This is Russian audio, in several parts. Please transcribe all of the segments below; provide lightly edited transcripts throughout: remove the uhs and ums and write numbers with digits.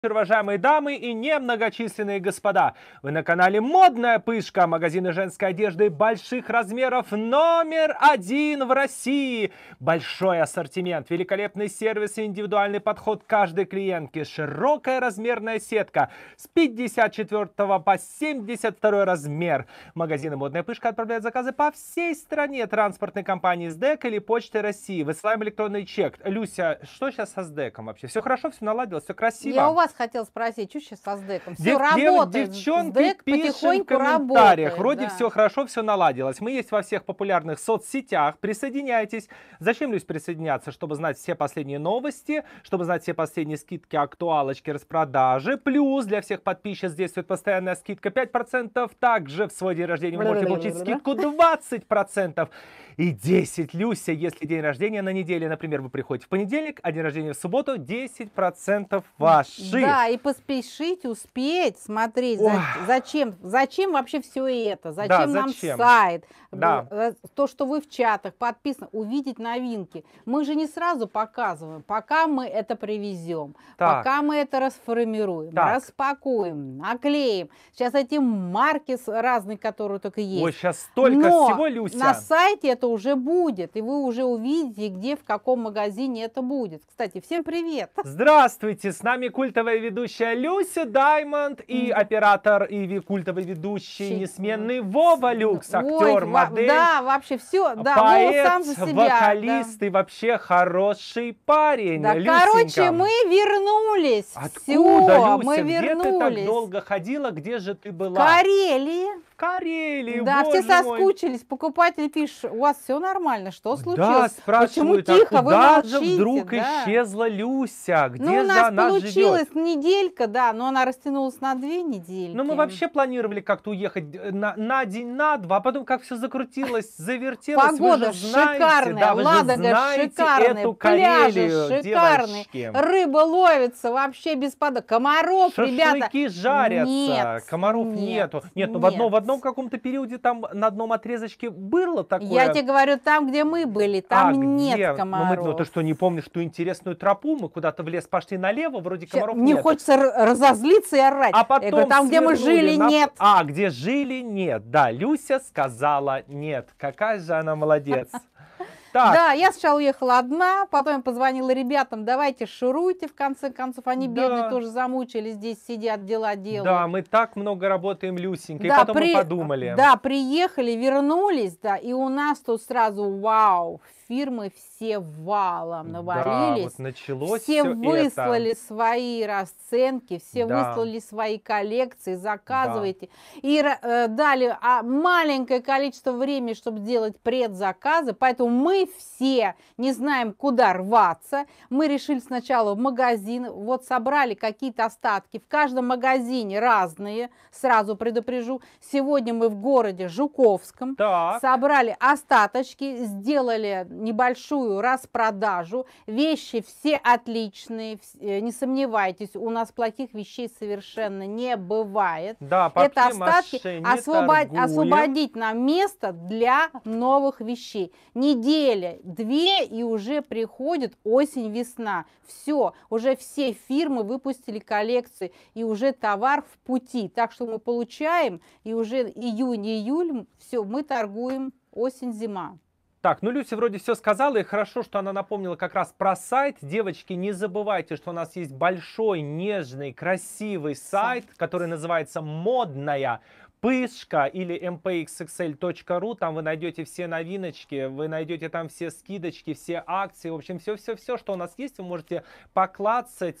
Уважаемые дамы и немногочисленные господа, вы на канале Модная Пышка, магазины женской одежды больших размеров #1 в России. Большой ассортимент, великолепный сервис и индивидуальный подход к каждой клиентке, широкая размерная сетка с 54 по 72 размер. Магазины Модная Пышка отправляют заказы по всей стране транспортной компании СДЭК или Почтой России. Высылаем электронный чек. Люся, что сейчас со СДЭКом вообще? Все хорошо, все наладилось, все красиво? Я у вас хотел спросить, что сейчас со СДЭКом? Все работает, Девчонки, СДЭК пишем потихоньку в комментариях. работает. Вроде Да. все хорошо, все наладилось. Мы есть во всех популярных соцсетях. Присоединяйтесь. Зачем, Люсь, присоединяться? Чтобы знать все последние новости, чтобы знать все последние скидки, актуалочки, распродажи. Плюс для всех подписчиков действует постоянная скидка 5%. Также в свой день рождения вы можете получить скидку 20%. И 10, Люся, если день рождения на неделе, например, вы приходите в понедельник, а день рождения в субботу, 10% ваши. Да, и поспешить, успеть смотреть, зачем вообще все это, зачем нам сайт, то, что вы в чатах подписаны, увидеть новинки. Мы же не сразу показываем, пока мы это привезем, пока мы это расформируем, распакуем, наклеим. Сейчас эти марки разные, которые только есть. Ой, сейчас столько всего, Люся. На сайте это уже будет, и вы уже увидите, где, в каком магазине это будет. Кстати, всем привет! Здравствуйте, с нами культовая ведущая Люся Даймонд и оператор и культовый ведущий несменный Вова Люкс, актер, модель. Да, вообще все, да, поэт, сам за себя, вокалист и вообще хороший парень. Да, Люсенька. короче, мы вернулись. Откуда, Все, Люся? мы Где вернулись. ты так долго ходила? Где же ты была? В Карелии. Карелии, да, боже все мой. соскучились, покупатели пишут, у вас все нормально, что случилось? Да, спрашивают, почему тихо, а куда вы же молчите? вдруг исчезла Люся? Где ну, у же нас она получилась живет? неделька, да, но она растянулась на 2 недели. Ну, мы вообще планировали как-то уехать на день, на два, а потом как все закрутилось, завертелось. Погода шикарная, Ладога шикарная, пляжи шикарные, рыба ловится вообще без подобия. Комаров, ребята, шашлыки жарятся, нет, комаров нету. Нет, ну в одном каком-то периоде там на одном отрезочке было такое. Я тебе говорю, там, где мы были, там нет комаров. Ну, ты что, не помнишь ту интересную тропу? Мы куда-то в лес пошли налево, вроде комаров нет. Мне хочется разозлиться и орать. А потом говорю, там, где мы жили, нет. А, где жили, нет. Да, Люся сказала нет. Какая же она молодец. Так. Да, я сначала уехала одна, потом я позвонила ребятам, давайте шуруйте, в конце концов, они бедные тоже замучились, здесь сидят, дела делают. Да, мы так много работаем, Люсенька, и потом мы подумали. Да, приехали, вернулись, да, и у нас тут сразу вау, фирмы все валом навалились. Да, вот началось все выслали свои расценки, все выслали свои коллекции, заказывайте. И дали маленькое количество времени, чтобы делать предзаказы, поэтому мы все не знаем, куда рваться. Мы решили сначала в магазин, вот собрали какие-то остатки. В каждом магазине разные, сразу предупрежу. Сегодня мы в городе Жуковском. Собрали остаточки, сделали небольшую распродажу. Вещи все отличные, не сомневайтесь, у нас плохих вещей совершенно не бывает. Да, это остатки, освободить нам место для новых вещей. Неделя, 2, и уже приходит осень-весна. Все, уже все фирмы выпустили коллекции, и уже товар в пути. Так что мы получаем, и уже июнь-июль, все, мы торгуем осень-зима. Так, ну Люся вроде все сказала, и хорошо, что она напомнила как раз про сайт. Девочки, не забывайте, что у нас есть большой, нежный, красивый сайт, который называется «Модная Пышка» или mpxxl.ru. Там вы найдете все новиночки, вы найдете там все скидочки, все акции. В общем, все, что у нас есть, вы можете поклацать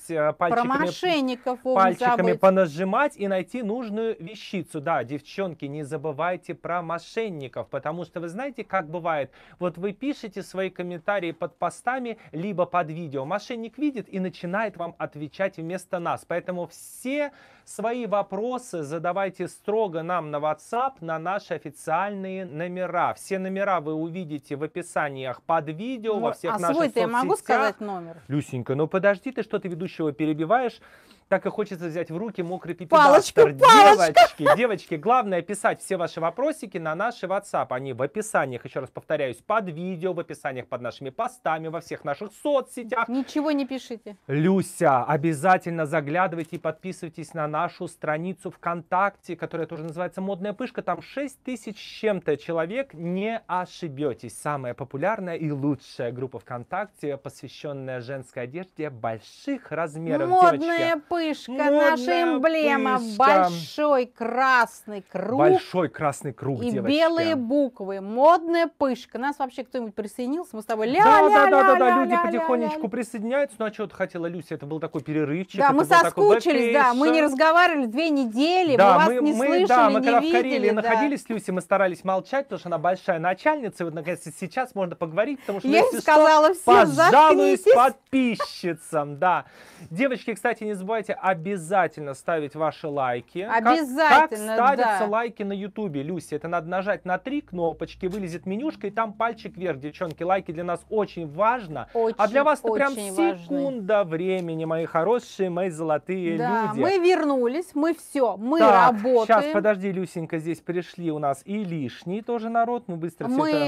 пальчиками понажимать и найти нужную вещицу. Да, девчонки, не забывайте про мошенников, потому что вы знаете, как бывает. Вот вы пишете свои комментарии под постами, либо под видео. Мошенник видит и начинает вам отвечать вместо нас. Поэтому все свои вопросы задавайте строго нам на WhatsApp, на наши официальные номера. Все номера вы увидите в описаниях под видео, во всех наших соцсетях. А свой-то я могу сказать номер? Люсенька, ну подожди, ты что ты ведущего перебиваешь? Так и хочется взять в руки мокрый пипедастер. Девочки, главное писать все ваши вопросики на наши WhatsApp. Они в описаниях, еще раз повторяюсь, под видео, в описаниях под нашими постами, во всех наших соцсетях. Ничего не пишите. Люся, обязательно заглядывайте и подписывайтесь на нашу страницу ВКонтакте, которая тоже называется «Модная пышка». Там 6000 с чем-то человек, не ошибетесь. Самая популярная и лучшая группа ВКонтакте, посвященная женской одежде больших размеров. Модная пышка. Наша эмблема, большой красный круг. Большой красный круг, и девочки. белые буквы. Модная пышка. Нас вообще кто-нибудь присоединился? Мы с тобой Да, люди потихонечку присоединяются. Ну а что ты хотела, Люся? Это был такой перерывчик. Да, мы соскучились, да. Мы не разговаривали 2 недели, мы вас не слышали, да, мы не когда видели. В Карелии находились с Люсей, мы старались молчать, потому что она большая начальница. И вот, наконец, сейчас можно поговорить, потому что, я сказала, всем пожалуюсь подписчицам, да. Девочки, кстати, не забывайте обязательно ставить ваши лайки. Обязательно, как ставятся лайки на Ютубе, Люся? Это надо нажать на 3 кнопочки, вылезет менюшка, и там пальчик вверх, девчонки. Лайки для нас очень важно. А для вас это прям секунда времени, мои хорошие, мои золотые люди. Мы вернулись, мы работаем. Сейчас, подожди, Люсенька, здесь пришли у нас и лишний тоже народ. Мы быстро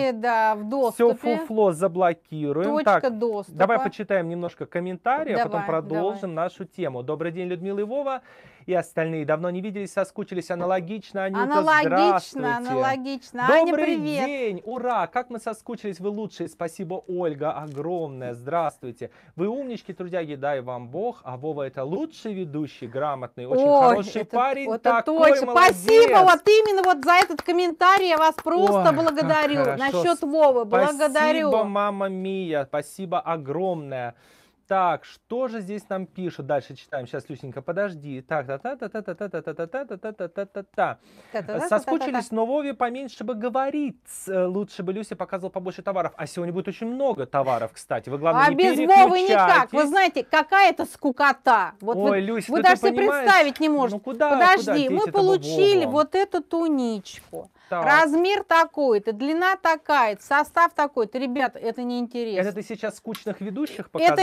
в доступе. Все фуфло заблокируем. Точка доступа. Давай почитаем немножко комментарии, а потом продолжим нашу тему. Добрый день, Людмила и Вова. И остальные давно не виделись, соскучились. Аналогично, Анюта, здравствуйте. Аналогично. Добрый Аня, привет. день, ура, как мы соскучились, вы лучшие. Спасибо, Ольга, огромное, здравствуйте. Вы умнички, трудяги, дай вам Бог. А Вова это лучший ведущий, грамотный, очень хороший парень. Вот такой точно. Молодец. Спасибо, вот именно вот за этот комментарий я вас просто благодарю. Насчет Вовы, благодарю. Спасибо, мама Мия, спасибо огромное. Так, что же здесь нам пишут? Дальше читаем. Сейчас, Люсенька, подожди. Так, соскучились, но Вове поменьше бы говорить. Лучше бы Люся показывала побольше товаров. А сегодня будет очень много товаров, кстати. Вы, главное, не без Вовы никак. Вы знаете, какая-то скукота. Вот ой, Люся, вы даже себе представить не можете. Подожди, мы получили вот эту туничку. Так. Размер такой-то, длина такая-то, состав такой-то. Ребята, это неинтересно. Это ты сейчас скучных ведущих показала,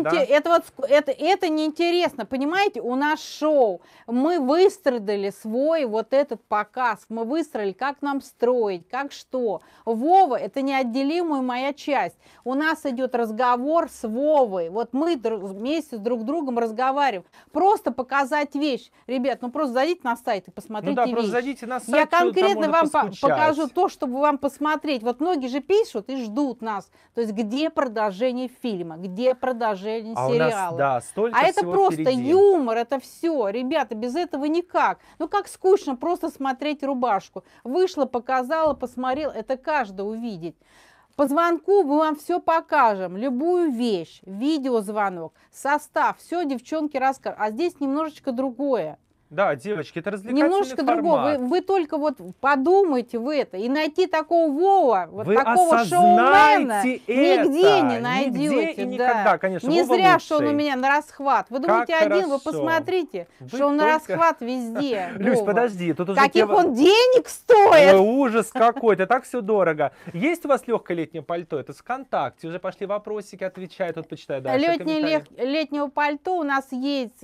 это неинтересно, понимаете? У нас шоу. Мы выстрадали свой вот этот показ. Мы выстроили, как нам строить, как что. Вова, это неотделимая моя часть. У нас идет разговор с Вовой. Вот мы вместе с друг другом разговариваем. Просто показать вещь. Ребят, ну просто зайдите на сайт и посмотрите вещь. Просто зайдите на сайт. Я конкретно вам покажу то, чтобы вам посмотреть. Вот многие же пишут и ждут нас. То есть где продолжение фильма, где продолжение сериала. Столько это просто впереди. Юмор, это все. Ребята, без этого никак. Ну как скучно просто смотреть рубашку. Вышла, показала, посмотрела. Это каждый увидит. По звонку мы вам все покажем, любую вещь, видеозвонок, состав, все девчонки расскажут. А здесь немножечко другое. Да, девочки, это развлекательный немножечко формат. другого. Вы только вот подумайте в это. И найти такого Вова, вот вы такого шоумена нигде не найдете. Нигде и никогда, конечно. Не Вова зря, лучший. что он у меня на расхват. Вы думаете, как один, хорошо. вы посмотрите, вы что он только... на расхват везде. Люсь, подожди. Тут уже каких он денег стоит. Ой, ужас какой-то, так все дорого. Есть у вас легкое летнее пальто? Это с ВКонтакте. Уже пошли вопросики, отвечай. Тут почитай дальше. Летнего пальто у нас есть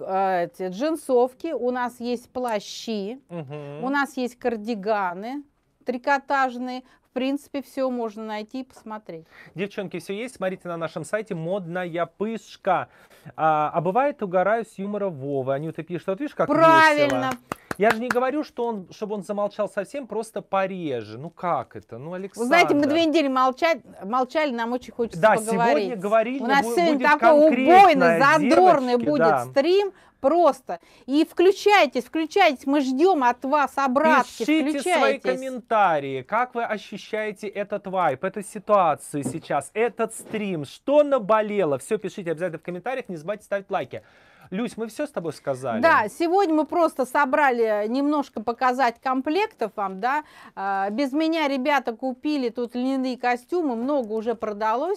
джинсовки, у нас есть плащи, у нас есть кардиганы трикотажные. В принципе, все можно найти и посмотреть. Девчонки, все есть. Смотрите на нашем сайте «Модная пышка». А бывает, угораю с юмора Вовы. Анюта пишет, вот видишь, как правильно. Весело. Я же не говорю, что чтобы он замолчал совсем, просто пореже. Ну как это? Ну, Александр. Вы знаете, мы 2 недели молчали, нам очень хочется поговорить. Сегодня говорили, у нас сегодня такой убойный, задорный будет стрим. Просто. И включайтесь, мы ждем от вас обратки. Пишите свои комментарии, как вы ощущаете этот вайб, эту ситуацию сейчас, этот стрим, что наболело. Все пишите обязательно в комментариях, не забывайте ставить лайки. Люсь, мы все с тобой сказали. Да, сегодня мы просто собрали немножко показать комплектов вам, да. Без меня ребята купили тут льняные костюмы, много уже продалось.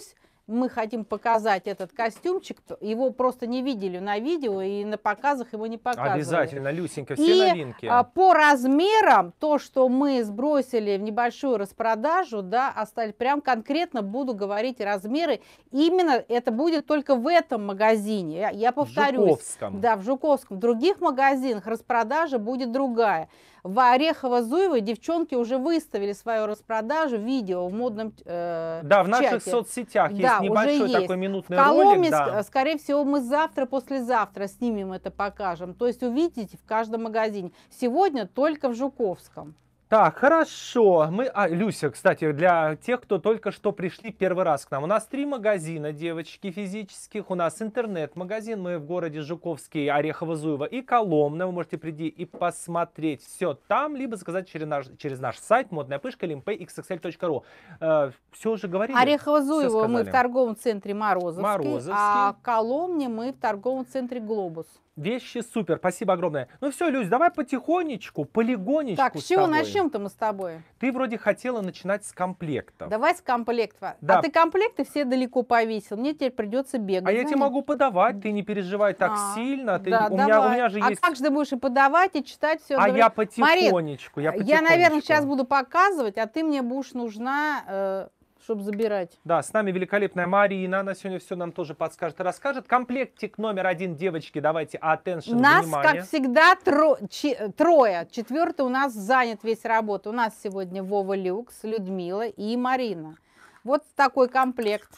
мы хотим показать этот костюмчик, его просто не видели на видео, и на показах его не показывали. Обязательно, Люсенька, все новинки. По размерам, то, что мы сбросили в небольшую распродажу, да, оставили, прям конкретно буду говорить размеры. Именно это будет только в этом магазине. Я повторюсь. В Жуковском. Да, в Жуковском. В других магазинах распродажа будет другая. В Орехово-Зуево девчонки уже выставили свою распродажу, видео в модном да, в наших соцсетях да, есть небольшой такой минутный ролик. Да. Скорее всего, мы завтра, послезавтра снимем это, покажем. То есть увидите в каждом магазине. Сегодня только в Жуковском. Так, хорошо. Люся, кстати, для тех, кто только что пришли первый раз к нам. У нас 3 магазина, девочки, физических. У нас интернет-магазин. Мы в городе Жуковский, Орехово-Зуево и Коломна. Вы можете прийти и посмотреть все там, либо заказать через наш сайт модная пышка limpayxxl.ru. Все уже говорили? Орехово-Зуево мы в торговом центре Морозовский, а в Коломне мы в торговом центре Глобус. Вещи супер, спасибо огромное. Ну все, Люсь, давай потихонечку, полигонечку. Так, с чего начнем-то мы с тобой? Ты вроде хотела начинать с комплектов. Давай с комплекта. Да. А ты комплекты все далеко повесил, мне теперь придется бегать. А я тебе могу подавать, ты не переживай так сильно. Да, у меня же есть... А как же ты будешь и подавать, и читать все? Я потихонечку, я, наверное, сейчас буду показывать, а ты мне будешь нужна... чтобы забирать. Да, с нами великолепная Марина. Она сегодня все нам тоже подскажет и расскажет. Комплектик номер 1, девочки, давайте, attention, нас, внимание. как всегда, трое. Четвертый у нас занят весь работа. У нас сегодня Вова Люкс, Людмила и Марина. Вот такой комплект.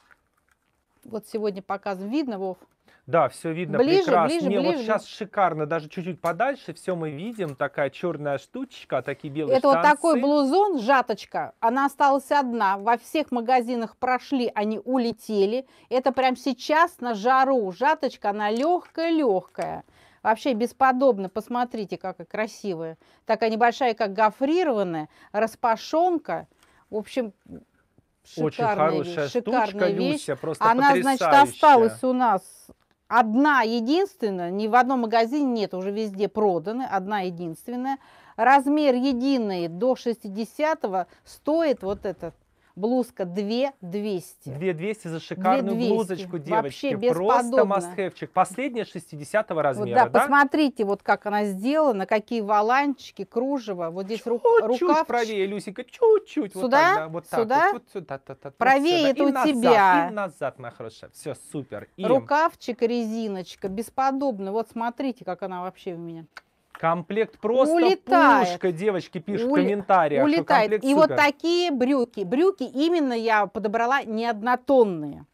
Вот сегодня показываем. Видно, Вов? Да, все видно прекрасно. Ближе. Вот сейчас шикарно, даже чуть-чуть подальше, все мы видим. Такая черная штучка, такие белые штанцы. Это вот такой блузон, жаточка, она осталась одна. Во всех магазинах прошли, они улетели. Это прям сейчас на жару. Жаточка, она легкая-легкая. Вообще бесподобно. Посмотрите, какая красивая. Такая небольшая, как гофрированная, распашонка. В общем... Очень хорошая штучка, Люся, просто она, потрясающая. Значит, осталась у нас одна единственная, ни в одном магазине нет, уже везде проданы, одна единственная. Размер единый до 60-го стоит вот этот. Блузка 2200. 2200 за шикарную 2200. Блузочку, девочки. Вообще просто must-have-чик. Последняя 60-го размера, вот, да? Посмотрите, вот как она сделана, какие воланчики, кружево. Вот здесь рукав. Чуть правее, Люсенька, чуть-чуть. Сюда? Вот так, сюда? Вот сюда. Правее это у тебя. И назад, моя хорошая. Все, супер. Рукавчик, резиночка, бесподобно. Вот смотрите, как она вообще у меня. Комплект просто пушка, девочки пишут в комментариях. Улетает. И вот такие брюки. Брюки именно я подобрала не однотонные.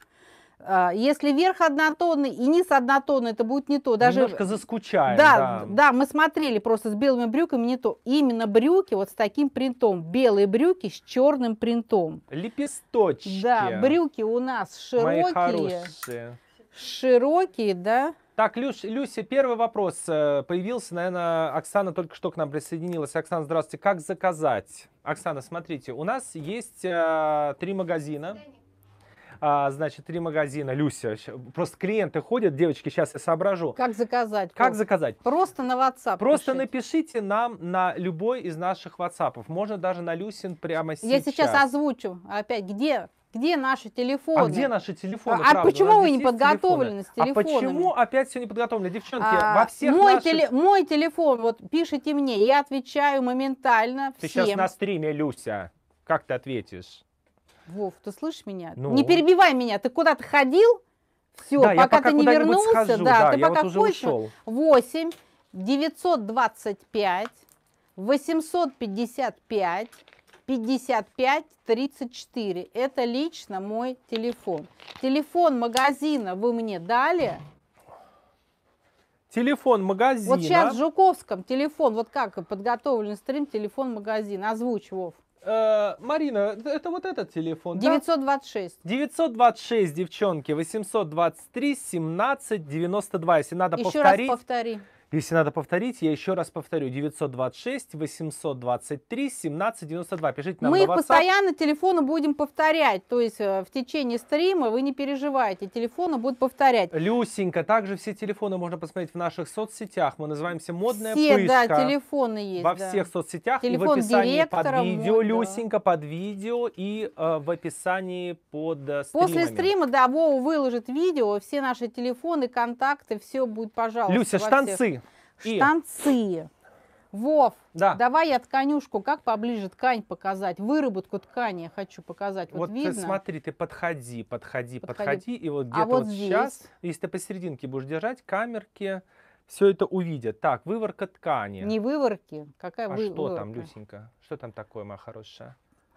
Если верх однотонный и низ однотонный, это будет не то. Даже... Немножко заскучаем. Да, мы смотрели просто с белыми брюками, не то. Именно брюки вот с таким принтом. Белые брюки с черным принтом. Лепесточки. Да, брюки у нас широкие. Мои хорошие. Широкие, да. Так, Люся, первый вопрос появился, наверное, Оксана только что к нам присоединилась. Оксана, здравствуйте. Как заказать? Оксана, смотрите, у нас есть 3 магазина. Значит, 3 магазина. Люся, просто клиенты ходят, девочки, сейчас я соображу. Как заказать? Как заказать? Просто на WhatsApp. Просто напишите нам на любой из наших WhatsApp. Можно даже на Люсин прямо сейчас. Я сейчас озвучу опять, где наши телефоны? А где наши телефоны? А почему вы не подготовлены с телефонами? А почему опять все не подготовлено? Девчонки, во всех мой телефон, вот пишите мне, я отвечаю моментально всем. Ты сейчас на стриме, Люся. Как ты ответишь? Вов, ты слышишь меня? Не перебивай меня, ты куда-то ходил? Все, да, пока ты не вернулся, схожу, да, ты я пока вот уже ушел. 8 925 855 55 34. Это лично мой телефон. Телефон магазина вы мне дали? Телефон магазина. Вот сейчас в Жуковском телефон, вот как подготовленный стрим, телефон магазина. Озвучь, Вов. Марина, это вот этот телефон, 926. Да? 926, девчонки, 823 17 92. Если надо Еще повторить. Раз повтори. Если надо повторить, я еще раз повторю. 926 823 1792. Пишите нам Мы на их WhatsApp. постоянно телефоны будем повторять. То есть в течение стрима вы не переживайте. Телефоны будут повторять. Люсенька, также все телефоны можно посмотреть в наших соцсетях. Мы называемся «Модная Все, пышка». да, телефоны есть. Во да. всех соцсетях. Телефон и в описании под директора видео, мод, да. Люсенька, под видео и в описании под стримами. После стрима, да, Вова выложит видео, все наши телефоны, контакты, все будет, пожалуйста. Люся, штанцы. Штанцы. Вов, Да. давай я тканюшку, как поближе ткань показать, выработку ткани я хочу показать. Вот Вот видно? ты смотри, ты подходи, и вот где-то вот вот здесь? сейчас, если ты посерединке будешь держать, камерки все это увидят. Так, выворка ткани. Не выворки, какая А выворка? что там, Люсенька? Что там такое, моя хорошая?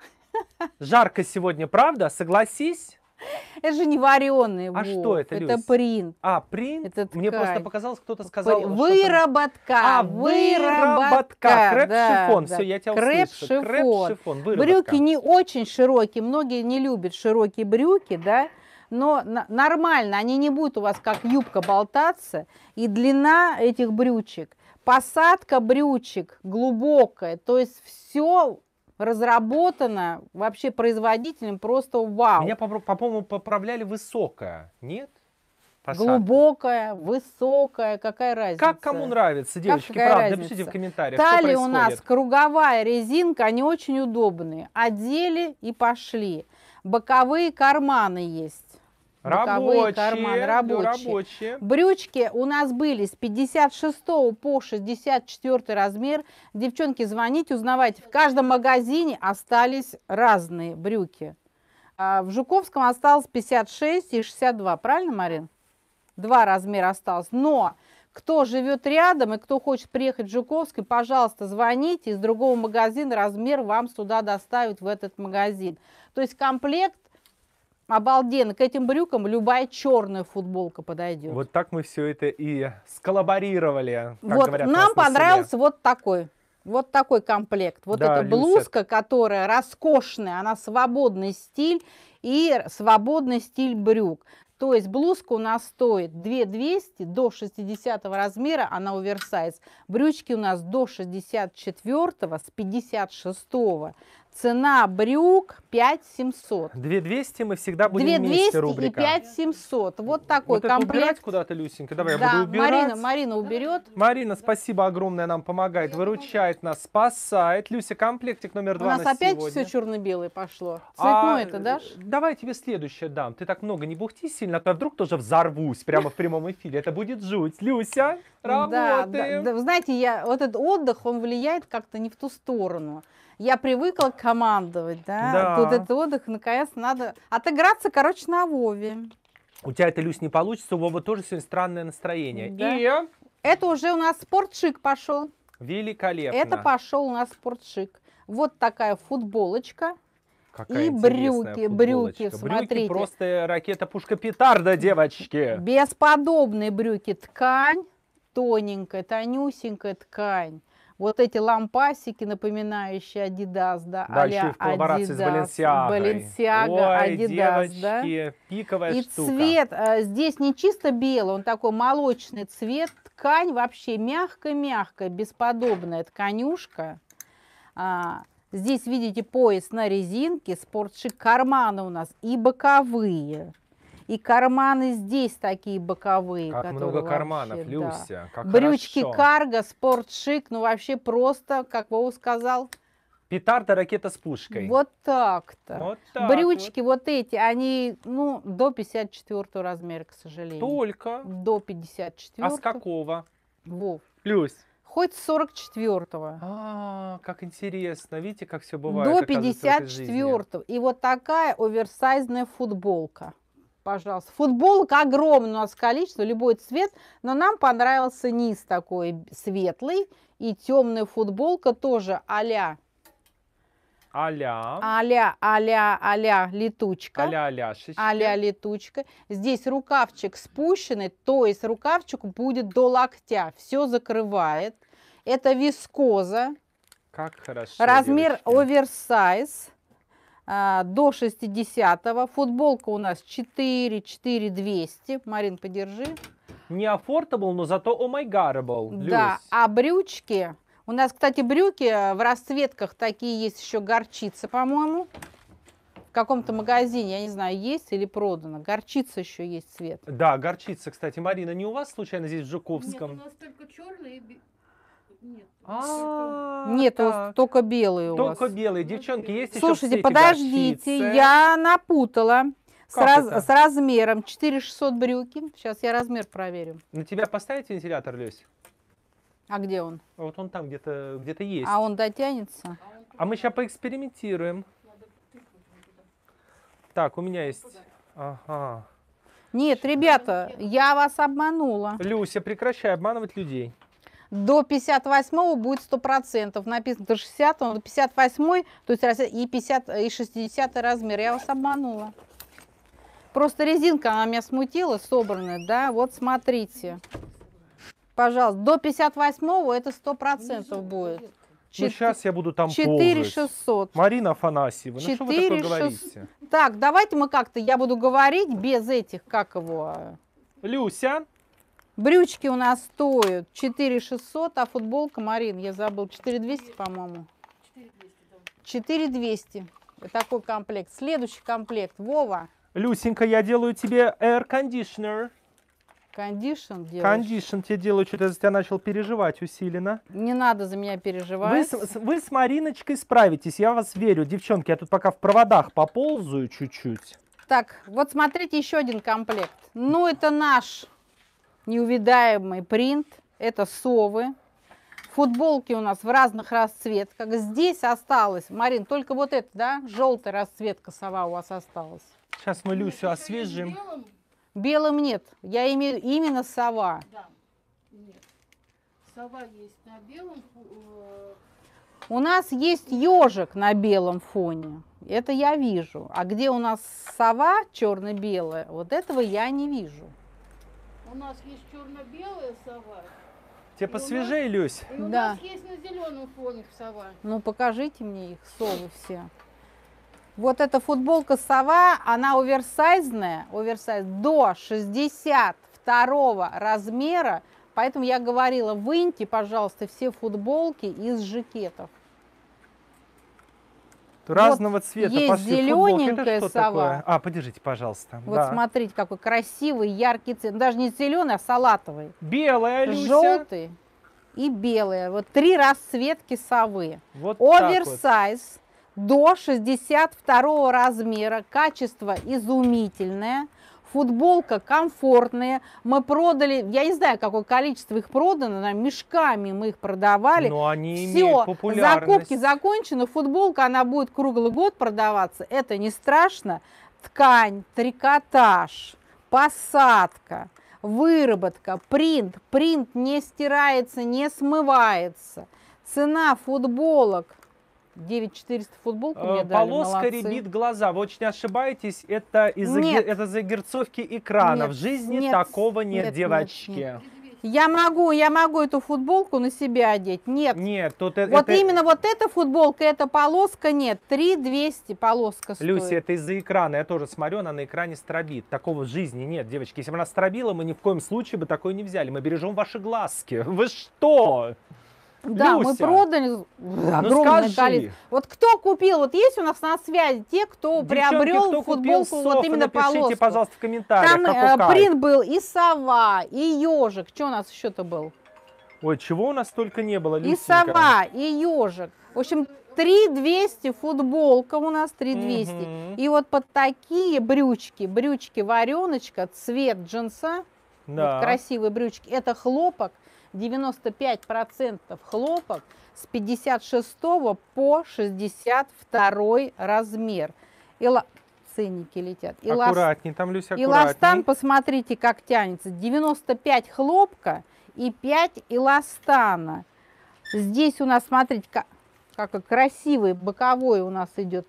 Жарко сегодня, правда? Согласись? Это же не вареные, А Вов, что это, это Люсь? принт. А, принт? Это Мне просто ткань. показалось, кто-то сказал... что там- Выработка. А, выработка. Крэп-шифон. да. Все, я тебя услышу. Крэп-шифон. Крэп-шифон, выработка. Брюки не очень широкие, многие не любят широкие брюки, да, но нормально, они не будут у вас как юбка болтаться, и длина этих брючек, посадка брючек глубокая, то есть все разработано вообще производителем просто вау. Меня, по-моему, поправляли высокая. Нет? Посадка. Глубокая, высокая, какая разница? Как кому нравится, девочки, какая правда, разница? напишите в комментариях, что Талия у нас происходит. круговая резинка, они очень удобные. Одели и пошли. Боковые карманы есть. Боковые карманы, рабочие. Брючки у нас были с 56 по 64 размер. Девчонки, звоните, узнавайте. В каждом магазине остались разные брюки. В Жуковском осталось 56 и 62. Правильно, Марин? 2 размера осталось. Но кто живет рядом и кто хочет приехать в Жуковский, пожалуйста, звоните. Из другого магазина размер вам сюда доставят в этот магазин. То есть комплект обалденно. К этим брюкам любая черная футболка подойдет. Вот так мы все это и сколлаборировали. Как Вот говорят у нам нас на селе. понравился вот такой. Вот такой комплект. Вот Да, эта Люся. блузка, которая роскошная, она свободный стиль и свободный стиль брюк. То есть блузка у нас стоит 2200 до 60 размера, она оверсайз. Брючки у нас до 64 с 56. Цена брюк 5700. 2200 мы всегда будем вместе, 2200 и рубрика. 5700. Вот такой Вот это убирать комплект. куда-то, Люсенька? Давай, Да, я буду убирать. Марина уберет. Марина, спасибо огромное, нам помогает, выручает нас, спасает. Люся, комплектик номер 2 У нас на опять сегодня. все черно-белое пошло. Цветное это дашь? Давай я тебе следующее дам. Ты так много не бухти сильно, а то я вдруг тоже взорвусь прямо в прямом эфире. Это будет жуть. Люся, работаем. Да, вы знаете, вот этот отдых, он влияет как-то не в ту сторону. Я привыкла командовать, да? Тут этот отдых, наконец-то надо отыграться, короче, на Вове. У тебя это, Люсь, не получится, у Вовы тоже сегодня странное настроение. Да. И Это уже у нас спортшик пошел. великолепно. Это пошел у нас спортшик. Вот такая футболочка. Какая и интересная брюки, футболочка. смотрите. Брюки просто ракета-пушка-петарда, девочки. Бесподобные брюки. Ткань тоненькая, тонюсенькая ткань. Вот эти лампасики, напоминающие Adidas, да, Да, еще и в коллаборации Adidas, с Balenciaga. Balenciaga, Ой, Adidas, девочки, да. пиковая И штука. цвет здесь не чисто белый, он такой молочный цвет. Ткань вообще мягкая-мягкая, бесподобная тканюшка. Здесь видите пояс на резинке, спортшик, карманы у нас и боковые. И карманы здесь такие боковые. Как много карманов, вообще, Люся, да. как Брючки хорошо. карго, спортшик, ну вообще просто, как Вова сказал. Петарда, ракета с пушкой. Вот так-то. Вот так Брючки вот эти, они, ну, до 54 размера, к сожалению. Только. До 54. А с какого? Вов. Люсь. Хоть с 44-го. Как интересно. Видите, как все бывает. До оказывается, в этой жизни. 54-го. И вот такая оверсайзная футболка. Пожалуйста. Футболка огромное у нас количество, любой цвет, но нам понравился низ такой светлый. И темная футболка тоже а-ля летучка. А-ля летучка. Здесь рукавчик спущенный, то есть рукавчик будет до локтя. Все закрывает. Это вискоза. Как хорошо, Размер девочки. оверсайз. До 60-го. Футболка у нас 4 200. Марин, подержи. Не affordable, но зато oh my godable. Да, а брючки... У нас, кстати, брюки в расцветках такие есть, еще горчица, по-моему. В каком-то магазине, я не знаю, есть или продано. Горчица еще есть цвет. Да, горчица, кстати. Марина, не у вас случайно здесь в Жуковском? Нет, у нас только черные. Нет. Нет, только белые у вас. Только белые. Девчонки, есть еще в Слушайте, цвете подождите, горчицы? я напутала Как с размером 4600 брюки. Сейчас я размер проверю. На тебя поставить вентилятор, Люсь? А где он? Вот он там где-то есть. А он дотянется? А мы сейчас поэкспериментируем. Так, у меня есть... Ага. Нет, ребята, я вас обманула. Люся, прекращай обманывать людей. До 58 будет 100%. Написано до 60, до 58, то есть и 50, и 60 размер. Я вас обманула. Просто резинка, она меня смутила, собранная, да? Вот смотрите. Пожалуйста, до 58 это 100% будет. Ну, сейчас я буду там 4600. Марина Афанасьева, ну что вы такое говорите? Так, давайте мы как-то, я буду говорить без этих, как его... Люся. Брючки у нас стоят 4600, а футболка, Марин, я забыл, 4200, по-моему. 4200. Такой комплект. Следующий комплект. Вова. Люсенька, я делаю тебе air conditioner. Кондишн делаешь? Кондишн тебе делаю, что-то я начал переживать усиленно. Не надо за меня переживать. Вы с Мариночкой справитесь, я вас верю. Девчонки, я тут пока в проводах поползаю чуть-чуть. Так, вот смотрите еще один комплект. Ну, это наш неувидаемый принт. Это совы. Футболки у нас в разных расцветках. Здесь осталось, Марин, только вот это, да? Желтая расцветка сова у вас осталась. Сейчас мы Люсю освежим. Белым нет. Я имею именно сова. Да. Нет. Сова есть на белом. У нас есть ежик на белом фоне. Это я вижу. А где у нас сова черно-белая, вот этого я не вижу. У нас есть черно-белая сова. Тебе посвежее, Люсь? И у Да. нас есть на зеленом фоне сова. Ну, покажите мне их, совы все. Вот эта футболка сова, она оверсайзная, до 62 размера. Поэтому я говорила, выньте, пожалуйста, все футболки из жакетов. Разного вот цвета. есть Пошли футболки. Это зелененькая что сова. такое? Подержите, пожалуйста. Вот да. смотрите, какой красивый, яркий цвет. Даже не зеленый, а салатовый. Белая, Люся. Желтый и белая. Вот 3 расцветки совы. Вот так вот. Оверсайз до 62 размера. Качество изумительное. Футболка комфортная. Мы продали, я не знаю, какое количество их продано, мешками мы их продавали. Но они Все, имеют популярность. закупки закончены. Футболка, она будет круглый год продаваться. Это не страшно. Ткань, трикотаж, посадка, выработка, принт. Принт не стирается, не смывается. Цена футболок 9400 футболку мне дали, Полоска молодцы. рябит глаза. Вы очень ошибаетесь. Это из-за загерцовки экрана. В жизни такого нет, девочки. Нет. Я могу эту футболку на себя одеть. Нет. Нет, тут вот именно вот эта футболка, эта полоска нет. 3200 полоска стоит. Люся, это из-за экрана. Я тоже смотрю, она на экране стробит. Такого в жизни нет, девочки. Если бы она стробила, мы ни в коем случае бы такое не взяли. Мы бережем ваши глазки. Вы что? Да, Люся, мы продали огромное количество. Вот кто купил, вот есть у нас на связи те, кто приобрел футболку, вот именно напишите, полоску. пожалуйста, в комментариях. Там принт был и сова, и ежик. Что у нас еще-то был? Ой, чего у нас только не было, Люсенька. И сова, и ежик. В общем, 3200 футболка у нас, 3200. И вот под такие брючки, брючки-вареночка, цвет джинса, да. вот красивые брючки, это хлопок. 95% хлопок с 56 по 62 размер. Ценники летят. Аккуратней, там, Люся, аккуратней. Эластан, посмотрите, как тянется. 95 хлопка и 5 эластана. Здесь у нас, смотрите, как красивый боковой у нас идет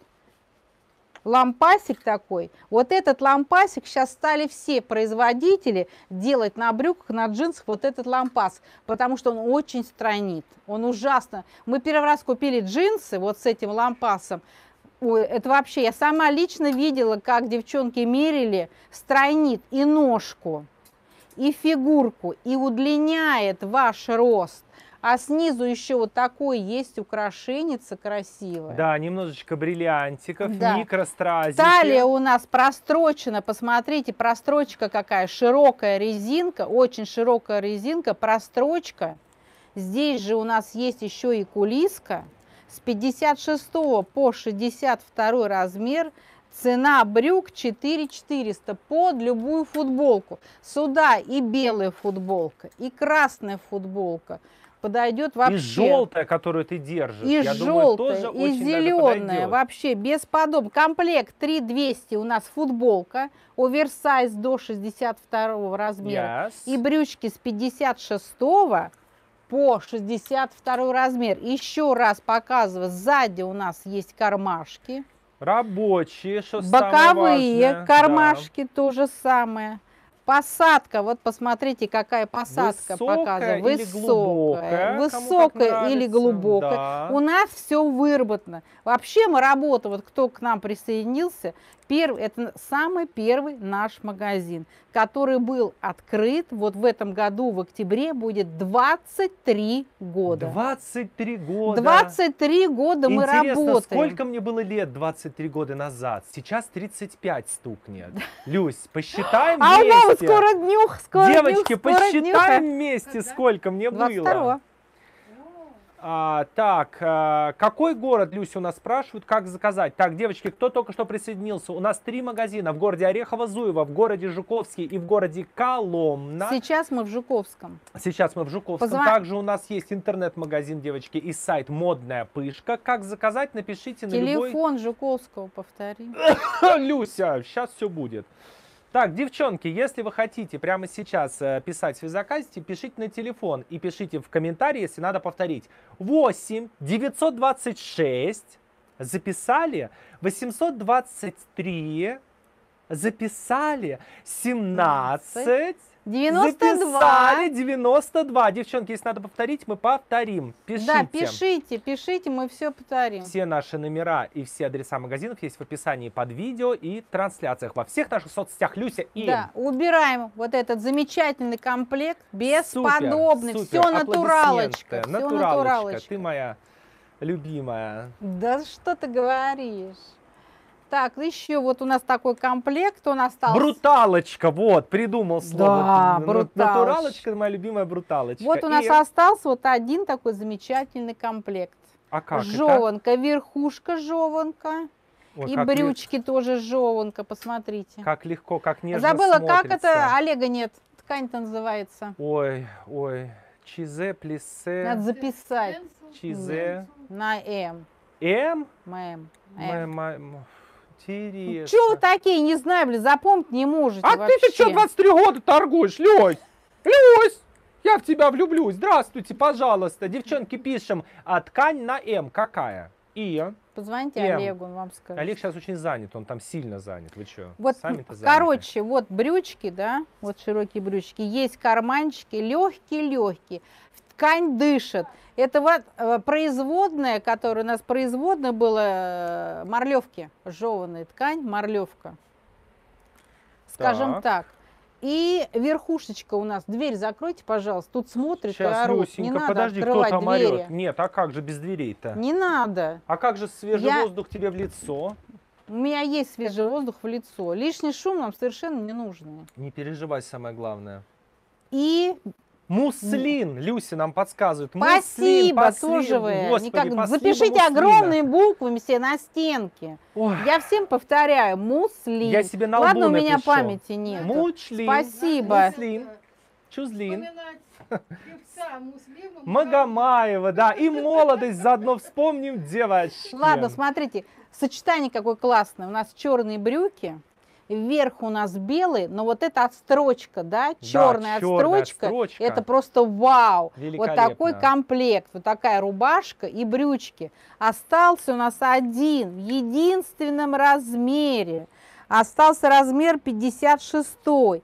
лампасик такой. Вот этот лампасик сейчас стали все производители делать на брюках, на джинсах вот этот лампас, потому что он очень странит. Он ужасно. Мы первый раз купили джинсы вот с этим лампасом. Ой, это вообще, я сама лично видела, как девчонки мерили, странит и ножку. и фигурку, и удлиняет ваш рост. А снизу еще вот такое есть украшенница красивая. Да, немножечко бриллиантиков, Да. микростразики. Талия у нас прострочена, посмотрите, прострочка какая, широкая резинка, очень широкая резинка, прострочка. Здесь же у нас есть еще и кулиска. С 56 по 62 размер. Цена брюк 4400 под любую футболку. Сюда и белая футболка, и красная футболка. Подойдет вообще. И желтая, которую ты держишь. И Я думаю, тоже желтая, и очень даже зеленая, подойдет. вообще бесподобно. Комплект 3200 у нас футболка, оверсайз до 62 размера. Yes. И брючки с 56 по 62 размер. Еще раз показываю, сзади у нас есть кармашки. Рабочие, что самое Боковые важное. кармашки то же самое. Посадка, вот посмотрите, какая посадка Высокая показывает. или глубокая, кому как Высокая или нравится, глубокая. да. У нас все выработано. Вообще мы работаем, вот кто к нам присоединился, это самый первый наш магазин, который был открыт вот в этом году, в октябре, будет 23 года. 23 года. 23 года мы Интересно, работаем. сколько мне было лет 23 года назад? Сейчас 35 стукнет. Люсь, посчитаем А у мамы вместе. скоро днюх, скоро Девочки, днюх, скоро посчитаем днюха. вместе, сколько мне было. 22-го. Какой город, Люся, у нас спрашивают, как заказать? Так, девочки, кто только что присоединился? У нас 3 магазина в городе Орехово-Зуево, в городе Жуковский и в городе Коломна. Сейчас мы в Жуковском. Сейчас мы в Жуковском. Также у нас есть интернет-магазин, девочки, и сайт «Модная пышка». Как заказать, напишите на любой... Телефон Жуковского, повтори. Люся, сейчас все будет. Так, девчонки, если вы хотите прямо сейчас писать свои заказики, пишите на телефон и пишите в комментарии, если надо повторить. 8 926, записали, 823, записали, 17, 92. записали, 92. Девчонки, если надо повторить, мы повторим. Пишите. Да, пишите, мы все повторим. Все наши номера и все адреса магазинов есть в описании под видео и трансляциях во всех наших соцсетях. Люся и... Да, убираем вот этот замечательный комплект, бесподобный, Супер, все супер. натуралочка, Аплодисменты. все Натуралочка, натуралочка. ты моя любимая. Да что ты говоришь? Так, еще вот у нас такой комплект, он остался. Бруталочка, вот, придумал слово. Да, бруталочка. Натуралочка, моя любимая бруталочка. Вот у нас остался вот один такой замечательный комплект. А как жеванка, верхушка жеванка. Ой, И как брючки тоже жеванка, посмотрите. Как легко, как нежно Забыла, как смотрится. это, Олега нет, ткань-то называется. Ой, чизе, плисе, Надо записать чизе. на М. М? М. Интересно. Чего вы такие, не знаю, блин, запомнить не можете А вообще. ты-то что 23 года торгуешь, Люсь? Люсь! Я в тебя влюблюсь. Здравствуйте, пожалуйста. Девчонки, пишем. А ткань на М какая? И? Позвоните М. Олегу, он вам скажет. Олег сейчас очень занят, он там сильно занят. Вы что? Вот, Сами-то заняты. короче, вот брючки, да, вот широкие брючки, есть карманчики, легкие-легкие, ткань дышит. Это вот производная, которая у нас производная была морлевки, жеванная ткань, морлевка, скажем так. И верхушечка у нас, дверь закройте, пожалуйста, тут смотрит и Сейчас, орут. Не Люсенька, надо подожди, кто открывать там двери. орет? Нет, а как же без дверей-то? Не надо. А как же свежий Я- воздух тебе в лицо? У меня есть свежий воздух в лицо. Лишний шум нам совершенно не нужен. Не переживай, самое главное. И Муслин, Люся нам подсказывает. спасибо, Муслин, тоже вы. Господи, Никак- спасибо, Запишите Муслина. огромными буквами все на стенке. Ой, Я всем повторяю, муслин. Я себе на лбу Ладно, у меня напишу. памяти нет. Мучлин. Спасибо. Муслин. Чузлин. Вспоминать певца Муслима Магомаева, да. И молодость заодно вспомним, девочки. Ладно, смотрите, сочетание какое классное. У нас черные брюки, вверх у нас белый, но вот эта отстрочка, да, черная отстрочка, это просто вау. Вот Великолепно. такой комплект, вот такая рубашка и брючки. Остался у нас один, в единственном размере. Остался размер 56,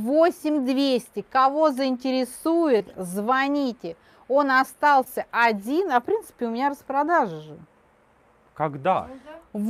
8200. Кого заинтересует, звоните. Он остался один, а в принципе у меня распродажа же. Когда?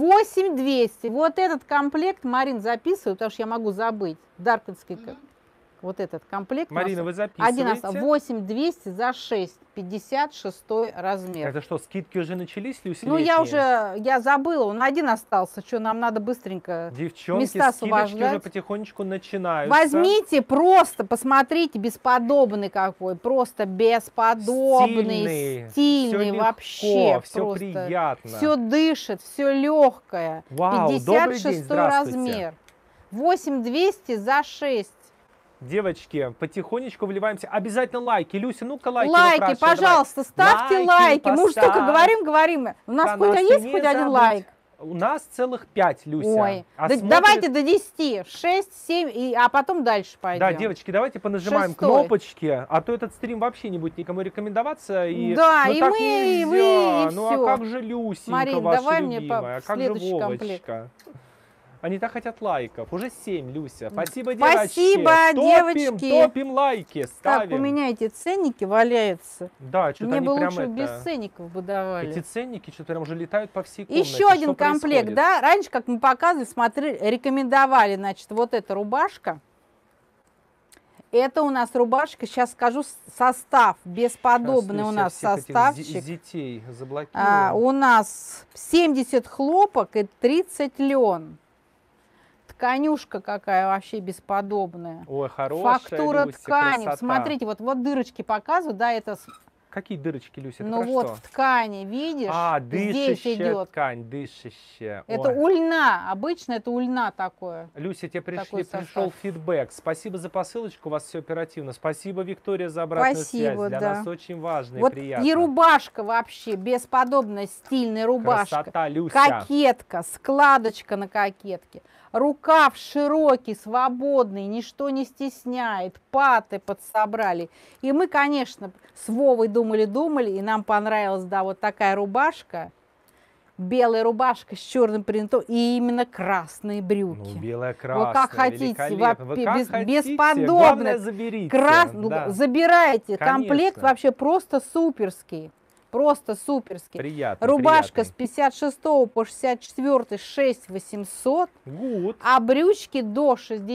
8200. Вот этот комплект, Марин, записываю, потому что я могу забыть. Даркинский. Вот этот комплект. Марина, у вы нас записываете? 8200 за 6, 56 размер. Это что, скидки уже начались, Люся? Ну, я забыла, он один остался, что нам надо быстренько Девчонки, места скидочки уже освобождать. потихонечку начинаются. Возьмите просто, посмотрите, бесподобный какой, просто бесподобный, стильный всё вообще. легко, все просто. приятно. Все дышит, все легкое. Вау, добрый день, 56 здравствуйте. размер. 8200 за 6. Девочки, потихонечку вливаемся. Обязательно лайки. Люся, ну-ка лайки Лайки, выпрашивай, пожалуйста, ставьте лайки. Мы уже столько говорим. У нас Канал хоть есть не хоть один забудь. лайк? У нас целых 5, Люся. Ой, А да смотрит- давайте до 10, 6, 7, а потом дальше пойдем. Да, девочки, давайте понажимаем 6. кнопочки, а то этот стрим вообще не будет никому рекомендоваться. И, Да, ну, и так мы, и нельзя. вы, и Ну всё. а как же Люсенька, Марин, ваша давай мне любимая? А как же следующий комплект. Вовочка? Они так хотят лайков. Уже 7, Люся. Спасибо, Спасибо, девочки. девочки. Топим лайки, ставим. Так, у меня эти ценники валяются. Да, что-то Мне они бы прям лучше это... без ценников бы давали. Эти ценники что-то прям уже летают по всей комнате. Еще один Что комплект, происходит? да? Раньше, как мы показывали, смотрели, рекомендовали, значит, вот эта рубашка. Это у нас рубашка, сейчас скажу состав, бесподобный у нас составчик. Детей заблокируем. У нас 70 хлопок и 30 лен. Тканюшка какая вообще бесподобная. Ой, хорошая, Фактура Люся, ткани. красота. Смотрите, вот дырочки показывают, да, это... Какие дырочки, Люся? Это Ну про вот что? в ткани, видишь? А, здесь дышащая идет. ткань, дышащая. Это Ой. ульна, обычно это ульна такое. Люся, тебе такой пришел состав. фидбэк. Спасибо за посылочку, у вас все оперативно. Спасибо, Виктория, за обратную Спасибо, связь. Для да. нас очень важно Вот и приятно. и рубашка вообще, бесподобная стильная рубашка. Красота, Люся. Кокетка, складочка на кокетке. Рукав широкий, свободный, ничто не стесняет. Паты подсобрали. И мы, конечно, с Вовой думали, и нам понравилась, да, вот такая рубашка. Белая рубашка с черным принтом и именно красные брюки. Ну, белая, красная, Вы как хотите, великолепно. Вы как хотите, бесподобно. главное, заберите. Да. Забирайте. Комплект Конечно. вообще просто суперский. Просто суперский. Приятно, Рубашка приятно. с 56 по 64 6800, Гуд. а брючки до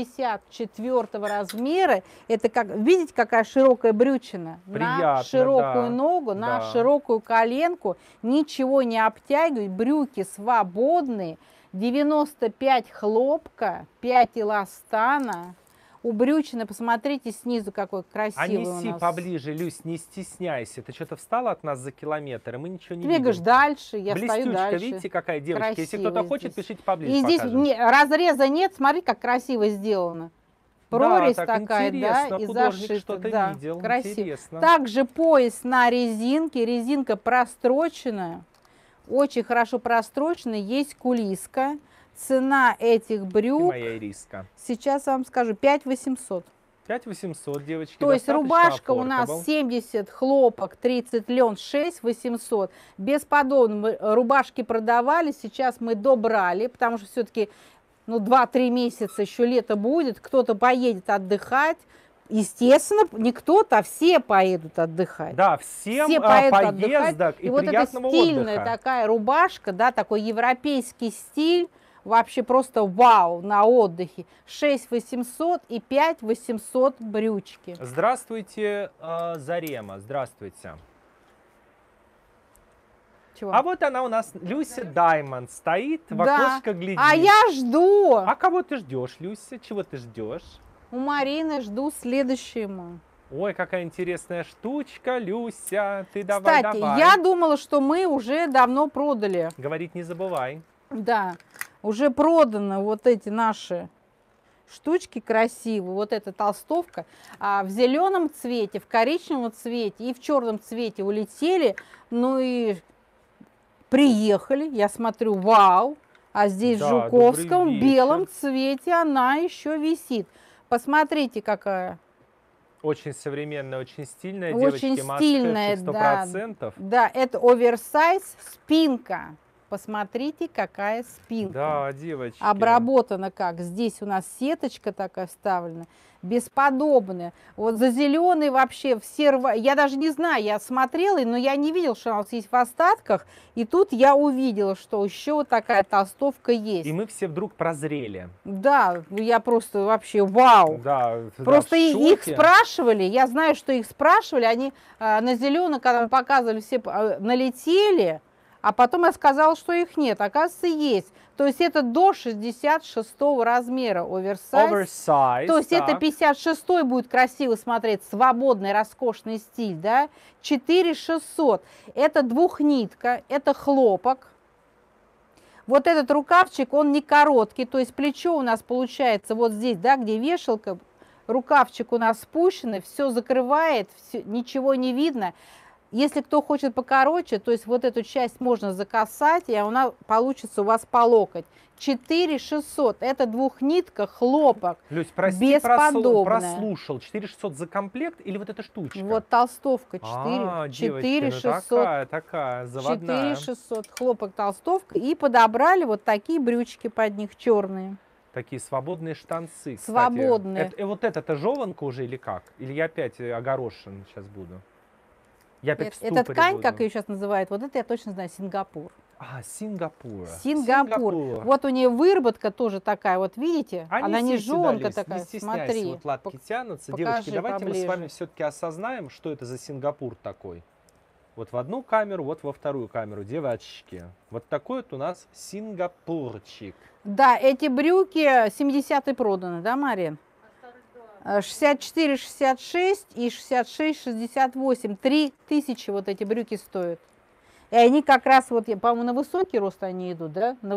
64 размера. Это как, видите, какая широкая брючина? На Приятно, широкую да, ногу, на да. широкую коленку, ничего не обтягивает, брюки свободные, 95 хлопка, 5 эластана. У брючины, посмотрите снизу, какой красивый у неси нас. поближе, Люсь, не стесняйся. Ты что-то встала от нас за километр, и мы ничего не Двигаешь видим. дальше, я стою Блестючка, дальше. видите, какая девочка? Если Красиво кто-то хочет, здесь. пишите поближе, И здесь покажем. разреза нет, смотри, как красиво сделано. Прорезь так такая, интересно, да, и художник зашита, что-то да, видел, красиво. интересно. Также пояс на резинке, резинка простроченная, очень хорошо простроченная, есть кулиска. Цена этих Ты брюк, моя Ириска. сейчас вам скажу, 5800. 5800, девочки. То есть достаточно рубашка у нас affordable. 70 хлопок, 30 лен, 6800. Бесподобно рубашки продавали, сейчас мы добрали, потому что все-таки 2-3 месяца еще лето будет, кто-то поедет отдыхать. Естественно, не кто-то, а все поедут отдыхать. Да, всем Все поедут поездок отдыхать. и вот эта приятного стильная отдыха. такая рубашка, да, такой европейский стиль, вообще просто вау на отдыхе. 6800 и 5800 брючки. Здравствуйте, Зарема, здравствуйте. Чего? А вот она у нас, Люся Даймонд, стоит, в окошко глядит. А я жду. А кого ты ждешь, Люся? Чего ты ждешь? У Марины жду следующему. Ой, какая интересная штучка, Люся. Ты давай, Кстати, давай. я думала, что мы уже давно продали. Говорить не забывай. Да, уже проданы вот эти наши штучки красивые. Вот эта толстовка. В зеленом цвете, в коричневом цвете и в черном цвете улетели. Ну и приехали. Я смотрю, вау. А здесь Да, в Жуковском добрый в белом вечер. цвете она еще висит. Посмотрите, какая. Очень современная, очень стильная, Очень девочки, стильная, must have да. 100%. Да, это оверсайз, спинка. посмотрите, какая спинка. Да, девочки. Обработана как. Здесь у нас сеточка такая вставлена. Бесподобная. Вот за зеленый вообще все я даже не знаю, я смотрела, но я не видела, что она есть в остатках. И тут я увидела, что еще вот такая толстовка есть. И мы все вдруг прозрели. Да, я просто вообще вау. Да, Просто да, в их шоке. спрашивали, я знаю, что их спрашивали, они на зеленый, когда мы показывали, все налетели, а потом я сказала, что их нет. Оказывается, есть. То есть это до 66 размера оверсайз. Oversize, То есть так. это 56 будет красиво смотреть, свободный, роскошный стиль, да? 4600. Это двухнитка, это хлопок. Вот этот рукавчик, он не короткий, то есть плечо у нас получается вот здесь, да, где вешалка. Рукавчик у нас спущенный, все закрывает, ничего не видно. Если кто хочет покороче, то есть вот эту часть можно закасать, и она получится у вас по локоть. 4600, это двухнитка, хлопок. Люсь, прости, бесподобная. прослушал. 4600 за комплект или вот эта штучка? Вот толстовка 4, девочки, 4600. такая, заводная. 4600, хлопок, толстовка. И подобрали вот такие брючки под них, черные. Такие свободные штанцы, кстати. Свободные. Вот это жеванка уже или как? Или я опять огорошен сейчас буду? Я опять в Это ступоре ткань, буду. как ее сейчас называют, вот это я точно знаю, Сингапур. Сингапур. Сингапур. Вот у нее выработка тоже такая, вот видите? Она не жеванка такая, не стесняйся, смотри. вот лапки тянутся. покажи Девочки, давайте мы с поближе. вами все-таки осознаем, что это за Сингапур такой. Вот в одну камеру, вот во вторую камеру, девочки. Вот такой вот у нас сингапурчик. Да, эти брюки 70-е проданы, да, Марин? 64, 66 и 66, 68. 3000 вот эти брюки стоят. И они как раз, вот, по-моему, на высокий рост они идут, да? На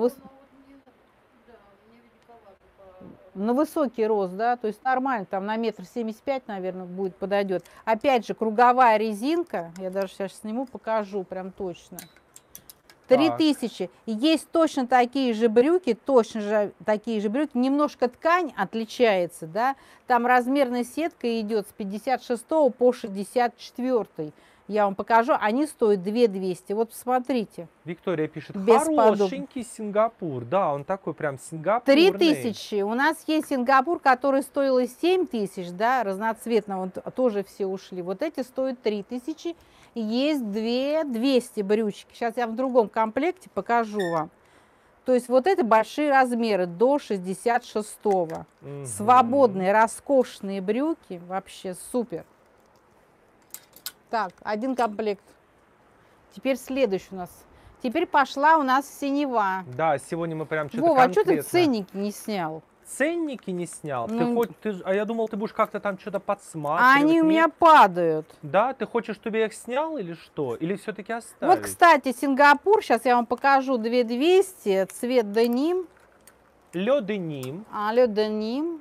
высокий рост, да, то есть нормально, там на 1,75 м, наверное, будет, подойдет. Опять же, круговая резинка, я даже сейчас сниму, покажу прям точно. 3000. Есть точно такие же брюки, немножко ткань отличается, да, там размерная сетка идет с 56 по 64. Я вам покажу, они стоят 2200. Вот посмотрите. Виктория пишет, Бесподобно. хорошенький Сингапур. Да, он такой прям сингапурный. 3000. У нас есть Сингапур, который стоил 7000, да, разноцветного, он тоже все ушли. Вот эти стоят 3000. Есть 2200 брючки. Сейчас я в другом комплекте покажу вам. То есть вот это большие размеры, до 66-го. Свободные, роскошные брюки, вообще супер. Так, один комплект. Теперь следующий у нас. Теперь пошла у нас синева. Да, сегодня мы прям что-то Вова, а что конкретно. ты ценники не снял? Ценники не снял? Ну, А я думал, ты будешь как-то там что-то подсматривать. А они у Нет? меня падают. Да, ты хочешь, чтобы я их снял или что? Или все-таки оставить? Вот, кстати, Сингапур, сейчас я вам покажу 2200, цвет деним. Лё деним. Лё деним.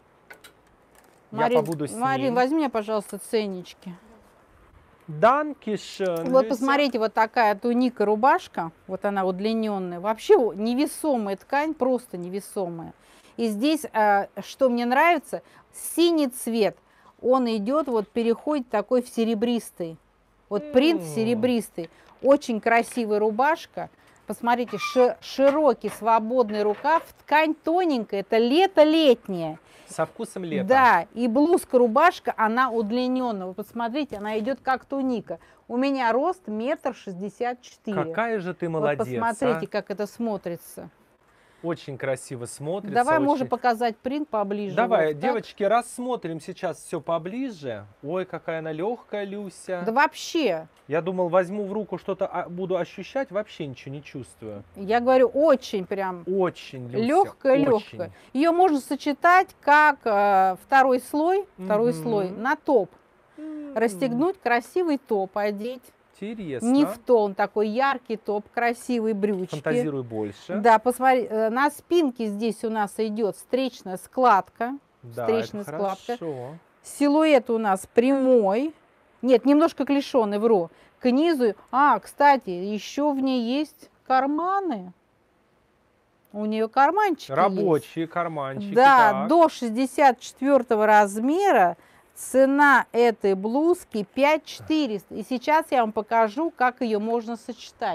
Я побуду с Марин, ним. возьми мне, пожалуйста, ценнички. Данкишен. Вот посмотрите, вот такая туника, рубашка, вот она удлиненная. Вообще невесомая ткань, просто невесомая. И здесь, что мне нравится, синий цвет, он идет, вот переходит такой в серебристый. Вот принт серебристый. Очень красивая рубашка. Посмотрите, широкий свободный рукав, ткань тоненькая, это лето летнее. Со вкусом лета. Да, и блузка-рубашка, она удлиненная. Вы посмотрите, она идет как туника. У меня рост 1,64 м. Какая же ты молодец. Вот посмотрите, как это смотрится. Очень красиво смотрится. Давай, очень... можно показать принт поближе. Давай, вот так. девочки, рассмотрим сейчас все поближе. Ой, какая она легкая, Люся. Да вообще, Я думал, возьму в руку что-то, буду ощущать, вообще ничего не чувствую. я говорю, очень прям Очень, Люся, легкая. очень. Ее можно сочетать как второй слой на топ. Расстегнуть, красивый топ одеть. Интересно. Не в тон, такой яркий топ, красивые брючки. Фантазируй больше. Да, посмотри, на спинке здесь у нас идет встречная складка. Да, встречная это складка. хорошо. Силуэт у нас прямой. Нет, немножко клешеный, вру. К низу. Кстати, еще в ней есть карманы. У нее карманчики Рабочие есть. карманчики. Да, так. до 64 размера. Цена этой блузки 5400. И сейчас я вам покажу, как ее можно сочетать.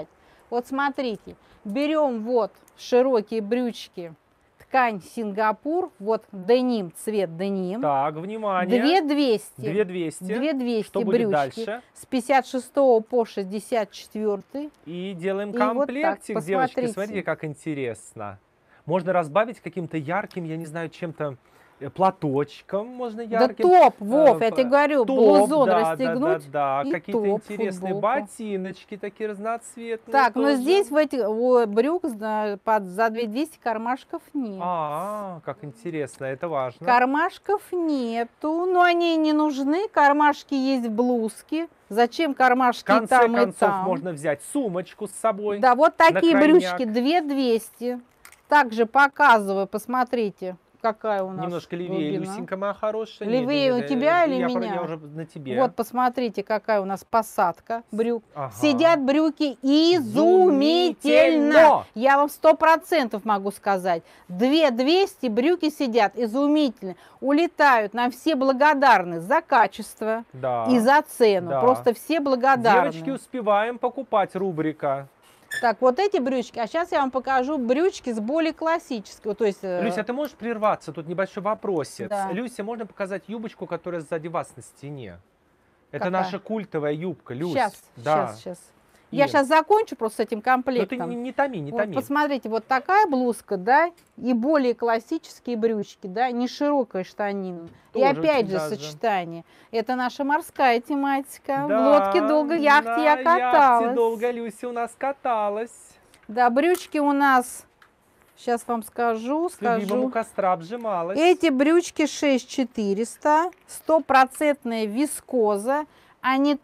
Вот смотрите, берем вот широкие брючки, ткань Сингапур, вот деним, цвет деним. Так, внимание. 2200. 2200. 2200 Что будет брючки. дальше? С 56 по 64. И делаем И вот так, комплектик, девочки. посмотрите. Смотрите, как интересно. Можно разбавить каким-то ярким, я не знаю, чем-то, платочком можно ярким. Да топ, Вов, я тебе говорю, Топ, блузон да, расстегнуть. да. и Какие-то топ, интересные футболка. ботиночки такие разноцветные. Так, но тоже. здесь в этих брюк за 2200 кармашков нет. Как интересно, это важно. Кармашков нету, но они и не нужны. Кармашки есть в блузке. Зачем кармашки В конце там и концов там? можно взять сумочку с собой. Да, вот такие на брючки крайняк. 2200. Также показываю, посмотрите, какая у нас Немножко левее, глубина. Люсенька моя хорошая. Левее у тебя или я, меня? Я уже на тебе. Вот, посмотрите, какая у нас посадка брюк. Ага. Сидят брюки изумительно. Изумительно. Я вам 100% могу сказать. 2200 брюки сидят изумительно. Улетают, нам все благодарны за качество Да. и за цену. Да. Просто все благодарны. Девочки, успеваем покупать, рубрика. Так, вот эти брючки. А сейчас я вам покажу брючки с более классического. То есть, Люся, ты можешь прерваться? Тут небольшой вопросец. Да. Люся, можно показать юбочку, которая сзади вас на стене? Это Какая? наша культовая юбка, Люсь. Сейчас, Да. сейчас. Я Ин. сейчас закончу просто с этим Ну ты комплектом. не томи, не Вот томи. посмотрите, вот такая блузка, да, и более классические брючки, да, не широкая штанина. И Тоже опять очень же даже. сочетание. Это наша морская тематика. Да, В лодке долго яхте на я каталась. яхте долго Люся у нас каталась. Да, брючки у нас, сейчас вам скажу. С любимым у костра обжималась. Эти брючки 6400, стопроцентная вискоза. Они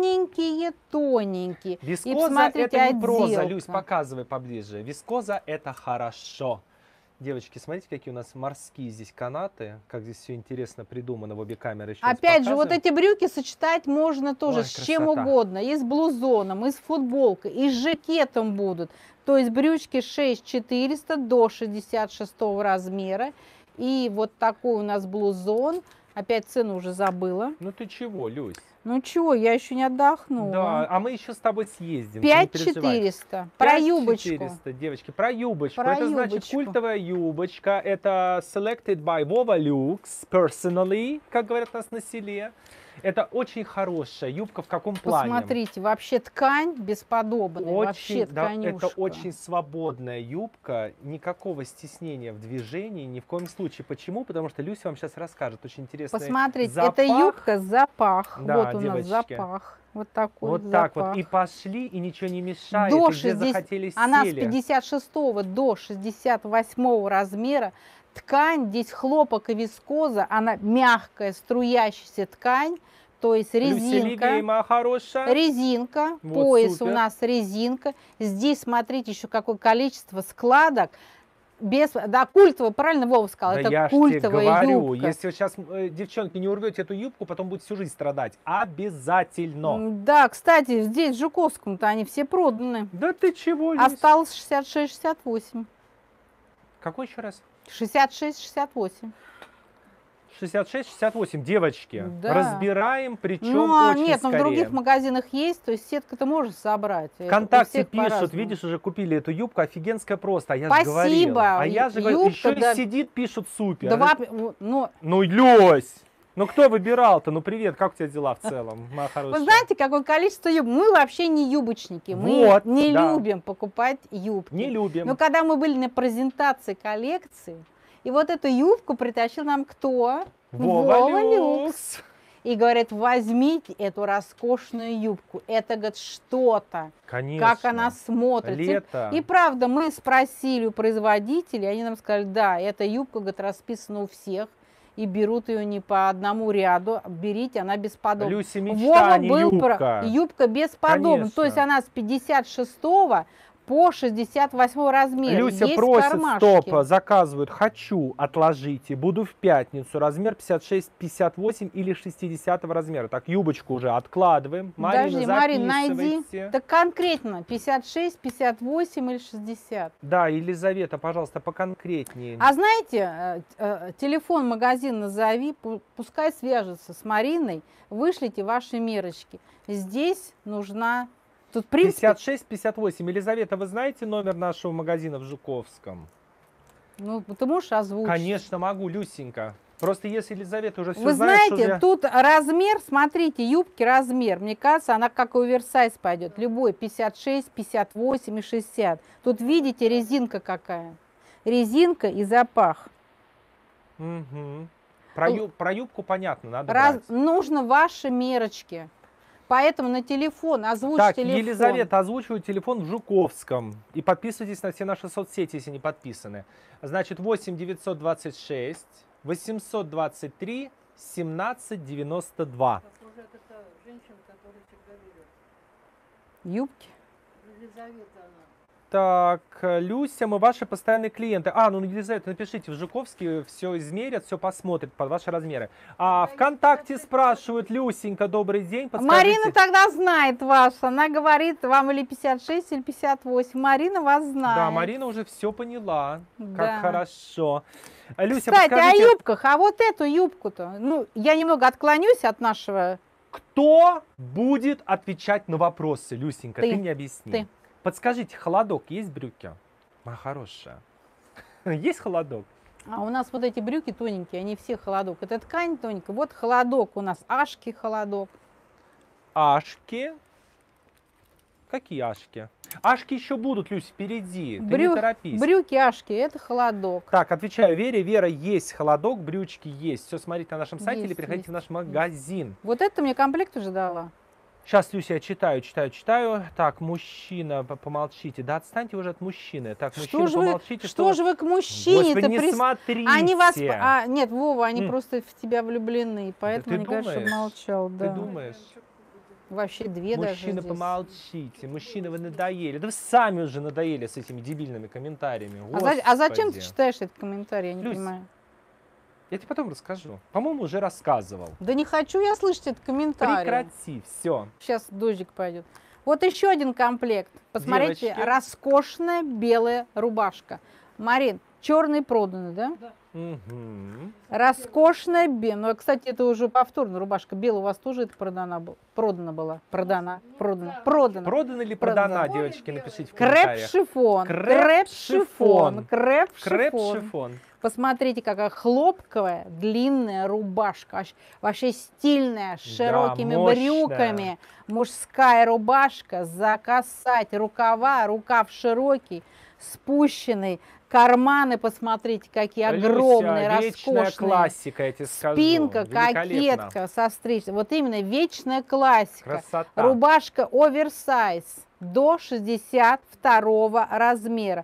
тоненькие. И Вискоза посмотрите, это не проза, отделка. Люсь, показывай поближе. Вискоза это хорошо. Девочки, смотрите, какие у нас морские здесь канаты, как здесь все интересно придумано в обе камеры. Еще раз Опять же, вот показываем. эти брюки сочетать можно тоже Ой, с чем красота. угодно. И с блузоном, и с футболкой, и с жакетом будут. То есть брючки 6400 до 66 размера. И вот такой у нас блузон. Опять цену уже забыла. Ну ты чего, Люсь? Ну чего, я еще не отдохнула. Да, а мы еще с тобой съездим. ты не переживай. 5400. Про юбочку. 5400, девочки, про юбочку. Про Это значит юбочку. культовая юбочка. Это selected by Vova Lux personally, как говорят у нас на селе. Это очень хорошая юбка. В каком плане? Посмотрите, вообще ткань бесподобная. Вообще Да, тканюшка. это очень свободная юбка, никакого стеснения в движении, ни в коем случае. Почему? Потому что Люся вам сейчас расскажет очень интересный Посмотрите, запах. это юбка запах. Да, Вот у нас девочки. запах. Вот такой Вот запах. так вот. И пошли, и ничего не мешает. До и где 60 захотели, Она с сели. 56 до 68 размера. Ткань, здесь хлопок и вискоза, она мягкая, струящаяся ткань, то есть Люся, резинка. левее, моя хорошая. Резинка, Вот, пояс супер. у нас резинка. Здесь, смотрите, еще какое количество складок. Без, да, культовая, правильно Вова сказал, Да это я ж тебе культовая говорю, юбка. если вы сейчас, девчонки, не урвете эту юбку, потом будет всю жизнь страдать. Обязательно. Да, кстати, здесь в Жуковском-то они все проданы. Да ты чего, Люсь? Осталось 66-68. Какой еще раз? 66-68. 66-68, девочки. Да. Разбираем, причем Ну, очень нет, но в скорее. других магазинах есть, то есть сетка-то можно собрать. Это у ВКонтакте всех пишут, по-разному. видишь, уже купили эту юбку, офигенская просто. А я же Спасибо. говорил. А я же говорил, Юбка, еще да. и сидит, пишут супер. Да, ну, Ну, Люсь, ну кто выбирал-то? Ну, привет, как у тебя дела в целом, моя хорошая? вы знаете, какое количество юбок? Мы вообще не юбочники, мы Вот, не да. любим покупать юбки. Не любим. Но когда мы были на презентации коллекции, и вот эту юбку притащил нам кто? Вова Люкс. Люкс. И говорит, возьмите эту роскошную юбку. Это, говорит, что-то. Конечно. Как она смотрится. Лето. И правда, мы спросили у производителей, они нам сказали, да, эта юбка, говорит, расписана у всех. И берут ее не по одному ряду, берите, она бесподобна. Люся, мечта, Вова а не был юбка. юбка бесподобна. Конечно. То есть она с 56 по 68 размер. Люся Есть просит, кармашки. стоп, заказывают, хочу, отложите, буду в пятницу, размер 56, 58 или 60 размера. Так, юбочку уже откладываем. Подожди, Марин, найди. записывайте. Так конкретно, 56, 58 или 60. Да, Елизавета, пожалуйста, поконкретнее. А знаете, телефон магазин назови, пускай свяжется с Мариной, вышлите ваши мерочки. Здесь нужна Тут, в принципе, 56-58. Елизавета, вы знаете номер нашего магазина в Жуковском? ну, ты можешь озвучить? Конечно, могу, Люсенька. Просто если Елизавета уже все Вы знает, что знаете, я... тут размер, смотрите, юбки размер. Мне кажется, она как оверсайз пойдет. Любой 56, 58 и 60. Тут видите, резинка какая. Резинка и запах. Мгм. Про юбку понятно, надо брать. Нужно ваши мерочки. Поэтому на телефон, озвучь Так, телефон. Елизавета озвучивает телефон в Жуковском. И подписывайтесь на все наши соцсети, если не подписаны. Значит, 8 926 823 17 92. Похоже, это та женщина, которая всегда берет. Юбки. Елизавета она. Так, Люся, мы ваши постоянные клиенты. Ну, Елизавета, напишите, в Жуковске все измерят, все посмотрят под ваши размеры. ВКонтакте спрашивают, Люсенька, добрый день, подскажите. Марина тогда знает вас. Она говорит, вам или 56, или 58. Марина вас знает. Да, Марина уже все поняла. Да. Как хорошо. Люся, Кстати, подскажите, о юбках. А вот эту юбку-то, ну, я немного отклонюсь от нашего... кто будет отвечать на вопросы, Люсенька? Ты. Ты мне объясни. Ты. Подскажите, холодок есть брюки? Моя хорошая. Есть холодок? А у нас вот эти брюки тоненькие, они все холодок. Это ткань тоненькая. Вот холодок у нас, ашки холодок. Ашки? Какие ашки? Ашки еще будут, Люсь, впереди. Ты не торопись. Брюки, ашки, это холодок. Так, отвечаю Вере. Вера, есть холодок, брючки есть. Все смотрите на нашем сайте или Есть, приходите в наш есть. магазин. Вот это мне комплект уже дала. Сейчас, Люся, я читаю. Так, мужчина, помолчите. Да отстаньте уже от мужчины. Так, мужчина, помолчите. Что же вы к мужчине-то Господи, не смотрите. Они вас... нет, Вова, они просто в тебя влюблены. Поэтому ты мне кажется, чтобы думаешь? молчал. Да. Ты думаешь? Вообще две даже Мужчина, здесь. помолчите. Мужчина, вы надоели. Да вы сами уже надоели с этими дебильными комментариями. А зачем ты Господи. читаешь этот комментарий, я не Люсь, понимаю. Я тебе потом расскажу. По-моему, уже рассказывал. Да не хочу я слышать этот комментарий. Прекрати, все. Сейчас дождик пойдет. Вот еще один комплект. Посмотрите, Девочки. роскошная белая рубашка. Марин, черный проданный, да? Роскошная белая. Ну, кстати, это уже повторная рубашка. Белая у вас тоже это продана была? Продана. Продана или Продана. продана, девочки, напишите в комментариях. Креп-шифон. Креп-шифон. Креп-шифон. Креп-шифон. Посмотрите, какая хлопковая, длинная рубашка. Вообще стильная, с широкими мощная. брюками. Мужская рубашка, закасать рукава, рукав широкий, спущенный. Карманы, посмотрите, какие огромные, Люся, вечная роскошные. классика, я тебе скажу. Спинка, Великолепно. кокетка со стрижкой. Вот именно вечная классика. Красота. Рубашка оверсайз до 62 размера.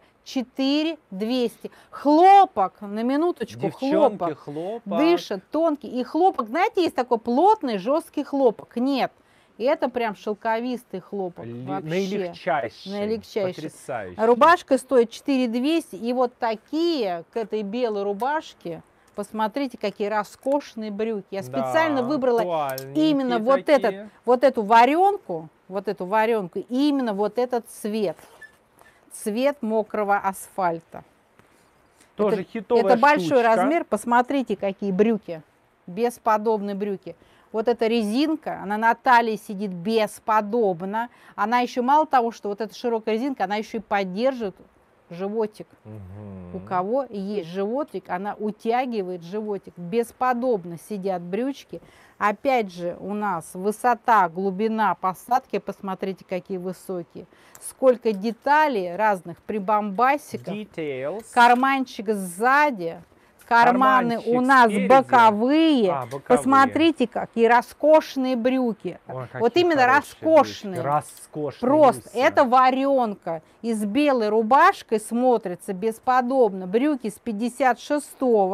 4200. Хлопок, на минуточку, Девчонки, хлопок. хлопок. Дышит, тонкий. И хлопок, знаете, есть такой плотный, жесткий хлопок. Нет. И это прям шелковистый хлопок. Вообще. Наилегчайший. Наилегчайший. Потрясающий. Рубашка стоит 4200. И вот такие к этой белой рубашке, посмотрите, какие роскошные брюки. Я специально выбрала актуальненькие именно такие. вот эту варенку, и именно вот этот цвет. Цвет мокрого асфальта. Тоже хитовая Это большой штучка. размер. Посмотрите, какие брюки. Бесподобные брюки. Вот эта резинка, она на талии сидит бесподобно. Она еще мало того, что вот эта широкая резинка, она еще и поддерживает животик. У кого есть животик, она утягивает животик. Бесподобно сидят брючки. Опять же, у нас высота, глубина посадки, посмотрите, какие высокие. Сколько деталей разных прибамбасиков. Details. Карманчик сзади. Карманы Карманчик у нас спереди. боковые. Боковые. Посмотрите, какие роскошные брюки. Ой, какие вот именно хорошие роскошные. брючки. Роскошные, Просто. Люся. Это варенка. И с белой рубашкой смотрится бесподобно. Брюки с 56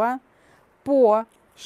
по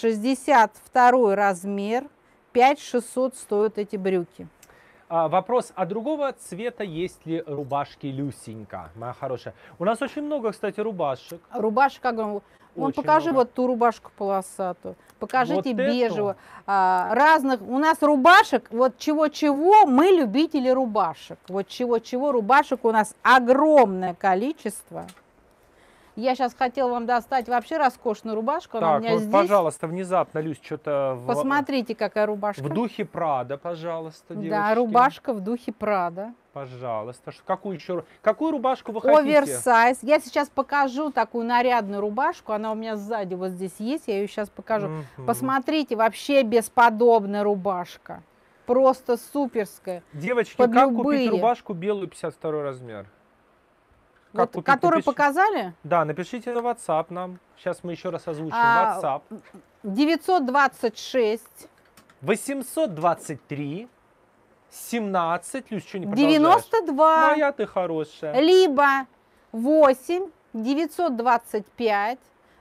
62 размер. 5600 стоят эти брюки. Вопрос, а другого цвета есть ли рубашки, Люсенька, моя хорошая? У нас очень много, кстати, рубашек. Рубашек, как он, Очень покажи много. вот ту рубашку полосатую, покажите Вот эту? бежевую. Разных, у нас рубашек, вот чего-чего, мы любители рубашек. Вот чего-чего, рубашек у нас огромное количество. Я сейчас хотела вам достать вообще роскошную рубашку, она у Так, меня вот, здесь. пожалуйста, внезапно, Люсь, что-то Посмотрите, какая рубашка. в духе Прада, пожалуйста, девочки. Да, рубашка в духе Прада. Пожалуйста. Какую рубашку вы хотите? Оверсайз. Я сейчас покажу такую нарядную рубашку. Она у меня сзади вот здесь есть. Я ее сейчас покажу. Посмотрите, вообще бесподобная рубашка. Просто суперская. Девочки, Под как любые. купить рубашку белую 52 размер? Вот, купить? которую показали? Да, напишите на WhatsApp нам. Сейчас мы еще раз озвучим. WhatsApp. 926. 823. 17. Люсь, что не продолжаешь? 92. Моя ты хорошая. Либо 8 925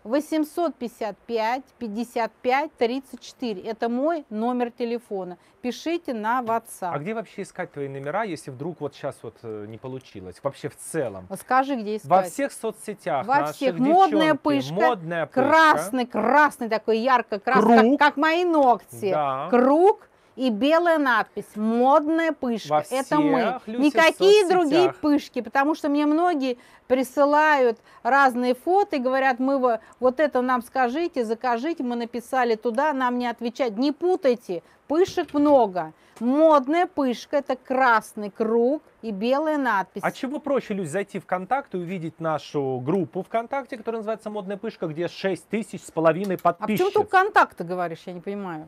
855 55 34. Это мой номер телефона. Пишите на WhatsApp. А где вообще искать твои номера, если вдруг вот сейчас вот не получилось? Вообще в целом. Скажи, где искать. Во всех соцсетях. Во наших, всех. Модная пышка. Модная пышка. Красный такой, ярко-красный, Круг. как мои ногти. Да. Круг. И белая надпись «Модная пышка». Это мы. Люся, Никакие другие соцсетях. пышки, потому что мне многие присылают разные фото и говорят, мы вот это нам скажите, закажите, мы написали туда, нам не отвечать. Не путайте, пышек много. Модная пышка – это красный круг и белая надпись. А чего проще, Люсь, зайти в ВКонтакте и увидеть нашу группу ВКонтакте, которая называется «Модная пышка», где 6500 подписчиков. А почему ты ВКонтакт говоришь, я не понимаю?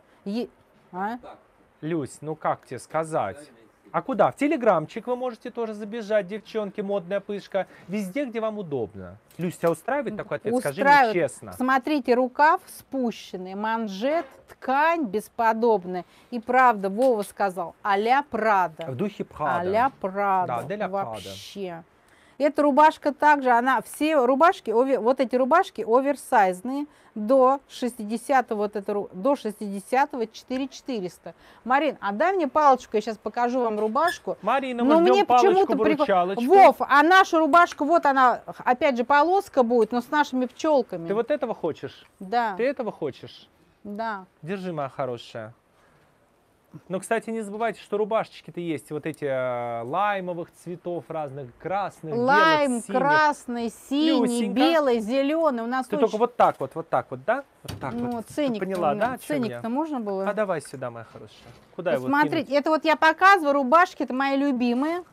Люсь, ну как тебе сказать? А куда? В Телеграмчик вы можете тоже забежать, девчонки, модная пышка. Везде, где вам удобно. Люсь, тебя устраивает такой ответ? Скажи мне честно. Смотрите, рукав спущенный, манжет, ткань бесподобная. И правда, Вова сказал, а-ля Прада. В духе Прада. А-ля Прада. Да, де-ля Прада. Вообще. Эта рубашка также, все рубашки, вот эти рубашки оверсайзные, до 60-го, до 60-го 4400. Марин, а дай мне палочку, я сейчас покажу вам рубашку. Марина, мы ждем палочку-выручалочку. Вов, а наша рубашка, вот она, опять же, полоска будет, но с нашими пчелками. Ты вот этого хочешь? Да. Ты этого хочешь? Да. Держи, моя хорошая. Но, кстати, не забывайте, что рубашечки-то есть вот эти лаймовых цветов разных, красных, лайм, белых, синих. красный, синий, Люсенька. белый, зеленый. У нас Ты очень... только вот так, да? Вот так Ну, вот. ценник, Ты поняла, да? о чем я? ценник-то можно было? А давай сюда, моя хорошая. Куда его Смотрите, кинуть? это вот я показываю, рубашки, это мои любимые.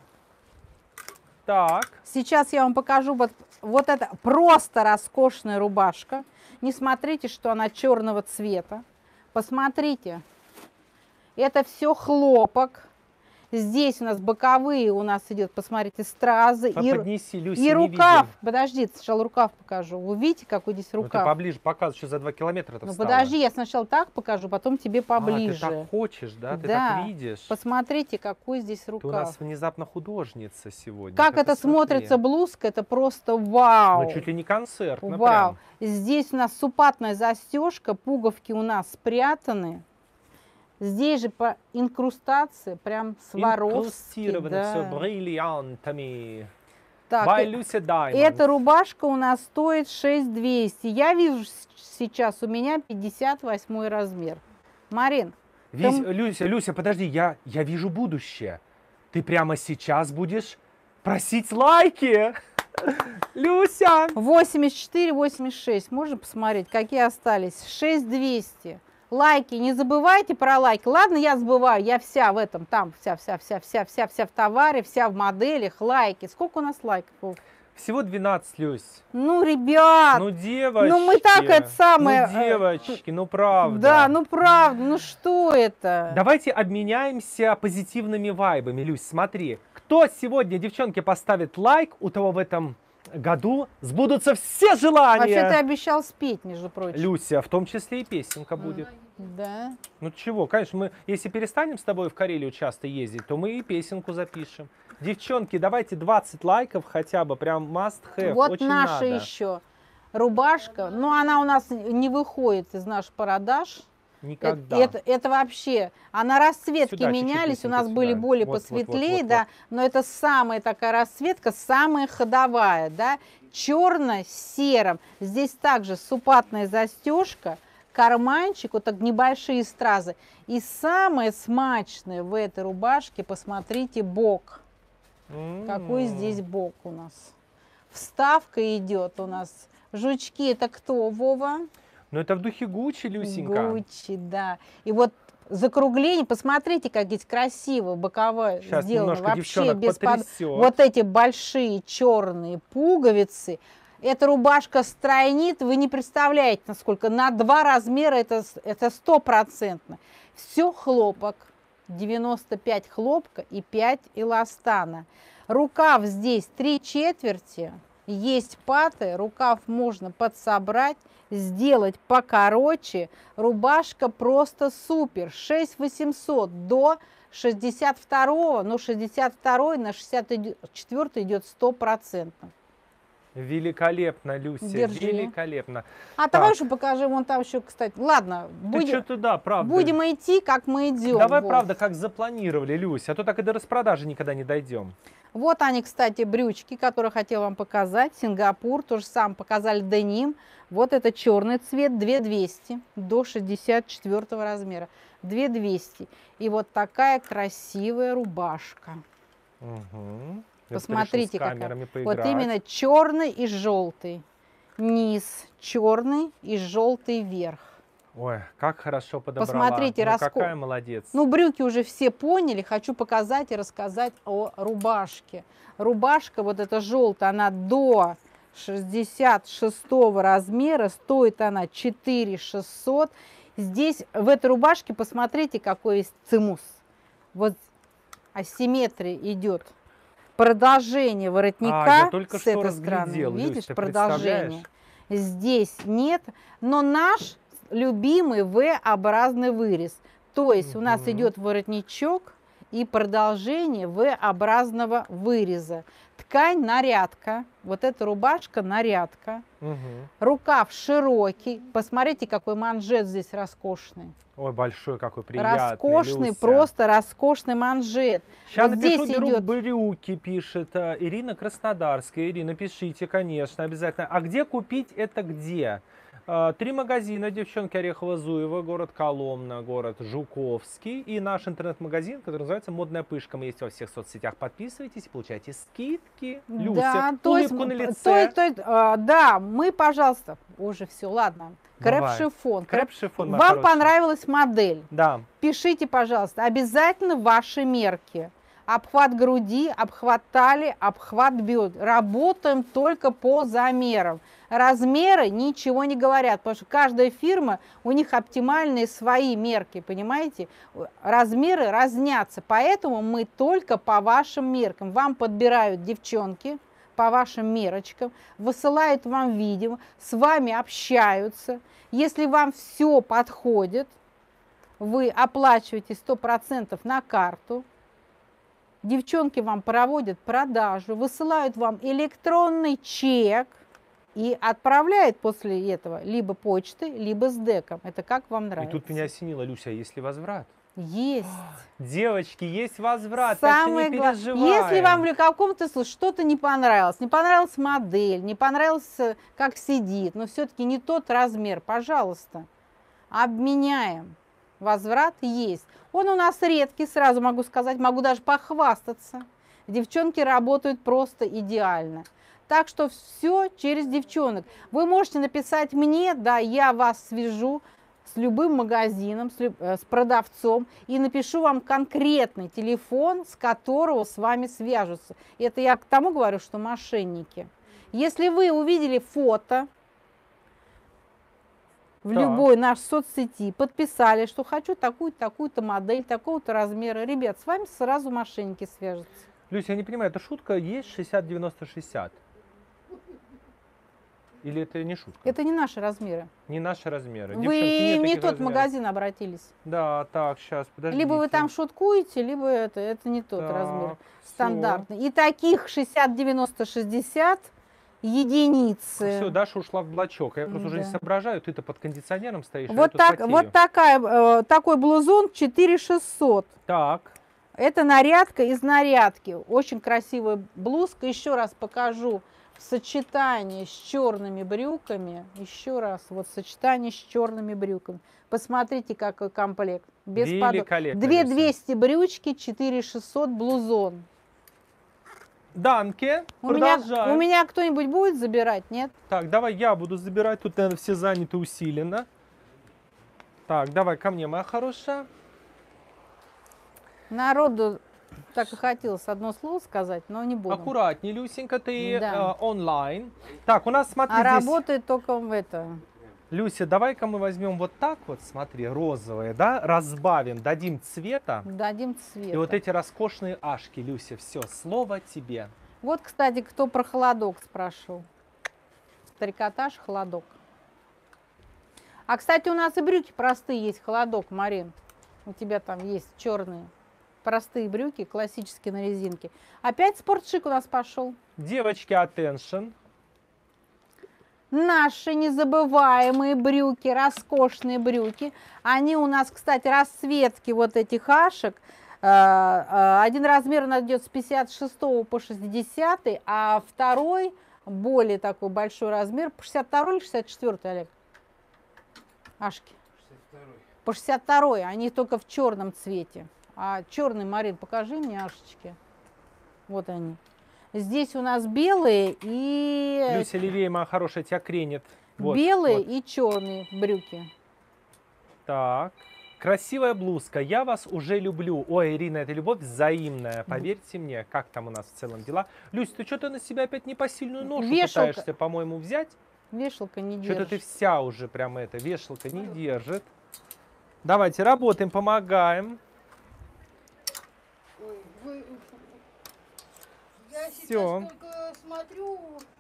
Так. Сейчас я вам покажу вот это просто роскошная рубашка. Не смотрите, что она черного цвета. Посмотрите. Это все хлопок. Здесь у нас боковые, у нас идет, посмотрите, стразы. Поднеси, Люся, И не рукав. видим. Подожди, сначала рукав покажу. Вы видите, какой здесь Ну, ты рукав? поближе показывай, что за 2 километра-то Ну встала. подожди, я сначала так покажу, потом тебе поближе. А, ты так хочешь, да? Ты Да. так видишь? Посмотрите, какой здесь Ты у рукав. нас внезапно художница сегодня. Как Ты это посмотри. смотрится блузка, это просто вау. Ну, чуть ли не концертно Вау. прям. Здесь у нас супатная застежка, пуговки у нас спрятаны. Здесь же по инкрустации, прям Сваровски. Инкрустировано все Да. бриллиантами. Так, By Lucy Diamond. эта рубашка у нас стоит 6200. Я вижу сейчас у меня 58 размер. Марин, Люся, подожди, я вижу будущее. Ты прямо сейчас будешь просить лайки. Люся! 84, 86. Можно посмотреть, какие остались? 6200. Лайки, не забывайте про лайки. Ладно, я забываю, я вся в этом, там, вся в товаре, вся в моделях, лайки. Сколько у нас лайков? Вов? Всего 12, Люсь. Ну, ребят, Ну, девочки. ну мы так это самое... Ну, девочки, ну, правда. Да, ну правда, ну что это? Давайте обменяемся позитивными вайбами, Люсь, смотри. Кто сегодня, девчонки, поставит лайк, у того в этом году сбудутся все желания. Вообще ты обещал спеть, между прочим. Люся, в том числе и песенка будет. Да. Ну чего, конечно, мы, если перестанем с тобой в Карелию часто ездить, то мы и песенку запишем. Девчонки, давайте 20 лайков хотя бы, прям must have, Вот очень наша надо. еще рубашка, но она у нас не выходит из наших продаж. Никогда. Это вообще, а на расцветке Сюда чуть-чуть, менялись, у Люсенька, нас были сюда. более Вот, посветлее, вот. да, но это самая такая расцветка, самая ходовая, да, черно-сером. Здесь также супатная застежка, карманчик, вот так небольшие стразы. И самое смачное в этой рубашке, посмотрите, бок. Какой здесь бок у нас. Вставка идет у нас. Жучки, это кто, Вова? Ну это в духе Гуччи, Люсенька. Гуччи, да. И вот закругление. Посмотрите, как здесь красиво боковое Сейчас сделано. немножко Вообще девчонок без потрясет. Вот эти большие черные пуговицы. Эта рубашка стройнит, вы не представляете, насколько. На 2 размера это 100%. Все хлопок. 95 хлопка и 5 эластана. Рукав здесь 3/4. Есть паты, рукав можно подсобрать, сделать покороче. Рубашка просто супер. 6800 до 62, но 62 на 64 идет 100%. Великолепно, Люся, Держи. великолепно. А Так. давай еще покажи, вон там еще, кстати. Ладно, Ты что-то, да, правда. будем идти, как мы идем. Давай, вот. правда, как запланировали, Люся, а то так и до распродажи никогда не дойдем. Вот они, кстати, брючки, которые хотела вам показать. Сингапур, то же самое показали деним. Вот это черный цвет, 2200 до 64 размера. 2200. И вот такая красивая рубашка. Угу. Посмотрите, какая. Вот именно черный и желтый. Низ черный и желтый верх. Ой, как хорошо подобрала. Посмотрите, ну, какая молодец. Ну, брюки уже все поняли. Хочу показать и рассказать о рубашке. Рубашка вот эта желтая, она до 66 размера. Стоит она 4600. Здесь в этой рубашке посмотрите, какой есть цимус. Вот асимметрия идет. Продолжение воротника я только с что этой разглядел, стороны. Люсь, Видишь, ты продолжение. представляешь? Здесь нет, но наш любимый V-образный вырез. То есть у нас идет воротничок и продолжение V-образного выреза. Ткань нарядка. Вот эта рубашка нарядка. Рукав широкий. Посмотрите, какой манжет здесь роскошный. Ой, большой какой приятный. Роскошный, Люся. просто роскошный манжет. Сейчас вот напишу, здесь беру идет брюки, пишет Ирина Краснодарская. Ирина, пишите, конечно, обязательно. А где купить это где? 3 магазина, девчонки, Орехово-Зуево, город Коломна, город Жуковский. И наш интернет-магазин, который называется «Модная пышка». Мы есть во всех соцсетях. Подписывайтесь, получайте скидки. Люся, да, улыбку на лице. Да, мы, пожалуйста, уже все, ладно. Крэп-шифон. Крэп-шифон, Вам понравилась модель? Да. Пишите, пожалуйста, обязательно ваши мерки. Обхват груди, обхват талии, обхват бедер. Работаем только по замерам. Размеры ничего не говорят, потому что каждая фирма, у них оптимальные свои мерки, понимаете? Размеры разнятся, поэтому мы только по вашим меркам. Вам подбирают девчонки по вашим мерочкам, высылают вам видео, с вами общаются. Если вам все подходит, вы оплачиваете 100% на карту. Девчонки вам проводят продажу, высылают вам электронный чек и отправляют после этого либо почтой, либо с деком. Это как вам нравится. И тут меня осенило, Люся, есть ли возврат? Есть. Девочки, есть возврат, Самое так что не главное, переживаем. если вам в каком-то случае что-то не понравилась модель, не понравилось, как сидит, но все-таки не тот размер, пожалуйста, обменяем. Возврат есть. Он у нас редкий, сразу могу сказать, могу даже похвастаться. Девчонки работают просто идеально. Так что все через девчонок. Вы можете написать мне, да, я вас свяжу с любым магазином, с продавцом и напишу вам конкретный телефон, с которого с вами свяжутся. Это я к тому говорю, что мошенники. Если вы увидели фото в любой нашей соцсети, подписали, что хочу такую-то, такую-то модель, такого-то размера, ребят, с вами сразу мошенники свяжутся. Люся, я не понимаю, это шутка, есть 60-90-60? Или это не шутка? Это не наши размеры. Не наши размеры. Вы Девчонки, нет не таких тот размеров. магазин обратились. Да, так, сейчас, подождите. Либо вы там шуткуете, либо это не тот Так, размер. всё. Стандартный. И таких 60-90-60 единицы. Все, Даша ушла в блочок. Я просто уже не Да. соображаю, ты-то под кондиционером стоишь. а я Вот, тут так, потею. вот такой блузон 4600. Так. Это нарядка из нарядки. Очень красивая блузка. Еще раз покажу в сочетании с черными брюками. Еще раз, вот сочетание с черными брюками. Посмотрите, какой комплект. Без Великолепно, 2200 брючки, 4600 блузон. Данке, У продолжаем. меня кто-нибудь будет забирать, нет? Так, давай я буду забирать. Тут, наверное, все заняты усиленно. Так, давай ко мне, моя хорошая. Народу так и хотелось одно слово сказать, но не буду. Аккуратней, Люсенька, ты Да. онлайн. Так, у нас, смотри, А здесь... работает только в это. Люся, давай-ка мы возьмем вот так вот, смотри, розовые, да, разбавим, дадим цвета. Дадим цвет. И вот эти роскошные ашки, Люся, все, слово тебе. Вот, кстати, кто про холодок спрашивал. Трикотаж, холодок. А, кстати, у нас и брюки простые есть, холодок, Марин. У тебя там есть черные. Простые брюки, классические на резинке. Опять спортшик у нас пошел. Девочки, attention. Наши незабываемые брюки, роскошные брюки. Они у нас, кстати, расцветки вот этих ашек. Один размер у нас идет с 56 по 60, а второй, более такой большой размер, по 62 или 64, Олег? Ашки. 62. По 62, они только в черном цвете. А черный, Марин, покажи мне ашечки. Вот они. Здесь у нас белые и... Люся, левее, моя хорошая, тебя кренит. Вот, белые вот. и черные брюки. Так. Красивая блузка. Я вас уже люблю. Ой, Ирина, это любовь взаимная. Поверьте мне, как там у нас в целом дела. Люсь, ты что-то на себя опять непосильную ношу Вешалка. пытаешься, по-моему, взять? Вешалка не Что-то держит. ты вся уже прям это, вешалка не держит. Давайте работаем, помогаем. Ой, я сейчас Всё. только смотрю.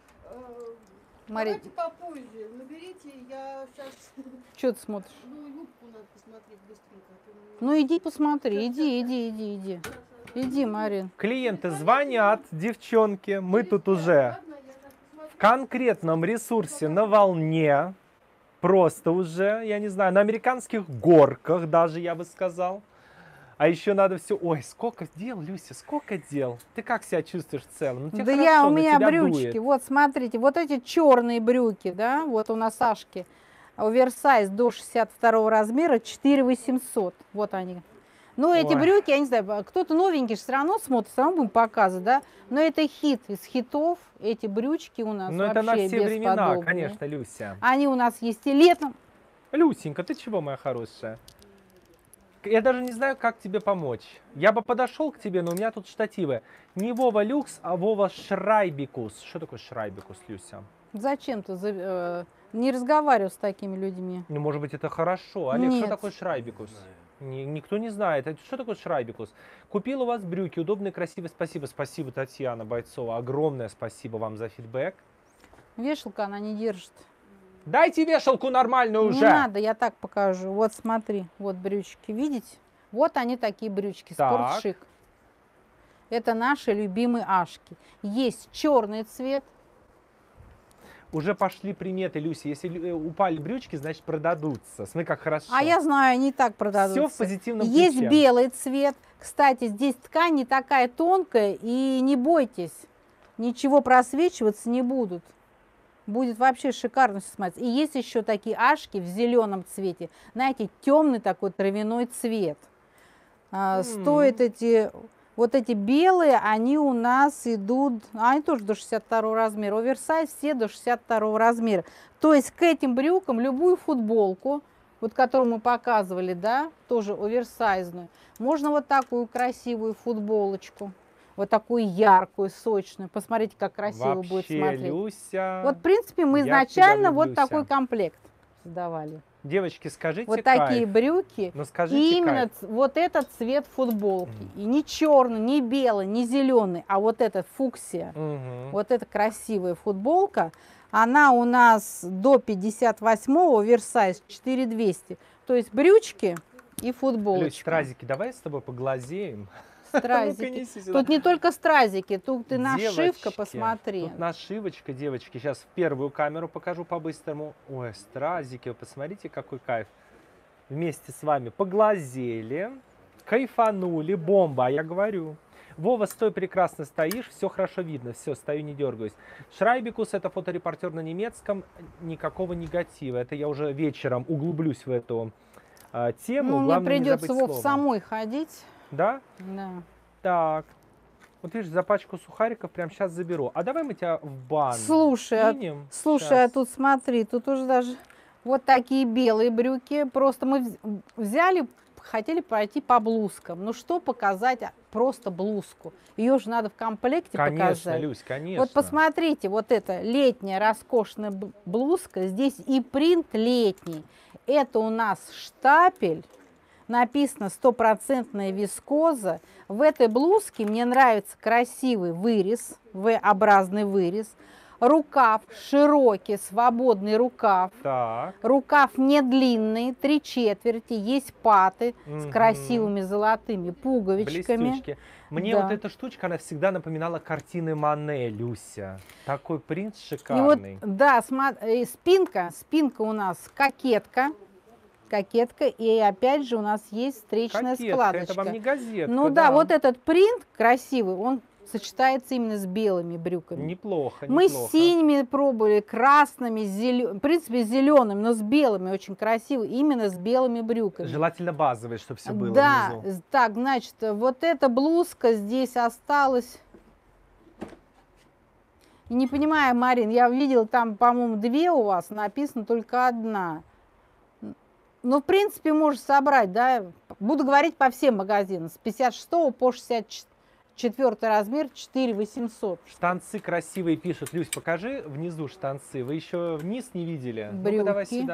Марин. Давайте попозже. Наберите, я сейчас. Что ты смотришь? Ну, юбку надо посмотреть быстренько. а то мне- Ну иди посмотри, иди. Иди, Марин. Клиенты звонят, девчонки. Мы тут уже Ладно, я так посмотрю. в конкретном ресурсе на волне. Просто уже, я не знаю, на американских горках даже, я бы сказал. А еще надо все... Ой, сколько дел, Люся, сколько дел. Ты как себя чувствуешь в целом? Ну, тебе Да хорошо, у на меня тебя брючки. дует. Вот смотрите, вот эти черные брюки, да, вот у нас Сашки. Оверсайз до 62 размера 4800. Вот они. Ну, эти Ой. брюки, я не знаю, кто-то новенький все равно смотрит, все равно будем показывать, да. Но это хит из хитов. Эти брючки у нас Ну, вообще это на все времена, бесподобные. конечно, Люся. Они у нас есть и летом. Люсенька, ты чего, моя хорошая? Я даже не знаю, как тебе помочь. Я бы подошел к тебе, но у меня тут штативы. Не Вова Люкс, а Вова Шрайбикус. Что такое Шрайбикус, Люся? Зачем ты не разговаривал с такими людьми? Ну, может быть, это хорошо. Олег, что Нет. такое Шрайбикус? Никто не знает. Что такое Шрайбикус? Купил у вас брюки, удобные, красивые. Спасибо, спасибо, Татьяна Бойцова. Огромное спасибо вам за фидбэк. Вешалка она не держит. Дайте вешалку нормальную уже. Не надо, я так покажу. Вот смотри, вот брючки, видите? Вот они такие брючки, Так. спортшик. Это наши любимые ашки. Есть черный цвет. Уже пошли приметы, Люся. Если упали брючки, значит продадутся. Смотри, как хорошо. А я знаю, они так продадутся. Все в позитивном Есть ключе. белый цвет. Кстати, здесь ткань не такая тонкая. И не бойтесь, ничего просвечиваться не будут. Будет вообще шикарно все смотреться. И есть еще такие ашки в зеленом цвете. Знаете, темный такой травяной цвет. Стоят вот эти белые, они у нас идут, они тоже до 62 размера. Оверсайз все до 62 размера. То есть к этим брюкам любую футболку, вот которую мы показывали, да, тоже оверсайзную, можно вот такую красивую футболочку. Вот такую яркую, сочную. Посмотрите, как красиво Вообще, будет смотреть. Люся. Вот, в принципе, мы я изначально тебя вот люблю, такой Ся. комплект создавали. Девочки, скажите Вот кайф. такие брюки. Ну скажите И именно кайф. вот этот цвет футболки. И не черный, не белый, не зеленый, а вот этот фуксия. Мгм. Вот эта красивая футболка. Она у нас до 58-го, оверсайз 4200. То есть брючки и Люсь, футболочка. стразики, давай с тобой поглазеем. Стразики. Ну-ка, неси сюда. Тут не только стразики, тут и нашивка, Девочки, посмотри. Тут нашивочка, девочки. Сейчас в первую камеру покажу по-быстрому. Ой, стразики, вы посмотрите, какой кайф. Вместе с вами поглазели, кайфанули, бомба, я говорю. Вова, стой, прекрасно стоишь, все хорошо видно, все, стою, не дергаюсь. Шрайбикус — это фоторепортер на немецком, никакого негатива. Это я уже вечером углублюсь в эту тему. Ну, мне Главное, не придется забыть Вов слово. самой ходить. Да? Да. Так. Вот видишь, за пачку сухариков прямо сейчас заберу. А давай мы тебя в бан Слушай, кинем. слушай, а Щас. тут смотри, тут уже даже вот такие белые брюки. Просто мы взяли хотели пройти по блузкам. Ну что показать, просто блузку? Ее же надо в комплекте показать. Конечно, Люсь, конечно. Вот посмотрите, вот эта летняя роскошная блузка, здесь и принт летний. Это у нас штапель, написано 100% вискоза. В этой блузке мне нравится красивый вырез, V-образный вырез. Рукав широкий, свободный рукав. Так. Рукав не длинный, 3/4, есть паты с красивыми золотыми пуговичками. Блестючки. Мне Да. вот эта штучка, она всегда напоминала картины Мане, Люся. Такой принт И шикарный. вот, да, спинка у нас кокетка, и опять же у нас есть встречная Кокетка, складочка. это вам не газетка. Ну да, вот этот принт красивый, он сочетается именно с белыми брюками. Неплохо, Мы неплохо. с синими пробовали, красными, в принципе, зелеными, но с белыми, очень красиво, именно с белыми брюками. Желательно базовое, чтобы все было Да, внизу. так, значит, вот эта блузка здесь осталась. Не понимаю, Марин, я видела там, по-моему, 2 у вас, написано только 1. Ну, в принципе, можешь собрать, да. Буду говорить по всем магазинам. С 56 по 64 размер, 4800. Штанцы красивые пишут. Люсь, покажи внизу штанцы. Вы еще вниз не видели? Ну-ка, давай сюда.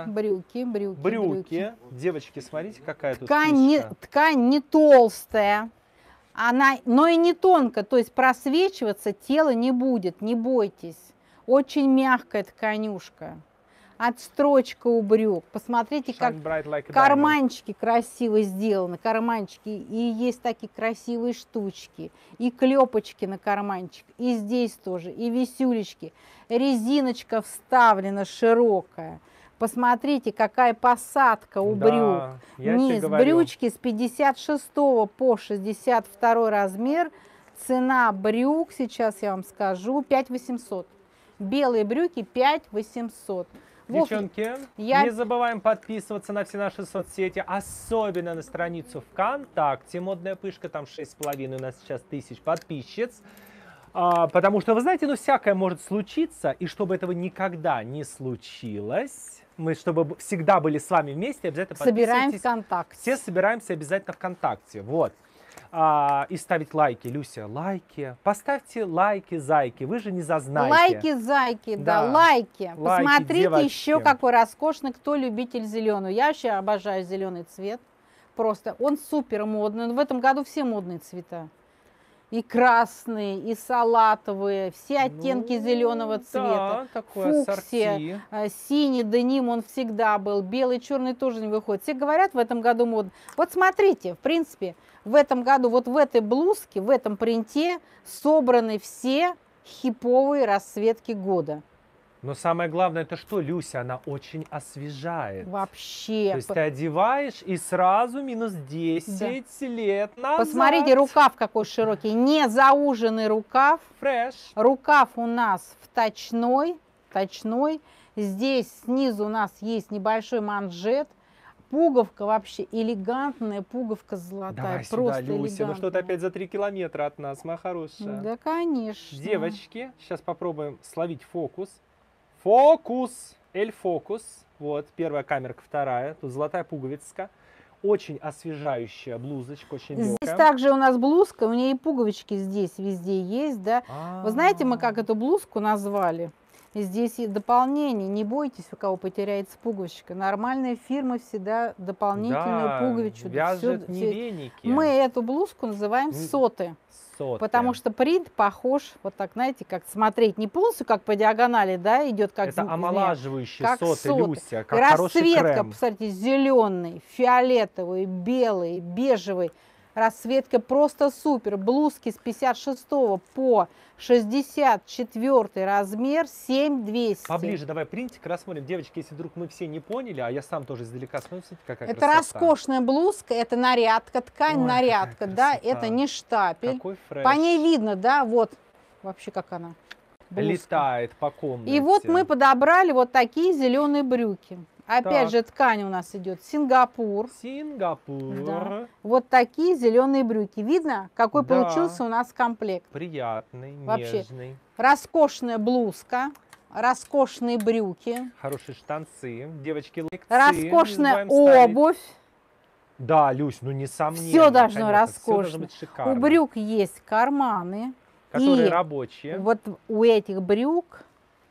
Брюки. Девочки, смотрите, какая тут Ткань не толстая, но и не тонкая, то есть просвечиваться тело не будет, не бойтесь. Очень мягкая тканюшка. Отстрочка у брюк. Посмотрите, как карманчики красиво сделаны. Карманчики. И есть такие красивые штучки. И клепочки на карманчик. И здесь тоже. И висюлечки. Резиночка вставлена широкая. Посмотрите, какая посадка у брюк. Низ брючки с 56 по 62 размер. Цена брюк, сейчас я вам скажу, 5800. Белые брюки 5800. Девчонки, не забываем подписываться на все наши соцсети, особенно на страницу ВКонтакте. Модная пышка, там 6,5 у нас сейчас тысяч подписчиц. Потому что, вы знаете, ну всякое может случиться, и чтобы этого никогда не случилось, мы, чтобы всегда были с вами вместе, обязательно подписывайтесь. Собираем ВКонтакте. Все собираемся обязательно ВКонтакте, вот. И ставить лайки, Люся, лайки. Поставьте лайки, зайки, вы же не зазнаете. Лайки, зайки, да, лайки. Посмотрите девочки. еще какой роскошный, кто любитель зеленого. Я вообще обожаю зеленый цвет. Просто он супер модный. В этом году все модные цвета. И красные, и салатовые, все оттенки зеленого цвета. Да, такой фуксия, синий деним, он всегда был, белый, черный тоже не выходит. Все говорят, в этом году модно. Вот смотрите, в принципе, в этом году вот в этой блузке, в этом принте собраны все хиповые расцветки года. Но самое главное, это что, Люся, она очень освежает. Вообще. То есть ты одеваешь и сразу минус 10 лет назад. Посмотрите, рукав какой широкий, не зауженный рукав. Фреш. Рукав у нас в точной. Здесь снизу у нас есть небольшой манжет. Пуговка вообще элегантная, пуговка золотая. Давай просто сюда, Люся, ну что-то элегантная. опять за 3 километра от нас, моя хорошая. Да, конечно. Девочки, сейчас попробуем словить фокус. Фокус! Эль-фокус. Вот, первая камерка, вторая. Тут золотая пуговицка. Очень освежающая блузочка, очень легкая. Здесь также у нас блузка, у нее и пуговички здесь везде есть, да. Вы знаете, мы как эту блузку назвали? Здесь и дополнение. Не бойтесь, у кого потеряется пуговичка. Нормальные фирмы всегда дополнительную пуговичку. Вяжет не веники. Мы эту блузку называем соты. Потому что принт похож, вот так, знаете, как смотреть, не полностью как по диагонали, да, идет как... Это омолаживающие как соты, Люся, как хороший расцветка, крем. посмотрите, зеленый, фиолетовый, белый, бежевый. Расцветка просто супер. Блузки с 56 по 64 размер 7200. Поближе давай принтик рассмотрим. Девочки, если вдруг мы все не поняли, а я сам тоже издалека смотрю, смотрите, какая это красота. Роскошная блузка, это нарядка, ткань. Ой, нарядка, да, красота. это не штапель. Какой фреш. По ней видно, да, вот вообще как она. Блузка. Летает по комнате. И вот мы подобрали вот такие зеленые брюки. Опять же, ткань у нас идет Сингапур. Да. Вот такие зеленые брюки. Видно, какой получился у нас комплект? Приятный, вообще нежный. Роскошная блузка, роскошные брюки. Хорошие штанцы. Девочки, лайкцы. Роскошная обувь. Да, Люсь, ну несомненно. Все должно конечно, всё должно роскошно. быть шикарно. У брюк есть карманы. Которые И рабочие. вот у этих брюк...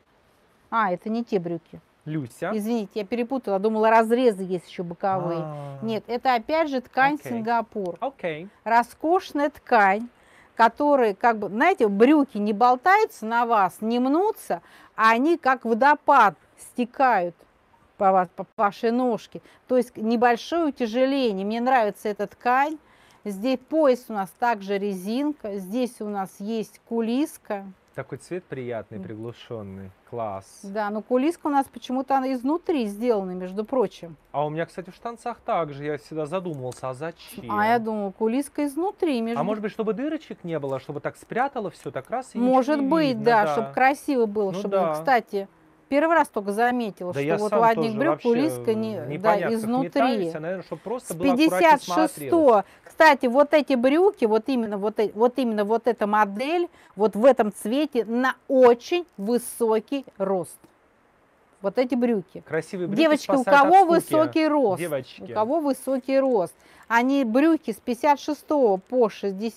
А, это не те брюки. Люся. Извините, я перепутала. Думала, разрезы есть еще боковые. Нет, это опять же ткань Окей. Сингапур. Окей. Роскошная ткань, которая, как бы, знаете, брюки не болтаются на вас, не мнутся, а они как водопад стекают по вас, по вашей ножке. То есть небольшое утяжеление. Мне нравится эта ткань. Здесь пояс у нас также резинка. Здесь у нас есть кулиска. Такой цвет приятный, приглушенный. Класс. Да, но кулиска у нас почему-то она изнутри сделана, между прочим. А у меня, кстати, в штанцах также. Я всегда задумывался, а зачем? А я думаю, кулиска изнутри. А может быть, чтобы дырочек не было, чтобы так спрятало все так раз и ничего Может не быть, видно, да, чтобы красиво было. Ну чтобы, да. кстати, первый раз только заметила, Да что я вот сам у одних тоже брюк вообще кулиска в да, непонятках изнутри. метаюсь, а, наверное, чтобы просто С было аккуратнее смотрелось. 56. Кстати, вот эти брюки, вот именно вот эта модель, вот в этом цвете на очень высокий рост. Вот эти брюки. Красивые брюки Девочки, у спасают кого от скуки. высокий рост? Девочки. У кого высокий рост? Они брюки с 56 по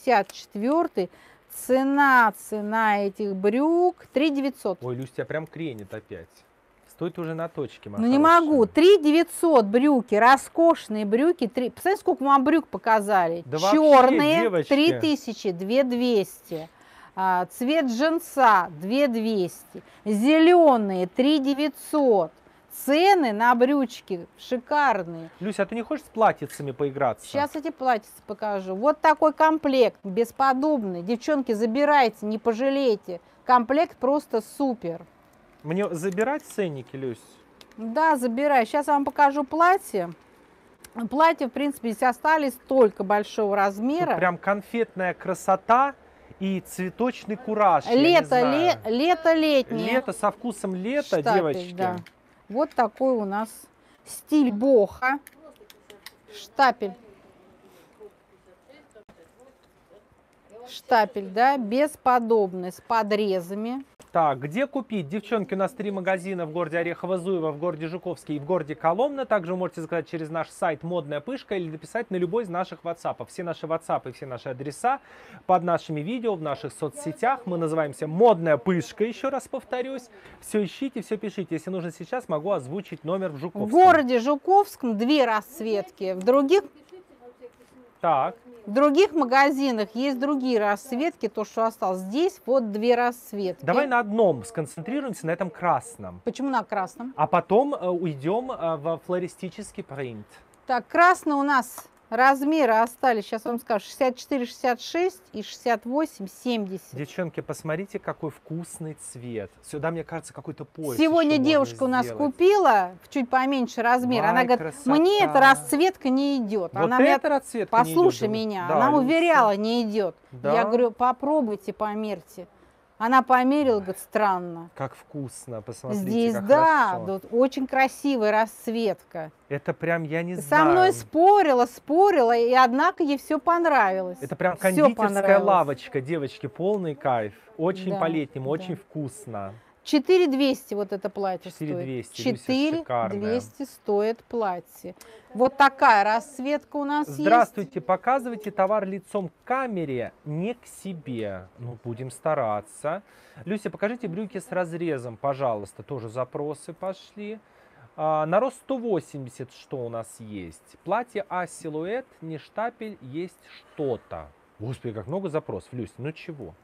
64. Цена этих брюк 3 900. Ой, Люсь, тебя прям кренит опять. Стой ты уже на точке, моя Ну не хорошая. могу. 3 900 брюки, роскошные брюки. Посмотрите, сколько вам брюк показали. Да вообще, черные девочки. 3000, 2200. Цвет джинса 2200. Зеленые 3 900. Цены на брючки шикарные. Люся, а ты не хочешь с платьицами поиграться? Сейчас эти платьица покажу. Вот такой комплект, бесподобный. Девчонки, забирайте, не пожалейте. Комплект просто супер. Мне забирать ценники, Люсь? Да, забирай. Сейчас я вам покажу платье. Платья, в принципе, здесь остались только большого размера. Тут прям конфетная красота и цветочный кураж. я не Лето, знаю. лето летнее. Лето со вкусом лета, Штапель, девочки. да. Вот такой у нас стиль боха. Штапель. Штапель, да, бесподобный, с подрезами. Так, где купить? Девчонки, у нас 3 магазина в городе Орехово-Зуево, в городе Жуковский и в городе Коломна. Также вы можете заказать через наш сайт «Модная пышка» или написать на любой из наших WhatsApp. Все наши WhatsApp и все наши адреса под нашими видео в наших соцсетях. Мы называемся «Модная пышка», еще раз повторюсь. Все ищите, все пишите. Если нужно сейчас, могу озвучить номер в Жуковском. В городе Жуковском 2 расцветки. В других магазинах есть другие расцветки, то, что осталось. Здесь вот 2 расцветки. Давай на одном сконцентрируемся, на этом красном. Почему на красном? А потом уйдем во флористический принт. Так, красный у нас размеры остались, сейчас вам скажу, 64, 66 и 68, 70. Девчонки, посмотрите, какой вкусный цвет. Сюда, мне кажется, какой-то пояс. Сегодня еще девушка у можно нас сделать. купила в чуть поменьше размер. Она Ай, говорит, красота. мне эта расцветка не идет. Вот она мне, эта расцветка не послушай идет, меня, да, она Люся. уверяла, не идет. Да? Я говорю, попробуйте, померьте. Она померила, говорит, странно. Как вкусно, посмотрите, Здесь, как да, хорошо. вот очень красивая расцветка. Это прям, я не Со знаю. мной спорила, и однако ей все понравилось. Это прям Всё кондитерская понравилось. лавочка, девочки, полный кайф. Очень Да, по-летнему, да. очень вкусно. 4200 вот это платье 4200, стоит. Люся, шикарное. 4200 стоит платье. Вот такая расцветка у нас Здравствуйте, показывайте товар лицом к камере, не к себе. Ну, будем стараться. Люся, покажите брюки с разрезом, пожалуйста. Тоже запросы пошли. На рост 180 что у нас есть? Платье А-силуэт, не штапель, есть что-то. Господи, как много запросов, Люся, ну чего? есть.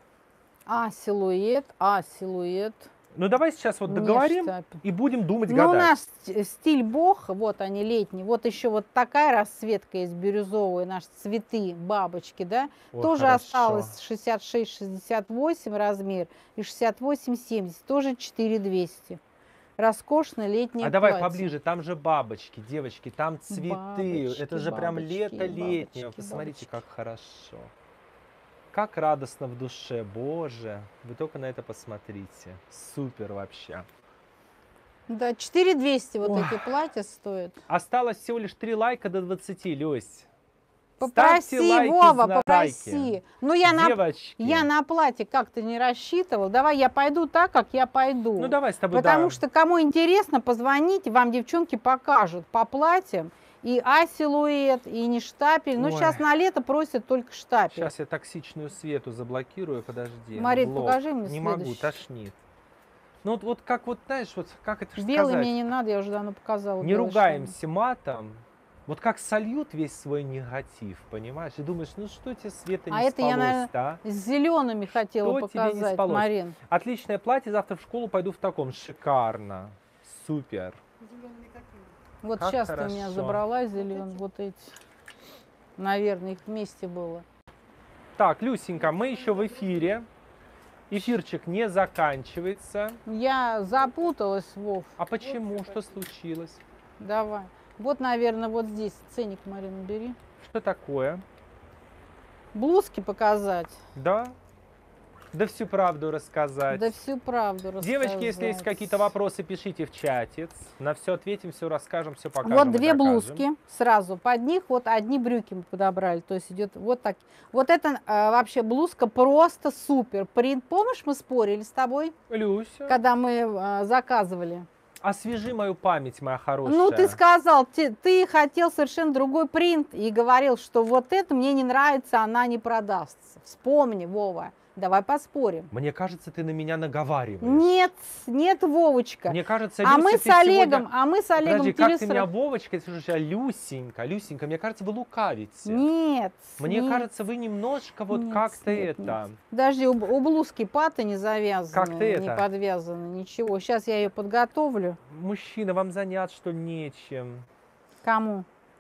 А-силуэт. Ну давай сейчас вот Не договорим штапель. и будем думать, Ну, у гадать. нас стиль бох, вот они летние. Вот еще вот такая расцветка есть бирюзовая, наши цветы, бабочки, да. Ой, тоже хорошо. осталось 66-68 размер и 68-70, тоже 4200. Роскошное летнее А давай платье. поближе, там же бабочки, девочки, там цветы. Бабочки, Это же прям бабочки, лето летнее. бабочки, Посмотрите, бабочки. как хорошо. Как радостно в душе, боже. Вы только на это посмотрите. Супер вообще. Да, 4200 вот Ой. эти платья стоят. Осталось всего лишь 3 лайка до 20, Люсь. Попроси, Ставьте лайки, Вова, знайки. попроси. Ну, я Девочки. на платье как-то не рассчитывал. Давай я пойду так, как я пойду. Ну давай с тобой, Потому да. что кому интересно, позвоните, вам девчонки покажут по платьям. И А-силуэт, и не штапель. Ну, Ой. сейчас на лето просят только штапель. Сейчас я токсичную Свету заблокирую, подожди. Марин, Блок. покажи мне Не могу, следующий. тошнит. Ну вот как вот, знаешь, вот как это Белый сказать? мне не надо, я уже давно показала. Не белый ругаемся матом. Вот как сольют весь свой негатив, понимаешь? И думаешь, ну что тебе, Света, не А это я, спалось-то, наверное, а? с зелеными хотела Что тебе не показать, спалось? Марин. Отличное платье, завтра в школу пойду в таком. Шикарно. Супер. Зеленые какие? Вот Как сейчас ты меня хорошо. забрала зеленый, вот эти. Наверное, их вместе было. Так, Люсенька, мы еще в эфире. Эфирчик не заканчивается. Я запуталась, Вов. А почему? Что случилось? Давай. Вот, наверное, вот здесь ценник, Марина, бери. Что такое? Блузки показать. Да? Да всю правду рассказать. Да всю правду рассказать. Девочки, если есть какие-то вопросы, пишите в чате. На все ответим, все расскажем, все покажем. Вот и две докажем. блузки сразу. Под них вот одни брюки мы подобрали. То есть идет вот так. Вот это вообще блузка просто супер. Принт, помнишь, мы спорили с тобой, Люся, когда мы заказывали? освежи мою память, моя хорошая. Ну, ты сказал, ты хотел совершенно другой принт и говорил, что вот это мне не нравится, она не продастся. Вспомни, Вова. Давай поспорим. Мне кажется, ты на меня наговариваешь. Нет, нет, Вовочка. Мне кажется, А Люся, мы ты с Олегом, сегодня... а мы с Олегом Подожди, как ты меня телесра- Вовочка, ты слушай, а Люсенька, Люсенька, мне кажется, вы лукавите. Нет. Мне нет, кажется, вы немножко вот нет, как-то нет, это... нет. Подожди, у блузки паты не завязаны, Как ты не это? подвязаны, ничего. Сейчас я ее подготовлю. Мужчина, вам занят, что нечем. Кому?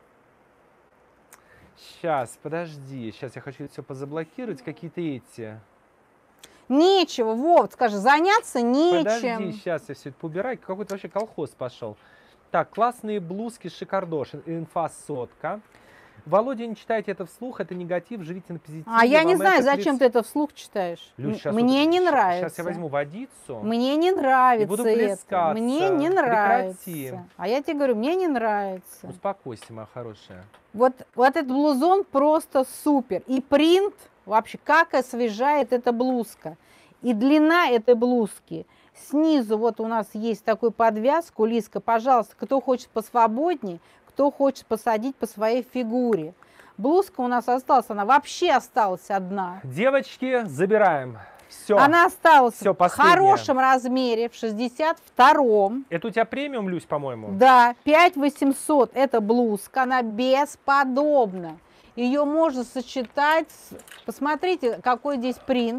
Сейчас, подожди, сейчас я хочу все позаблокировать, какие-то эти... Нечего, Вов, скажи, заняться нечем. Подожди, сейчас я все это поубираю, какой-то вообще колхоз пошел. Так, классные блузки, шикардош, инфа сотка. Володя, не читайте это вслух, это негатив, живите на позитиве. А я не вам знаю, это зачем ты это вслух читаешь. Люсь, щас Мне вот- не нравится. Сейчас я возьму водицу. Мне не нравится буду это. плескаться. Мне не нравится. Прекрати. А я тебе говорю, мне не нравится. Успокойся, моя хорошая. Вот этот блузон просто супер. И принт вообще как освежает эта блузка. И длина этой блузки. Снизу вот у нас есть такой подвяз, кулиска. Пожалуйста, кто хочет посвободнее, кто хочет посадить по своей фигуре. Блузка у нас осталась, она вообще осталась одна. Девочки, забираем. Все. Она осталась Всё, в последняя. хорошем размере, в 62-м. Это у тебя премиум, Люсь, по-моему? Да, 5800 это блузка, она бесподобна. Ее можно сочетать, посмотрите, какой здесь принт.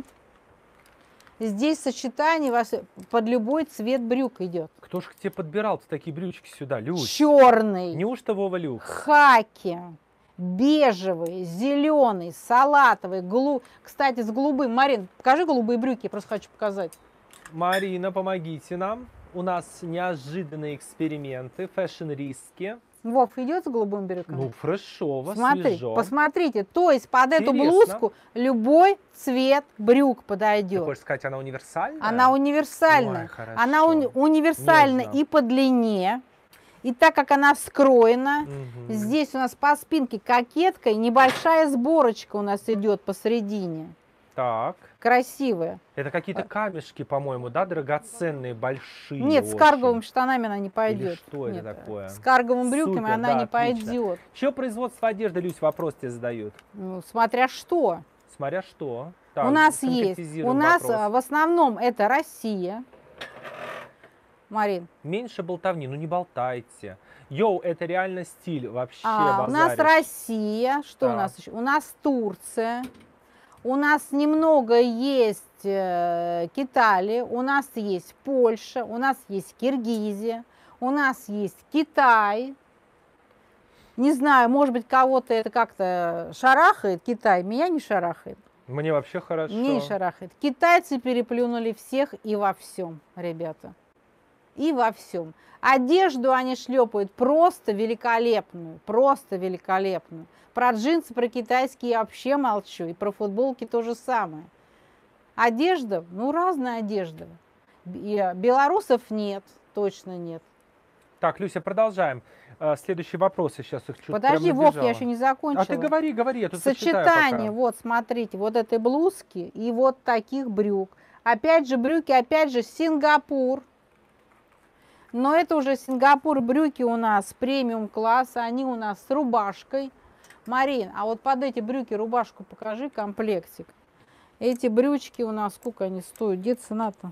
Здесь сочетание вас под любой цвет брюк идет. Кто ж к тебе подбирал такие брючки сюда, Люсь? Черный, Неужто Вова Люк? хаки, бежевый, зеленый, салатовый, кстати, с голубым. Марин, покажи голубые брюки, я просто хочу показать. Марина, помогите нам. У нас неожиданные эксперименты, фэшн-риски. Вов, идет с голубым брюком? Ну, фрешово, Смотри, свежо. посмотрите, то есть под эту Интересно. блузку любой цвет брюк Ты подойдет. хочешь сказать, она универсальная? Она универсальная. Ой, хорошо. Она универсальна Нежно. и по длине, и так как она скроена. Мгм. Здесь у нас по спинке кокетка и небольшая сборочка у нас идет посередине. Так. Красивая. Это какие-то камешки, по-моему, да, драгоценные, большие. Нет, с очень. карговыми штанами она не пойдет. что это Нет, такое? С карговыми брюками Супер, она да, не отлично. пойдет. Чье производство одежды, Люсь, вопрос тебе задают? Ну, смотря что. Смотря что. У Так, нас есть. конкретизируем У нас вопрос. в основном это Россия. Марин. Меньше болтовни, ну не болтайте. Йоу, это реально стиль вообще. У нас базаришь. Россия. Что у Так. нас еще? У нас Турция. У нас немного есть Китай. У нас есть Польша. У нас есть Киргизия. У нас есть Китай. Не знаю, может быть, кого-то это как-то шарахает, Китай. Меня не шарахает. Мне вообще хорошо. Не шарахает. Китайцы переплюнули всех и во всем, ребята. И во всем. Одежду они шлепают просто великолепную. Просто великолепную. Про джинсы, про китайские я вообще молчу. И про футболки то же самое. Одежда, ну разная одежда. Белорусов нет, точно нет. Так, Люся, продолжаем. Следующий вопрос, я сейчас их чуть Подожди, прям Вов, я набежала. еще не закончила. А ты говори, я тут зачитаю Сочетание, пока. вот смотрите, вот этой блузки и вот таких брюк. Опять же брюки, опять же Сингапур. Но это уже Сингапур брюки у нас премиум класса, они у нас с рубашкой. Марин, а вот под эти брюки рубашку покажи, комплектик. Эти брючки у нас, сколько они стоят? Где цена-то?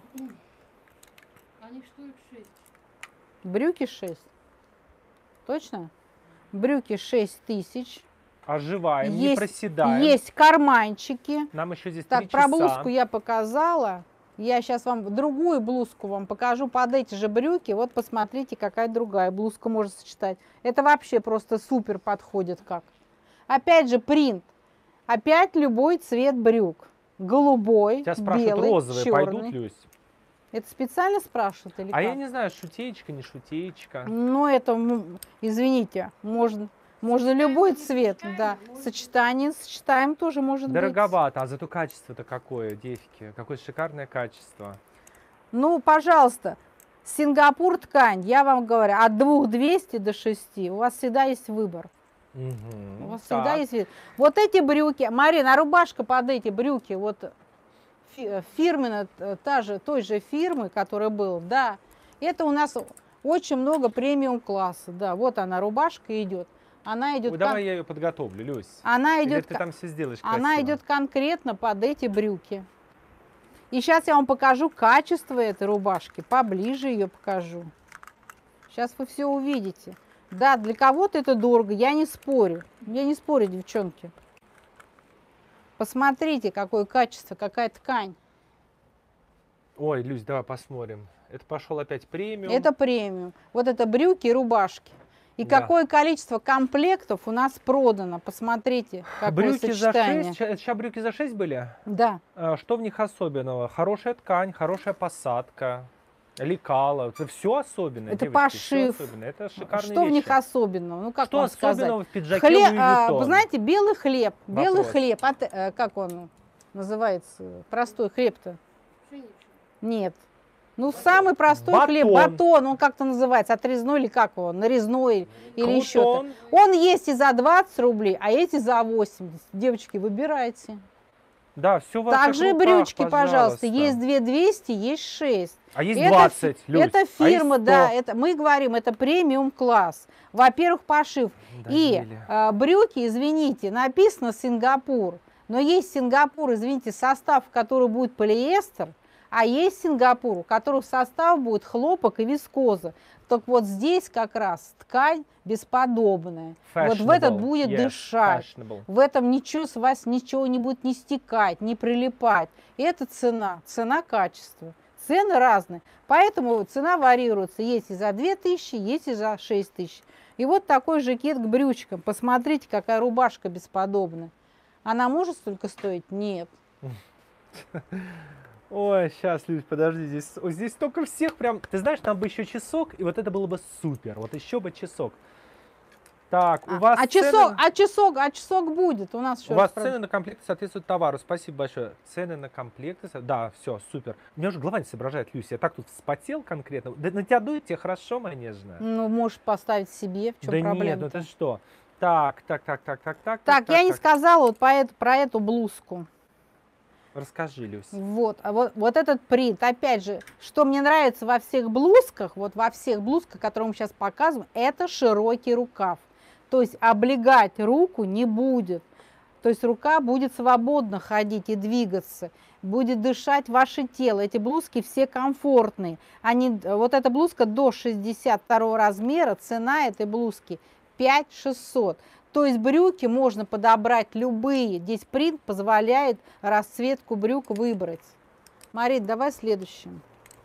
Они стоят 6. Брюки 6. Точно? Брюки 6 тысяч. Оживаем, не Есть, проседаем. есть карманчики. Нам еще здесь 3 Так, часа. про блузку я показала. Я сейчас вам другую блузку вам покажу под эти же брюки. Вот посмотрите, какая другая блузка можно сочетать. Это вообще просто супер подходит как. Опять же принт. Опять любой цвет брюк. Голубой, Тебя спрашивают, белый, розовые черный. пойдут, Люсь? Это специально спрашивают или А как? я не знаю, шутеечка, не шутеечка. Ну, это, извините, можно любой цвет, да. Сочетание сочетаем тоже может быть. Дороговато, а зато качество-то какое, девки. Какое шикарное качество. Ну, пожалуйста, Сингапур ткань, я вам говорю, от 2200 до 6. У вас всегда есть выбор. У вас всегда есть выбор. Вот эти брюки, Марина, а рубашка под эти брюки, вот фирменная, той же фирмы, которая была, да. Это у нас очень много премиум класса, да. Вот она, рубашка идет. Она идет. Давай я ее подготовлю, Люсь. Она Или идет. ты там все сделаешь красиво? Она идет конкретно под эти брюки. И сейчас я вам покажу качество этой рубашки. Поближе ее покажу. Сейчас вы все увидите. Да, для кого-то это дорого, я не спорю. Я не спорю, девчонки. Посмотрите, какое качество, какая ткань. Ой, Люсь, давай посмотрим. Это пошел опять премиум. Это премиум. Вот это брюки и рубашки. И Да. какое количество комплектов у нас продано. Посмотрите, какое Брюки за сочетание. 6? Сейчас брюки за 6 были? Да. Что в них особенного? Хорошая ткань, хорошая посадка, лекала. Это все особенное, Это девочки, всё пошив. особенное. Это шикарные Что в них вещи. особенного? Ну, как Что вам сказать? особенного в пиджаке Хлеб, Луи Виттон? вы знаете, белый хлеб. Белый Вопрос. хлеб. Как он называется? Простой хлеб-то? Пшеничный. Нет. Ну, самый простой хлеб, батон, он как-то называется, отрезной или как его, нарезной или еще-то. Крутон. Он есть и за 20 рублей, а эти за 80. Девочки, выбирайте. Да, все в ваших Также руках, брючки, пожалуйста, есть 2200, есть 6. А есть Это 20, Люсь. Это А есть фирма, 100. да, это мы говорим, это премиум класс. Во-первых, пошив. И брюки, извините, написано Сингапур, но есть Сингапур, извините, состав, в который будет полиэстер, а есть Сингапур, у которого в состав будет хлопок и вискоза. Так вот здесь как раз ткань бесподобная. Вот в этот будет дышать. В этом ничего с вас ничего не будет не стекать, не прилипать. И это цена-качество. Цены разные. Поэтому цена варьируется. Есть и за 2000, есть и за 6000. И вот такой жакет к брючкам. Посмотрите, какая рубашка бесподобная. Она может столько стоить? Нет. Ой, сейчас, Люсь, подожди, здесь столько всех прям... Ты знаешь, там бы еще часок, и вот это было бы супер. Вот еще бы часок. Так, у вас часок будет. У нас еще у вас цены на комплекты соответствуют товару. Спасибо большое. Цены на комплекты... Да, все, супер. У меня уже голова не соображает, Люся. Я так тут вспотел конкретно. Да на тебя дует, тебе хорошо, моя нежная? Ну, можешь поставить себе. В чем да проблема? нет, ну ты что? Так. Так, я не сказала вот про эту блузку. Расскажи, Люсь. Вот этот принт, опять же, что мне нравится во всех блузках, которые мы сейчас показываем, это широкий рукав. То есть облегать руку не будет. То есть рука будет свободно ходить и двигаться, будет дышать ваше тело. Эти блузки все комфортные. Вот эта блузка до 62 размера, цена этой блузки 5600. То есть брюки можно подобрать любые. Здесь принт позволяет расцветку брюк выбрать. Марит, давай следующим.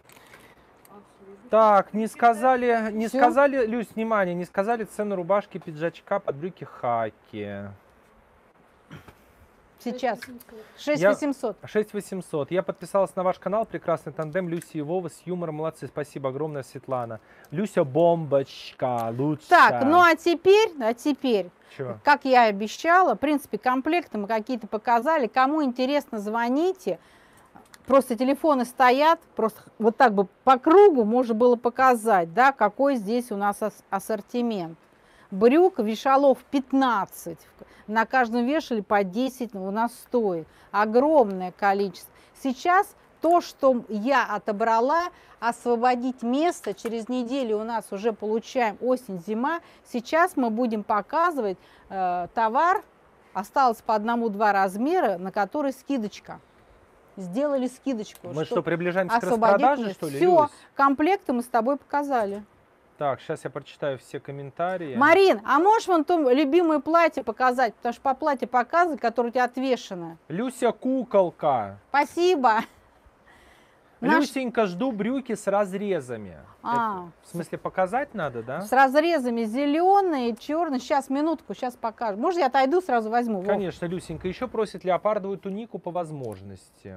Так, не сказали, Люсь, внимание, не сказали цену рубашки, пиджачка под брюки хаки. Сейчас. 6800. 6800. Я подписалась на ваш канал. Прекрасный тандем. Люся и Вова с юмором. Молодцы. Спасибо огромное, Светлана. Люся бомбочка. Лучше. Так, ну а теперь, Чё? как я и обещала, в принципе, комплекты мы какие-то показали. Кому интересно, звоните. Просто телефоны стоят, просто вот так бы по кругу можно было показать, да, какой здесь у нас ассортимент. Брюк, вешалов 15. На каждом вешале по 10 у нас стоит. Огромное количество. Сейчас то, что я отобрала, освободить место. Через неделю у нас уже получаем осень-зима. Сейчас мы будем показывать товар. Осталось по 1-2 размера, на который скидочка. Сделали скидочку. Мы что, приближаемся к распродаже, что ли? Все, комплекты мы с тобой показали. Так, сейчас я прочитаю все комментарии. Марин, а можешь вон то любимое платье показать? Потому что по платью показывать, которое у тебя отвешено. Люся куколка. Спасибо. Люсенька, жду брюки с разрезами. Это, в смысле, показать надо, да? С разрезами зеленые, черные. Сейчас, минутку, сейчас покажу. Может, я отойду, сразу возьму? Конечно, Люсенька. Еще просит леопардовую тунику по возможности.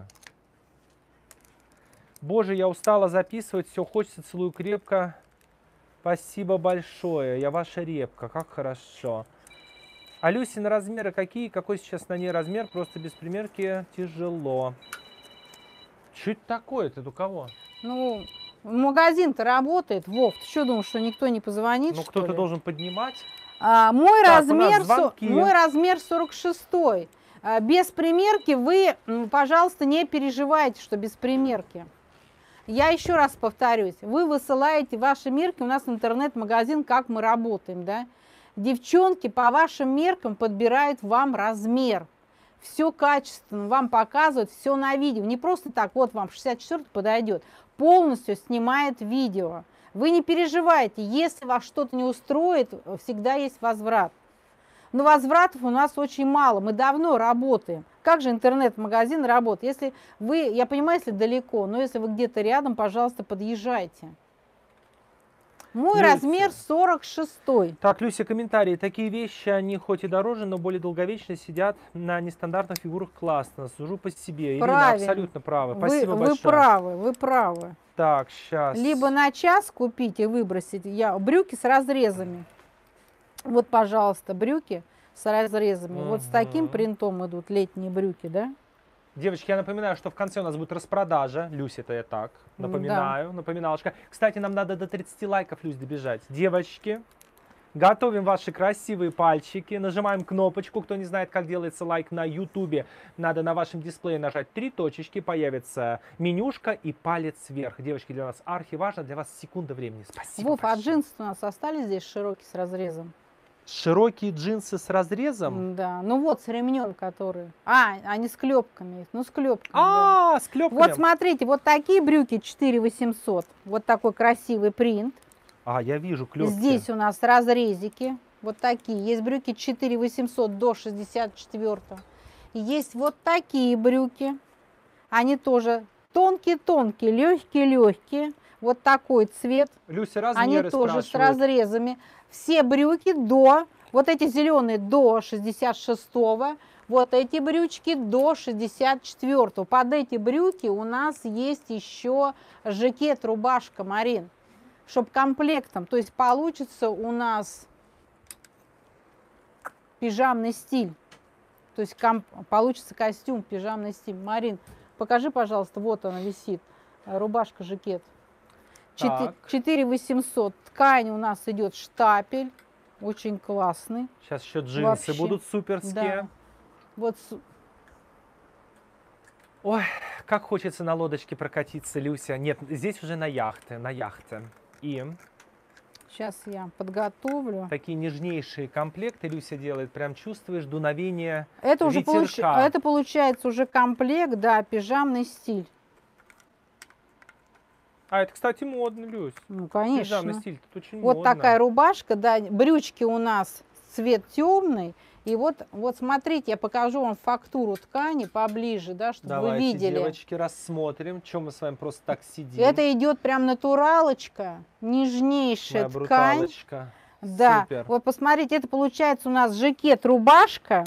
Боже, я устала записывать, все хочется, целую крепко. Спасибо большое, я ваша репка, как хорошо. А Люсин размеры какие? Какой сейчас на ней размер? Просто без примерки тяжело. Что это такое? Это у кого? Ну, магазин-то работает. Вов, ты что думаешь, что никто не позвонит? Ну, кто-то должен поднимать. Мой Так, размер 46. Без примерки вы, пожалуйста, не переживайте, что без примерки. Я еще раз повторюсь, вы высылаете ваши мерки, у нас интернет-магазин, как мы работаем, да? Девчонки по вашим меркам подбирают вам размер. Все качественно, вам показывают, все на видео. Не просто так, вот вам 64 подойдет. Полностью снимает видео. Вы не переживайте, если вас что-то не устроит, всегда есть возврат. Но возвратов у нас очень мало, мы давно работаем. Как же интернет-магазин работает? Если вы, я понимаю, если далеко, но если вы где-то рядом, пожалуйста, подъезжайте. Мой размер 46. Так, Люся, комментарии. Такие вещи, они хоть и дороже, но более долговечно сидят на нестандартных фигурах классно. Сужу по себе. Ирина абсолютно права. Спасибо большое. Вы правы. Так, сейчас. Либо на час купить и выбросить. Брюки с разрезами. Вот, пожалуйста, брюки с разрезами. Вот с таким принтом идут летние брюки, да? Девочки, я напоминаю, что в конце у нас будет распродажа. Люся, это я так напоминаю. Да. Напоминалочка. Кстати, нам надо до 30 лайков, Люсь, добежать. Девочки, готовим ваши красивые пальчики. Нажимаем кнопочку. Кто не знает, как делается лайк на YouTube, надо на вашем дисплее нажать 3 точечки. Появится менюшка и палец вверх. Девочки, для нас архиважно. Для вас секунда времени. Спасибо. Вов, а джинсы у нас остались здесь широкие с разрезом? Широкие джинсы с разрезом? Да, ну вот с ремнем, которые. Они с клепками. Ну, с клепками. Да. С клепками. Вот смотрите, вот такие брюки 4800. Вот такой красивый принт. Я вижу клепки. Здесь у нас разрезики. Вот такие. Есть брюки 4800 до 64. Есть вот такие брюки. Они тоже тонкие-тонкие, легкие-легкие. Вот такой цвет. Люся, размеры они тоже спрашивают. С разрезами. Все брюки вот эти зеленые до 66-го, вот эти брючки до 64-го. Под эти брюки у нас есть еще жакет, рубашка, Марин, чтобы комплектом. То есть получится у нас пижамный стиль. То есть получится костюм, пижамный стиль. Марин, покажи, пожалуйста, вот она висит, рубашка, жакет. 4800. Ткань у нас идет штапель. Очень классный. Сейчас еще джинсы будут суперские. Да. Вот. Ой, как хочется на лодочке прокатиться, Люся. Нет, здесь уже на яхте. И сейчас я подготовлю. Такие нежнейшие комплекты Люся делает. Прям чувствуешь дуновение это уже ветерка. Это получается уже комплект, да, пижамный стиль. Это, кстати, модно, Люсь. Ну, конечно. Пижамный стиль, тут очень вот модно. Такая рубашка, да, брючки у нас цвет темный. И вот смотрите, я покажу вам фактуру ткани поближе, да, чтобы вы видели. Девочки, рассмотрим, чем мы с вами просто так сидим. Это идет прям натуралочка, нежнейшая ткань. Бруталочка. Да, супер. Вот посмотрите, это получается у нас жакет-рубашка.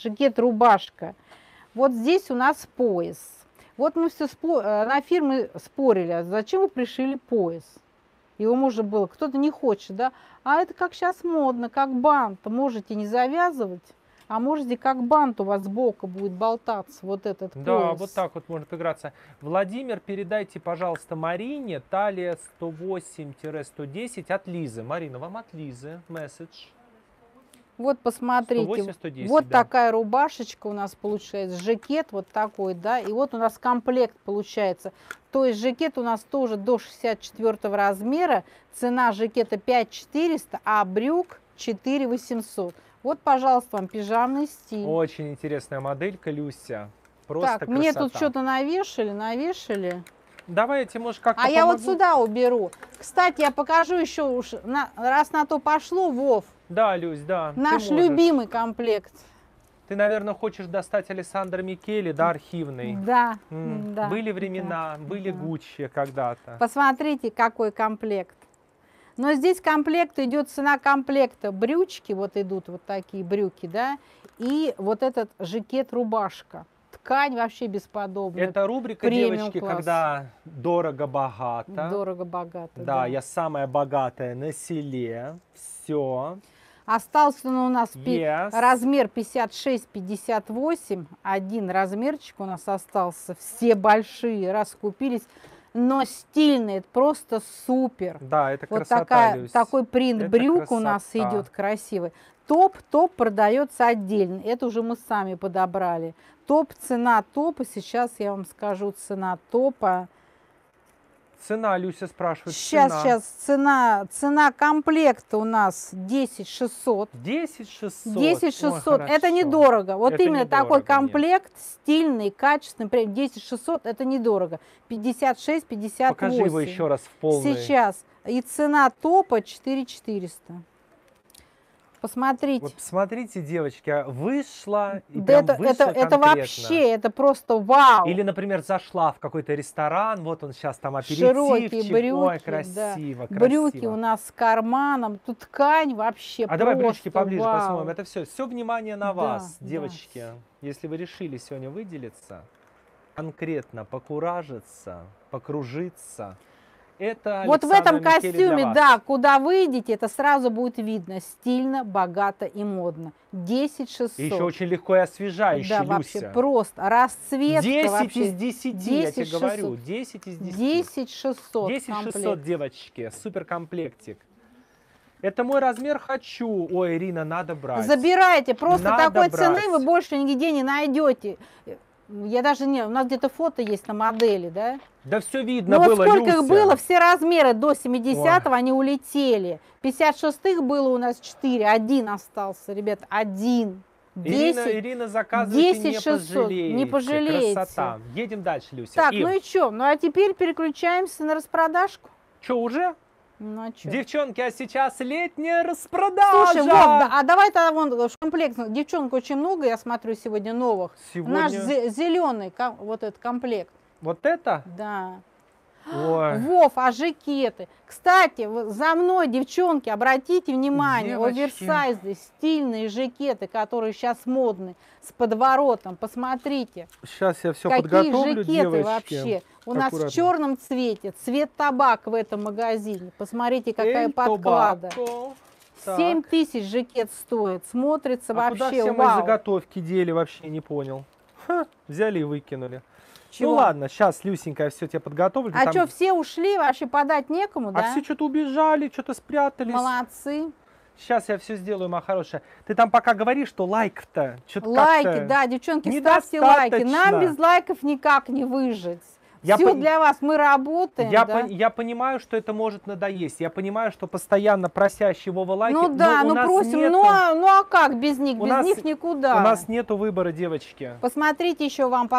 Вот здесь у нас пояс. Вот мы все на фирме спорили, зачем вы пришили пояс? Его можно было, кто-то не хочет, да? А это как сейчас модно, как бант. Можете не завязывать, а можете как бант у вас сбоку будет болтаться вот этот пояс. Да, вот так вот может играться. Владимир, передайте, пожалуйста, Марине, талия 108-110 от Лизы. Марина, вам от Лизы месседж. Вот посмотрите, 108-110, вот да. такая рубашечка у нас получается, жакет вот такой, да, и вот у нас комплект получается. То есть жакет у нас тоже до 64 размера, цена жакета 5400, а брюк 4800. Вот, пожалуйста, вам пижамный стиль. Очень интересная моделька, Люся. Просто Так, мне тут красота. что-то навешали. Давай я тебе, может, как-то А я вот помогу? сюда уберу. Кстати, я покажу еще, уж раз на то пошло, Вов, Да, Люсь, да. ты наш можешь. любимый комплект. Ты, наверное, хочешь достать Александр Микеле, да, архивный? Да, да. Были времена, были да. Гуччи когда-то. Посмотрите, какой комплект. Но здесь комплект идет, цена комплекта. Брючки, вот идут вот такие брюки, да, и вот этот жакет-рубашка. Ткань вообще бесподобная. Это рубрика, премиум девочки, класс. когда дорого-богато. Дорого-богато. Да, я самая богатая на селе. Все. Остался у нас Yes. размер 56-58. Один размерчик у нас остался. Все большие, раскупились. Но стильные, это просто супер. Да, это Вот красота, Люсь. такой принт Это брюк у нас красота. идет красивый. Топ продается отдельно. Это уже мы сами подобрали. Цена топа, сейчас я вам скажу цена топа. Цена, Люся спрашивает. Сейчас цена комплекта у нас 10 600. 10 600. 10 600, Ой, это хорошо. недорого. Вот Это именно недорого, такой нет. комплект, стильный, качественный, прям 10 600, это недорого. 56, 58. Покажи его еще раз в полной. Сейчас. И цена топа 4 400. Посмотрите. Вот посмотрите, девочки, вышла и Да прям вышла это конкретно. вообще, это просто вау. Или, например, зашла в какой-то ресторан, вот он сейчас там Широкие аперитивчик. брюки, Ой, да. красиво, Брюки красиво. у нас с карманом, тут ткань вообще А давай брючки просто поближе вау. посмотрим. Это все внимание на Да, вас, да. девочки. Если вы решили сегодня выделиться, конкретно покуражиться, покружиться, это Вот в Александра этом Микеле для костюме, вас. да, куда выйдете, это сразу будет видно. Стильно, богато и модно. 10 600. И еще очень легко и освежающе, Да, Люся. вообще просто. Расцветка 10 вообще. из 10, я тебе 10 говорю. 600. 10 из 10. 10 600 10 600, комплект. девочки, супер комплектик. Это мой размер, хочу. Ой, Ирина, надо брать. Забирайте, просто Надо такой брать. цены вы больше нигде не найдете. Я даже не, у нас где-то фото есть на модели, да? Да все видно Ну вот было, сколько Люся. их было, все размеры до 70-го они улетели. 56-х было у нас 4, один остался, ребят, один. 10. Ирина заказывает 10 и не 600, пожалеете. не пожалеете. Красота. Едем дальше, Люся. Так, И ну и что? Ну а теперь переключаемся на распродажку. что, уже? Ну а что? Девчонки, а сейчас летняя распродажа. Слушай, Вов, да, а давай тогда вон комплект. Девчонок очень много, я смотрю, сегодня новых. Сегодня Наш зеленый, вот этот комплект. вот это? Да. Ой. Вов, а жакеты? Кстати, за мной, девчонки, обратите внимание, Девочки. оверсайзы, стильные жакеты, которые сейчас модны, с подворотом. Посмотрите, Сейчас я все какие подготовлю, жакеты девочки. вообще. У нас Аккуратно. в черном цвете, цвет табак в этом магазине. Посмотрите, какая Эль подклада. Тобако. Так. 7 тысяч жакет стоит, смотрится А куда вообще все мои вау. заготовки дели, вообще не понял. Ха, взяли и выкинули. Чего? Ну ладно, сейчас, Люсенька, я все тебе подготовлю. А Там- что, все ушли, вообще подать некому, А да? все что-то убежали, что-то спрятались. Молодцы. Сейчас я все сделаю, моя хорошая. Ты там пока говоришь, что лайк-то что-то Лайки, как-то да, девчонки, ставьте лайки. Нам недостаточно. без лайков никак не выжить. Я Все пон- для вас, мы работаем, Я, да? я понимаю, что это может надоесть. Я понимаю, что постоянно просящий Вова лайки. Ну да, но у ну нас просим, нету- ну а как без них? У Без нас- них никуда. У нас нету выбора, девочки. Посмотрите еще вам,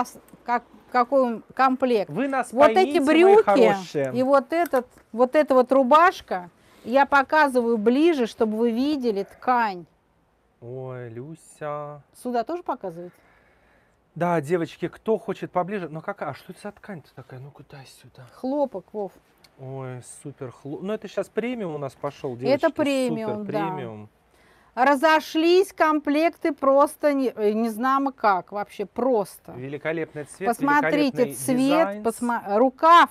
какой комплект. Вы нас Вот поймите, эти мои брюки хорошие. и вот эта вот рубашка, я показываю ближе, чтобы вы видели ткань. Ой, Люся. Сюда тоже показываете? Да, девочки, кто хочет поближе? Ну какая? А что это за ткань-то такая? Ну-ка дай сюда. Хлопок, Вов. Ой, супер. Ну это сейчас премиум у нас пошел, девочки. Это премиум, супер, да. премиум. Разошлись комплекты просто не знамо как, вообще просто. Великолепный цвет, Посмотрите великолепный цвет, дизайн. рукав,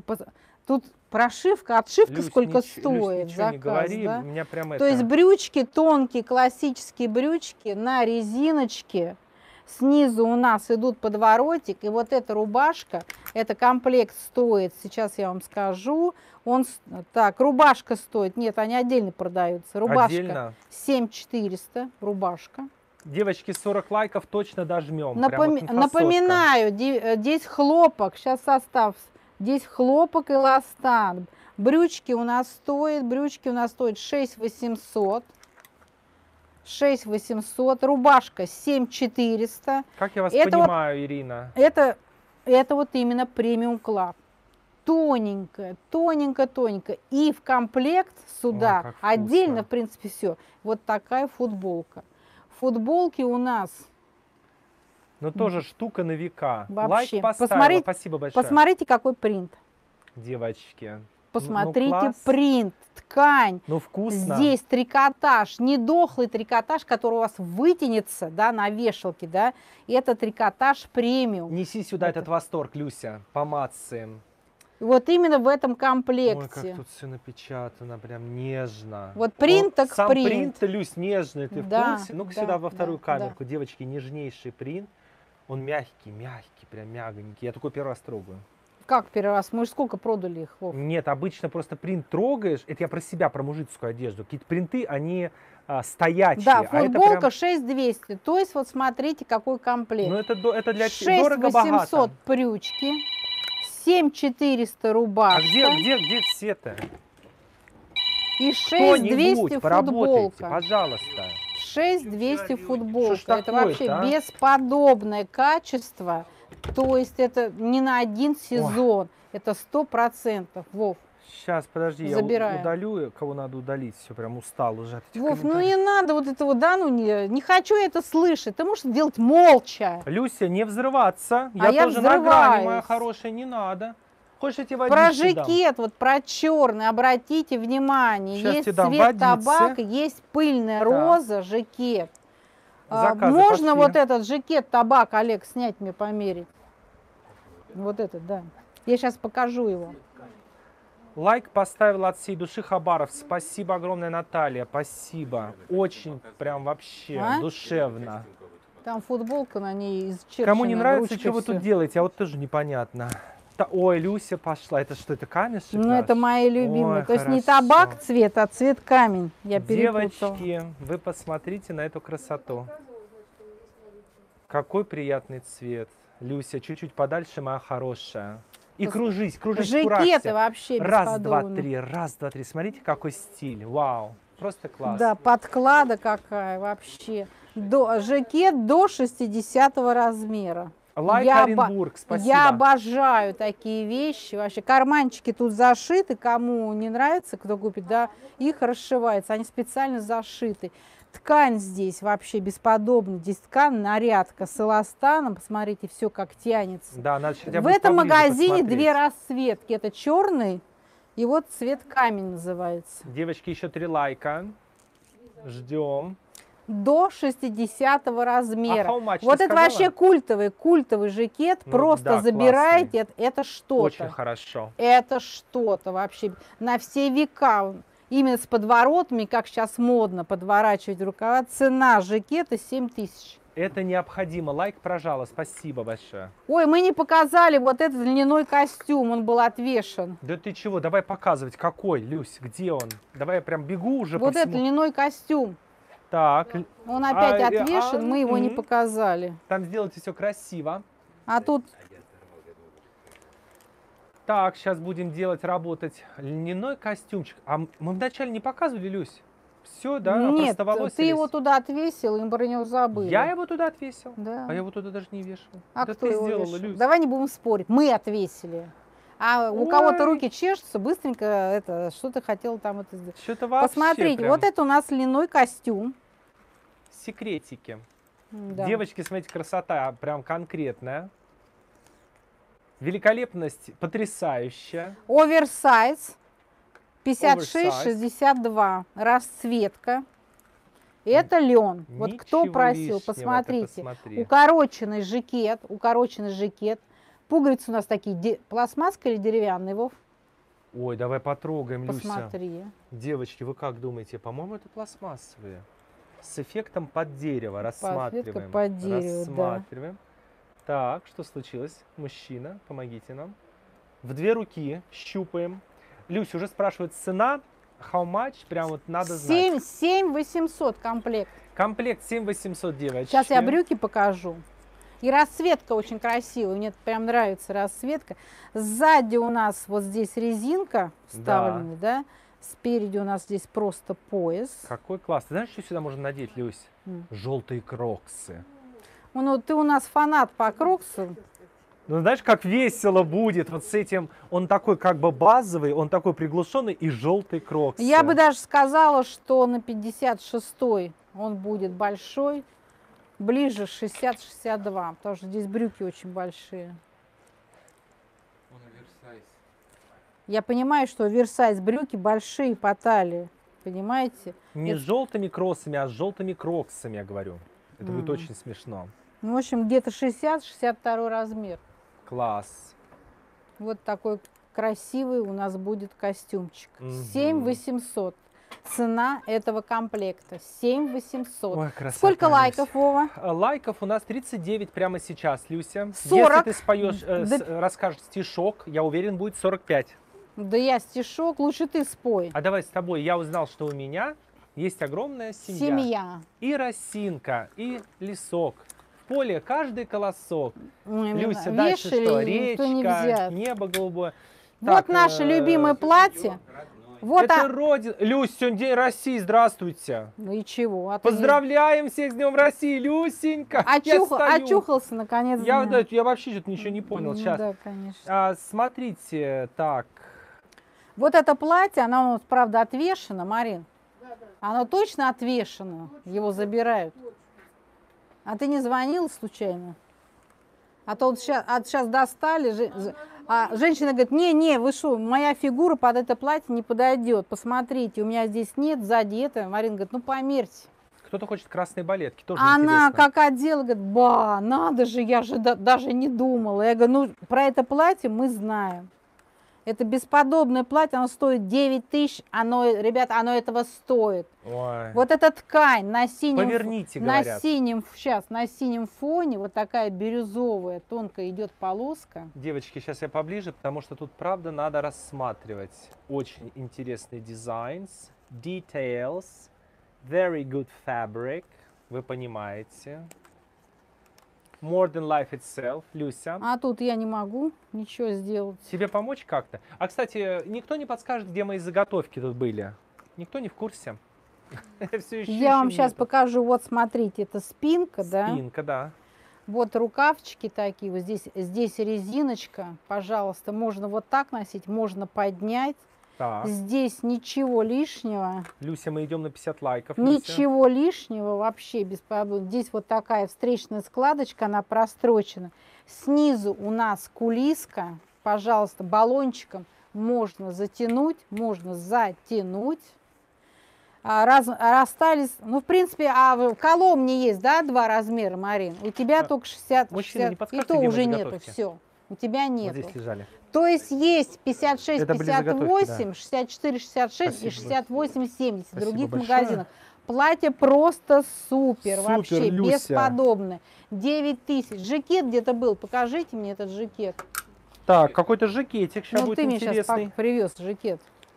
тут прошивка, отшивка Люсь, сколько Люсь, стоит, ничего не заказ, говори, да? у меня прям То это... есть брючки тонкие, классические брючки на резиночке Снизу у нас идут подворотик. И вот эта рубашка, это комплект стоит, сейчас я вам скажу. Так, рубашка стоит, нет, они отдельно продаются. Рубашка Отдельно? 7400, рубашка. Девочки, 40 лайков точно дожмем. Напоминаю, здесь хлопок, сейчас состав. Здесь хлопок и ластан. Брючки у нас стоят 6800. 6800. Рубашка 7400. Как я вас Это понимаю, Ирина? Это вот именно премиум клаб. Тоненькая, тоненькая. И в комплект сюда Ой, отдельно, в принципе, все. Вот такая футболка. Футболки у нас... Ну тоже штука на века. Вообще. Лайк поставила, спасибо большое. Посмотрите, какой принт. Девочки. Посмотрите принт, ткань. Ну вкусно. Здесь трикотаж, не дохлый трикотаж, который у вас вытянется, да, на вешалке, да. Это трикотаж премиум. Неси сюда этот восторг, Люся, помацаем. Вот именно в этом комплекте. Ой, как тут все напечатано, прям нежно. Вот принт так сам принт. принт, Люсь, нежный, ты Да, в курсе? Ну-ка да, сюда во вторую да, камерку. Девочки, нежнейший принт. Он мягкий, прям мягонький. Я такой первый раз трогаю. Как первый раз? Мы же сколько продали их, Вов? Нет, обычно просто принт трогаешь. Это я про себя, про мужицкую одежду. Какие-то принты, они стоячие. Да, а это футболка прям... 6200. То есть вот смотрите, какой комплект. Ну это для 6800 дорого-богато. брючки, 7400 рубашка. А где все-то? И 6200 поработайте, футболка. пожалуйста. 6200 футболка. Что ж Это такое-то, вообще а? бесподобное качество. То есть это не на один сезон. Это 100%. Вов. Сейчас, подожди, Забираем. я удалю, кого надо удалить. Все, прям устал уже от этих Вов, ну комментариев. не надо вот этого, да, ну не хочу я это слышать. Ты можешь делать молча. Люся, не взрываться. А я тоже на грани, взрываюсь. моя хорошая, не надо. Хочешь, я тебе водички Про дам? жакет, вот про черный, обратите внимание. Щас Есть тебе дам цвет водицы. табака, есть пыльная Так. роза, жакет. Заказы Можно пошли. вот этот жакет табак, Олег, снять мне, померить? Вот этот, да. Я сейчас покажу его. Лайк поставила от всей души Хабаров. Спасибо огромное, Наталья. Спасибо. Очень прям вообще душевно. Там футболка на ней изчерчена. Кому не нравится, ручкой что вы всё. тут делаете, а вот тоже непонятно. Ой, Люся пошла. Это что, это камешек? Ну, это мои любимые. Ой, То есть не хорошо. табак цвет, а цвет камень. Я перепутала. Девочки, вы посмотрите на эту красоту. Какой приятный цвет. Люся, чуть-чуть подальше, моя хорошая. И кружись, Жакеты курайся. вообще Раз, два, бесподобные. три, раз, два, три. Смотрите, какой стиль. Вау. Просто класс. Да, подклада какая вообще. Жакет до 60 размера. Лайк Я Оренбург, спасибо. Я обожаю такие вещи. Вообще карманчики тут зашиты. Кому не нравится, кто купит, да, их расшивается. Они специально зашиты. Ткань здесь вообще бесподобная. Здесь ткань, нарядка с эластаном. Посмотрите, все как тянется. Да, надо хотя В бы этом поближе магазине посмотреть. две расцветки. Это черный и вот цвет камень называется. Девочки, еще 3 лайка. Ждем. До 60 размера. how much, Вот ты это сказала? вообще культовый жакет. Ну Просто да, забираете. Это Очень что-то. хорошо. Это что-то вообще. На все века. Именно с подворотами, как сейчас модно подворачивать рукава. Цена жакета 7000. Это необходимо. Лайк прожала. Спасибо большое. Ой, мы не показали вот этот льняной костюм. Он был отвешен. Да ты чего? Давай показывать. Какой, Люсь? Где он? Давай я прям бегу уже Вот по этот всему. льняной костюм. Так, Он опять А, отвешен, мы его не мгм. показали. там сделайте все красиво. А тут Так, сейчас будем работать льняной костюмчик. А мы вначале не показывали, Люсь? Все, да? нет, опростоволосились? ты его туда отвесил, и мы про него забыли. Я его туда отвесил? Да. А я его туда даже не вешал. А да кто ты его сделала, вешал? Люсь. Давай не будем спорить. Мы отвесили. А у кого-то Ой. руки чешутся, быстренько это, что ты хотел там это сделать. Что-то вообще Посмотрите, прям вот это у нас льняной костюм. секретики. Да. Девочки, смотрите, красота прям конкретная. Великолепность потрясающая. Оверсайз 56-62. Расцветка. Это лен. Вот кто Ничего просил, лишнего, ты посмотрите. посмотри. Укороченный жакет. Пуговицы у нас такие пластмасска или деревянные, Вов? Ой, давай потрогаем, Люся. Посмотри. Девочки, вы как думаете? По-моему, это пластмассовые. С эффектом под дерево. Рассматриваем. Под дерево, Рассматриваем. Так, что случилось? Мужчина, помогите нам. В 2 руки щупаем. Люся, уже спрашивает цена. How much? Прям вот надо знать. 7 800 комплект. Комплект 7800, девочки. Сейчас я брюки покажу. И расцветка очень красивая. Мне прям нравится расцветка. Сзади у нас вот здесь резинка вставлена, да? Спереди у нас здесь просто пояс. Какой класс. Ты знаешь, что сюда можно надеть, Люсь? Желтые кроксы. Ну, ты у нас фанат по кроксу. Ну, знаешь, как весело будет вот с этим. Он такой как бы базовый, он такой приглушенный и желтый кроксы. Я бы даже сказала, что на 56-й он будет большой. Ближе 60-62, потому что здесь брюки очень большие. Я понимаю, что оверсайз брюки большие по талии, понимаете? Не с желтыми кроссами, а с желтыми кроксами, я говорю. Это будет очень смешно. Ну, в общем, где-то 60-62 размер. Класс. Вот такой красивый у нас будет костюмчик. 7800. Цена этого комплекта 7800. Ой, красота, Сколько Люся. лайков, Вова? Лайков у нас 39 прямо сейчас, Люся. 40. Если ты споешь, расскажешь стишок, я уверен, будет 45. Да я стишок, лучше ты спой. А давай с тобой. Я узнал, что у меня есть огромная семья. Семья. И росинка, и лесок. В поле каждый колосок. Ой, Люся, дальше вешали, что? никто не Речка, взят. небо голубое. Вот Так, наше любимое платье. Вот это Родина. Люся, сегодня День России, здравствуйте. Ну и чего? А ты не- Поздравляем всех с Днем России, Люсенька. Я стою. Очухался наконец. Я, дня. я вообще что-то ничего не понял сейчас. Да, конечно. Смотрите, так. Вот это платье, оно у нас, правда, отвешено, Марин. Оно точно отвешено. Его забирают. А ты не звонила случайно? А то вот сейчас достали. А женщина говорит, не, вы что, моя фигура под это платье не подойдет. Посмотрите, у меня здесь нет, сзади это. Марина говорит, ну померьте. Кто-то хочет красные балетки, тоже Она интересно. как одела, говорит, надо же, я же даже не думала. Я говорю, ну про это платье мы знаем. Это бесподобное платье, оно стоит 9 тысяч, ребята, оно этого стоит. Ой. Вот эта ткань на синем, Поверните, говорят. на синем фоне, вот такая бирюзовая, тонкая идет полоска. Девочки, сейчас я поближе, потому что тут, правда, надо рассматривать. Очень интересный дизайн, details, very good fabric, вы понимаете. More than life itself, Люся. А тут я не могу ничего сделать. Тебе помочь как-то? А, кстати, никто не подскажет, где мои заготовки тут были? Никто не в курсе? Я вам сейчас покажу. Вот смотрите, это спинка, да? Спинка, да. Вот рукавчики такие. Вот здесь резиночка. Пожалуйста, можно вот так носить, можно поднять. Так. Здесь ничего лишнего. Люся, мы идем на 50 лайков. Люся. Ничего лишнего вообще без проблем. Здесь вот такая встречная складочка, она прострочена. Снизу у нас кулиска. Пожалуйста, баллончиком можно затянуть, можно затянуть. Расстались, ну, в принципе, в Коломне есть, да, 2 размера, Марин? У тебя только 60, Мужчина, 60, не и подскажете, то где мои уже нету, заготовки? все. У тебя нету. Вот здесь лежали. То есть есть 56, Это были 58, заготовки, 64, 66 Спасибо и 68, 70 в Спасибо других большое. магазинах. Платье просто супер, Супер, вообще Люся. бесподобное. 9 тысяч. Жакет где-то был, покажите мне этот жакет. Так, какой-то жакетик сейчас Ну будет ты мне сейчас интересный. привез жакет.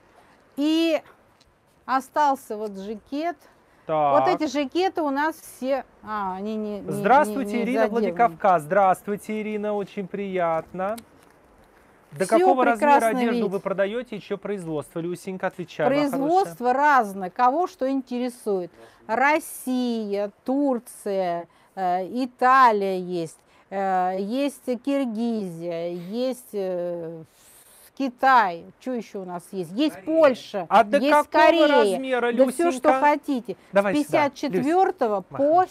И остался вот жакет. Так. Вот эти жакеты у нас все... они не Здравствуйте, не Ирина, заделаны. Владикавказ. Здравствуйте, Ирина, очень приятно. До Всё какого размера прекрасно одежду видеть. вы продаете и чье производство? Люсенька, отвечай. моя хорошая. Производство разное, кого что интересует. Россия, Турция, Италия есть, есть Киргизия, есть Китай, что еще у нас есть? Есть Польша, А до есть какого Корея, размера, да все, что Люсенька? хотите. Давай С 54 по Хорошо.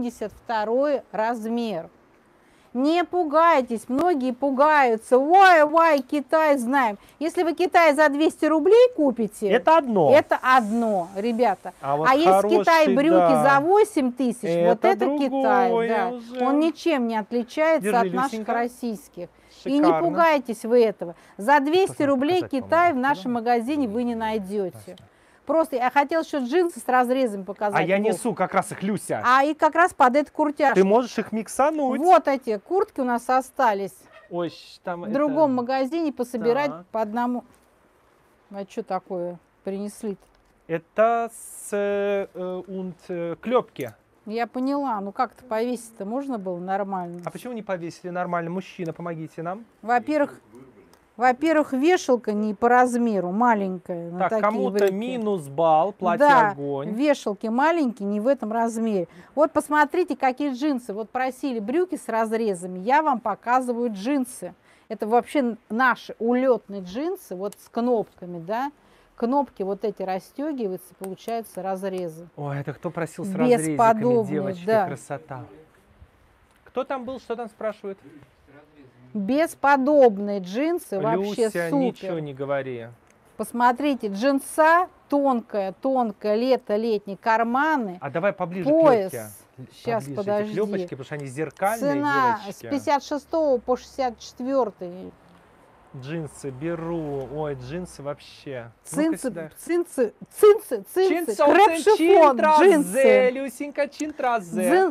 72 размер. Не пугайтесь, многие пугаются. Ой, Китай знаем. Если вы Китай за 200 рублей купите, Это одно. это одно, ребята. А вот если в Китай хороший, брюки да. за 8 тысяч, вот Это это Китай. другое Да. уже. Он ничем не отличается Держи, от наших Люсенька. российских. И не Шикарно. пугайтесь вы этого. За 200 Посмотри, рублей показать Китай в вам, нашем да? магазине вы не найдете. Просто я хотела еще джинсы с разрезами показать. А я Вов. несу как раз их, Люся. А и как раз под эту куртяжку. Ты можешь их миксануть. Вот эти куртки у нас остались. Ой, там В другом магазине пособирать Так. по одному. А что такое принесли-то? Это с клепки. Я поняла, ну как-то повесить-то можно было нормально? А почему не повесили нормально? Мужчина, помогите нам. Во-первых, вешалка не по размеру, маленькая. На Так, такие кому-то брюки. минус балл, платье Да, огонь. вешалки маленькие, не в этом размере. Вот посмотрите, какие джинсы. Вот просили брюки с разрезами, я вам показываю джинсы. Это вообще наши улетные джинсы, вот с кнопками, да. Кнопки вот эти расстегиваются, получаются разрезы. Ой, это кто просил с разрезиками, Бесподобные, девочки, да. красота. Кто там был, что там спрашивает? Бесподобные джинсы, вообще Люся, супер. ничего не говори. Посмотрите, джинса тонкая, лето, летние карманы, А давай поближе пояс. к клепке. Сейчас, Поближе эти подожди. клепочки, потому что они зеркальные, Цена с девочки. 56 по 64. Джинсы беру. Ой, джинсы вообще. Цинцы, Ну-ка цинцы, Креп-шифон, крэп-шифон, джинсы. Люсенька, чинтразе.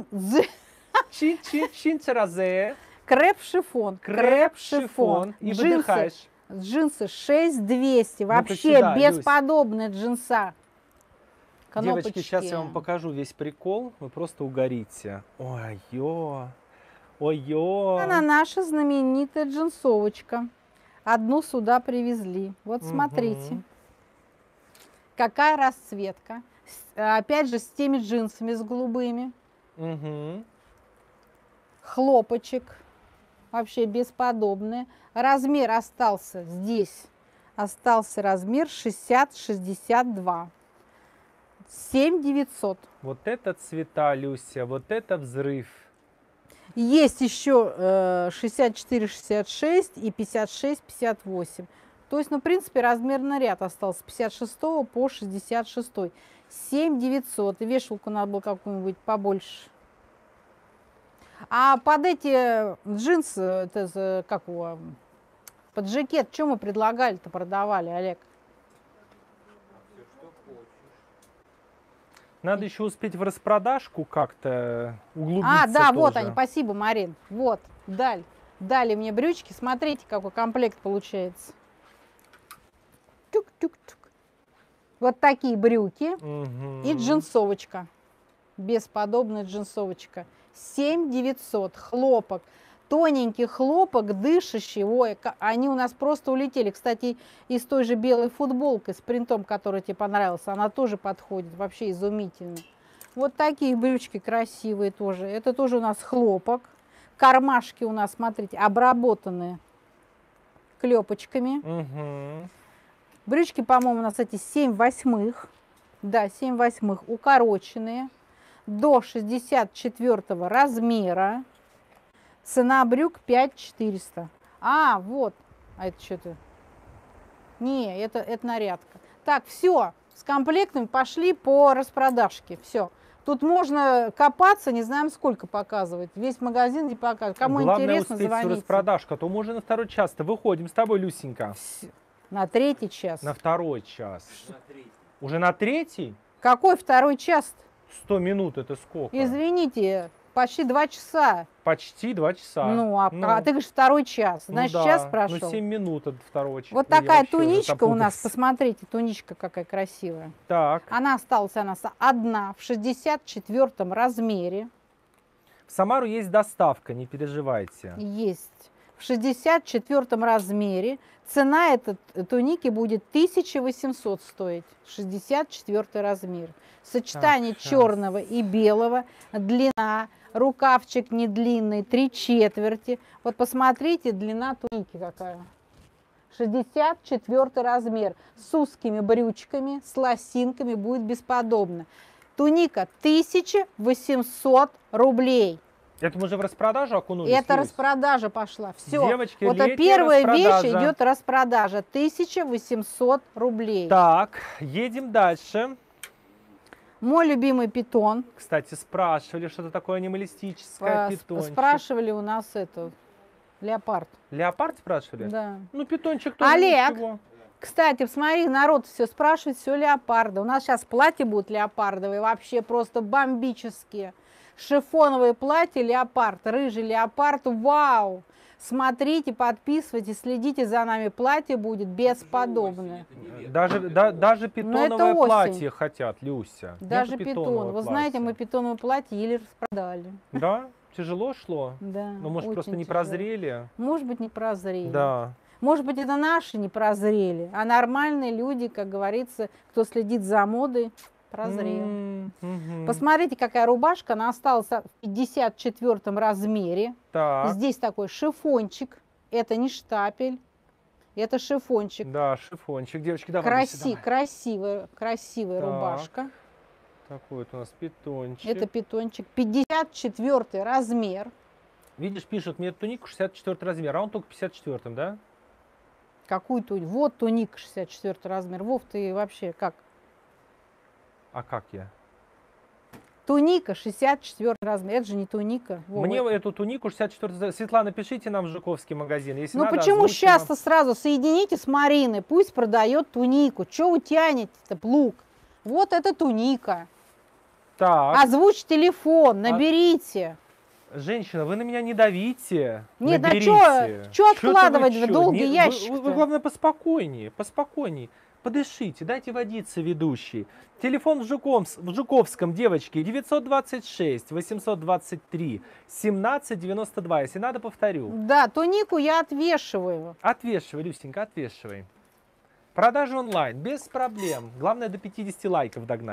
Чинтразе. Крэп-шифон, Креп-шифон. И выдыхаешь. Джинсы 6200, Ну-ка вообще сюда, Люсь. бесподобные джинса. Девочки, сейчас я Кнопочки. вам покажу весь прикол. Вы просто угорите. Ой-ё. Ой-ё. Она наша знаменитая джинсовочка. Одну сюда привезли. Вот смотрите. Мгм. Какая расцветка. Опять же, с теми джинсами, с голубыми. Мгм. Хлопочек. Вообще бесподобные. Размер остался здесь. Остался размер 60-62. 7900. Вот это цвета, Люся, вот это взрыв. Есть еще 64-66 и 56-58. То есть, ну, в принципе, размерный ряд остался с 56 по 66. 7900. И вешалку надо было какую-нибудь побольше. А под эти джинсы, это как его, под жакет, что мы предлагали-то, продавали, Олег? Надо еще успеть в распродажку как-то углубиться. А, да, вот тоже. они, спасибо, Марин. Вот, дали мне брючки. Смотрите, какой комплект получается. Тюк-тюк-тюк. Вот такие брюки Мгм. и джинсовочка. Бесподобная джинсовочка. 7900, хлопок. Тоненький хлопок, дышащий. Ой, они у нас просто улетели. Кстати, и с той же белой футболкой, с принтом, который тебе понравился, она тоже подходит. Вообще изумительно. Вот такие брючки красивые тоже. Это тоже у нас хлопок. Кармашки у нас, смотрите, обработанные клепочками. Мгм. Брючки, по-моему, у нас эти 7/8. Да, 7/8, укороченные. До 64 размера. Цена брюк 5400. А, вот. А это что-то? Не, это нарядка. Так, все. С комплектами пошли по распродажке. Все. Тут можно копаться, не знаем сколько показывать. Весь магазин не показывает. Кому Главное интересно, успеть всю звоните. распродажку, а то мы уже на второй час-то выходим с тобой, Люсенька. На третий час. На второй час. Уже на третий? Какой второй час? 100 минут это сколько? Извините, почти 2 часа. Почти 2 часа. Ну, а ты говоришь второй час. Ну Значит, да, час прошел. Ну, 7 минут от второго часа. Вот Я такая вообще уже туничка у нас, запутался. посмотрите, туничка какая красивая. Так, Она осталась у нас одна в 64 размере. в Самару есть доставка, не переживайте. Есть. В 64 размере. Цена этой туники будет 1800 стоить. 64 размер. Сочетание Так, щас. черного и белого. Длина. Рукавчик не длинный, 3/4. Вот посмотрите, длина туники какая. 64 размер. С узкими брючками, с лосинками будет бесподобно. Туника 1800 рублей. Это мы уже в распродажу окунулись? Это Люсь? распродажа пошла. Все. Девочки, Вот это летняя первая вещь распродажа. идет распродажа. 1800 рублей. Так, едем дальше. Мой любимый питон. Кстати, спрашивали, что-то такое анималистическое, питончик. Спрашивали у нас это, леопард. Леопард спрашивали? Да. Ну, питончик тоже Олег, ничего. Кстати, посмотри, народ все спрашивает, все леопарда. У нас сейчас платья будут леопардовые, вообще просто бомбические. Шифоновые платья леопард, рыжий леопард, вау! Смотрите, подписывайтесь, следите за нами, платье будет бесподобное. Даже питоновое осень. платье хотят, Люся. Даже Нету питон. питонового Вы знаете, платья. мы питоновое платье еле распродали. Да? Тяжело шло? Да, Ну, может, очень просто не тяжело. прозрели? Может быть, не прозрели. Да. Может быть, это наши не прозрели, а нормальные люди, как говорится, кто следит за модой, прозрел. Мгм. Посмотрите, какая рубашка, она осталась в 54 размере. Так, Здесь такой шифончик, это не штапель, это шифончик. да, шифончик. Девочки, давай. Люся, давай. Красивая Так. рубашка. Такой вот у нас питончик. Это питончик. 54 размер. Видишь, пишут, мне тунику 64 размер, а он только 54, да? Какую тунику? Вот туника 64 размер. Вов, ты вообще как? А как я? Туника 64 размер. Это же не туника. Вова. Мне эту тунику 64... Светлана, пишите нам в Жуковский магазин. Если Ну надо, почему озвучим сейчас-то вам. сразу соедините с Мариной? Пусть продает тунику. Че вы тянете-то, плуг? Вот это туника. Так, Озвучь телефон, наберите. женщина, вы на меня не давите. Нет, а наберите. чё откладывать в чё? долгий Не, ящик-то? вы, главное, поспокойнее, поспокойнее. Подышите, дайте водиться ведущий. Телефон в Жуковском, девочки, 926 823 1792. Если надо, повторю. Да, тунику я отвешиваю. Отвешивай, Люсенька, отвешивай. Продажи онлайн, без проблем. Главное, до 50 лайков догнать.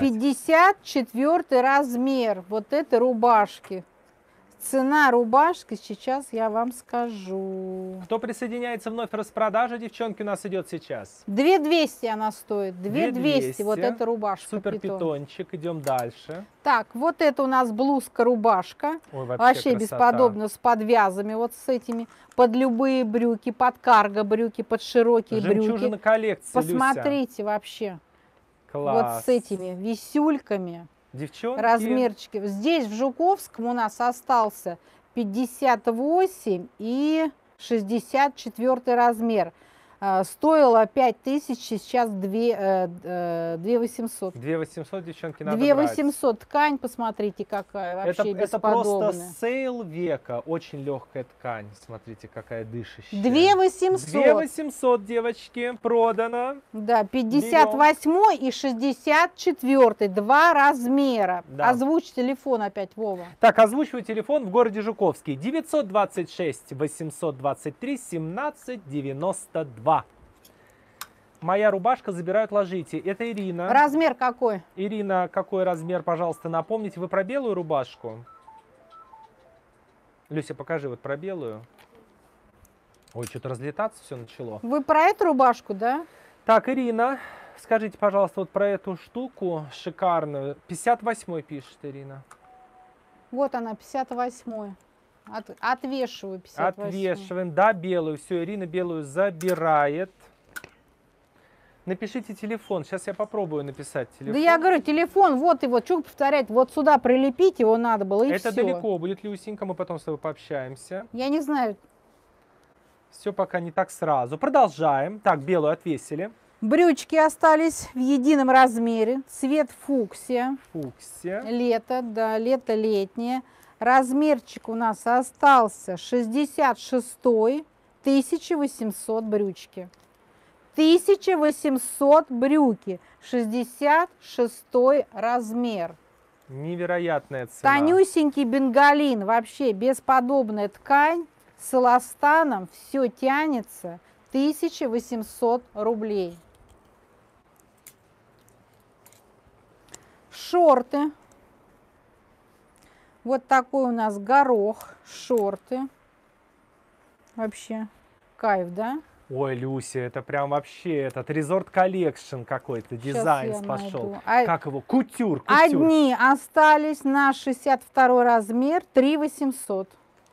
54 размер вот этой рубашки. Цена рубашки сейчас я вам скажу. Кто присоединяется вновь в распродаже, девчонки, у нас идет сейчас. 2200 она стоит. 2200 вот 2200. эта рубашка. Супер питон. питончик, идем дальше. Так, вот это у нас блузка-рубашка. Ой, Вообще красота. бесподобно, с подвязами вот с этими. Под любые брюки, под карго-брюки, под широкие Жемчужина брюки. коллекции, Посмотрите вообще. Класс. Вот с этими висюльками. Девчонки. Размерчики. Здесь в Жуковском у нас остался 58 и 64 размер. Стоило 5000, сейчас 2800. 2800, девчонки, надо 2800. Ткань, посмотрите, какая брать. вообще Это просто бесподобная. сейл века. Очень легкая ткань. Смотрите, какая дышащая. 2800. 2800, девочки, продано. Да, 58 и 64. Два размера. Да. Озвучь телефон опять, Вова. Так, озвучиваю телефон в городе Жуковский. 926 823 1792. Моя рубашка, забирают, ложите. Это Ирина. Размер какой? Ирина, какой размер, пожалуйста, напомните. Вы про белую рубашку? Люся, покажи вот про белую. Ой, что-то разлетаться все начало. Вы про эту рубашку, да? Так, Ирина, скажите, пожалуйста, вот про эту штуку шикарную. 58 пишет Ирина. Вот она, 58. Отвешиваю 58. Отвешиваем. Да, белую. Все, Ирина белую забирает. Напишите телефон. Сейчас я попробую написать телефон. Да я говорю, телефон, вот его, что повторять, вот сюда прилепить его надо было, и Это все. далеко будет, Люсенька, мы потом с тобой пообщаемся. Я не знаю. Все пока не так сразу. Продолжаем. Так, белую отвесили. Брючки остались в едином размере, цвет фуксия, Фуксия. лето, да, лето летнее. Размерчик у нас остался 66, 1800 брючки. 1800 брюки, 66 размер. Невероятная цена. Тонюсенький бенгалин, вообще бесподобная ткань, с эластаном, все тянется, 1800 рублей. Шорты. Вот такой у нас горох, шорты. Вообще кайф, да? Ой, Люся, это прям вообще этот резорт коллекшн какой-то, дизайн я пошел. найду. Как его? Кутюр, кутюр. Одни остались на 62 размер, 3800.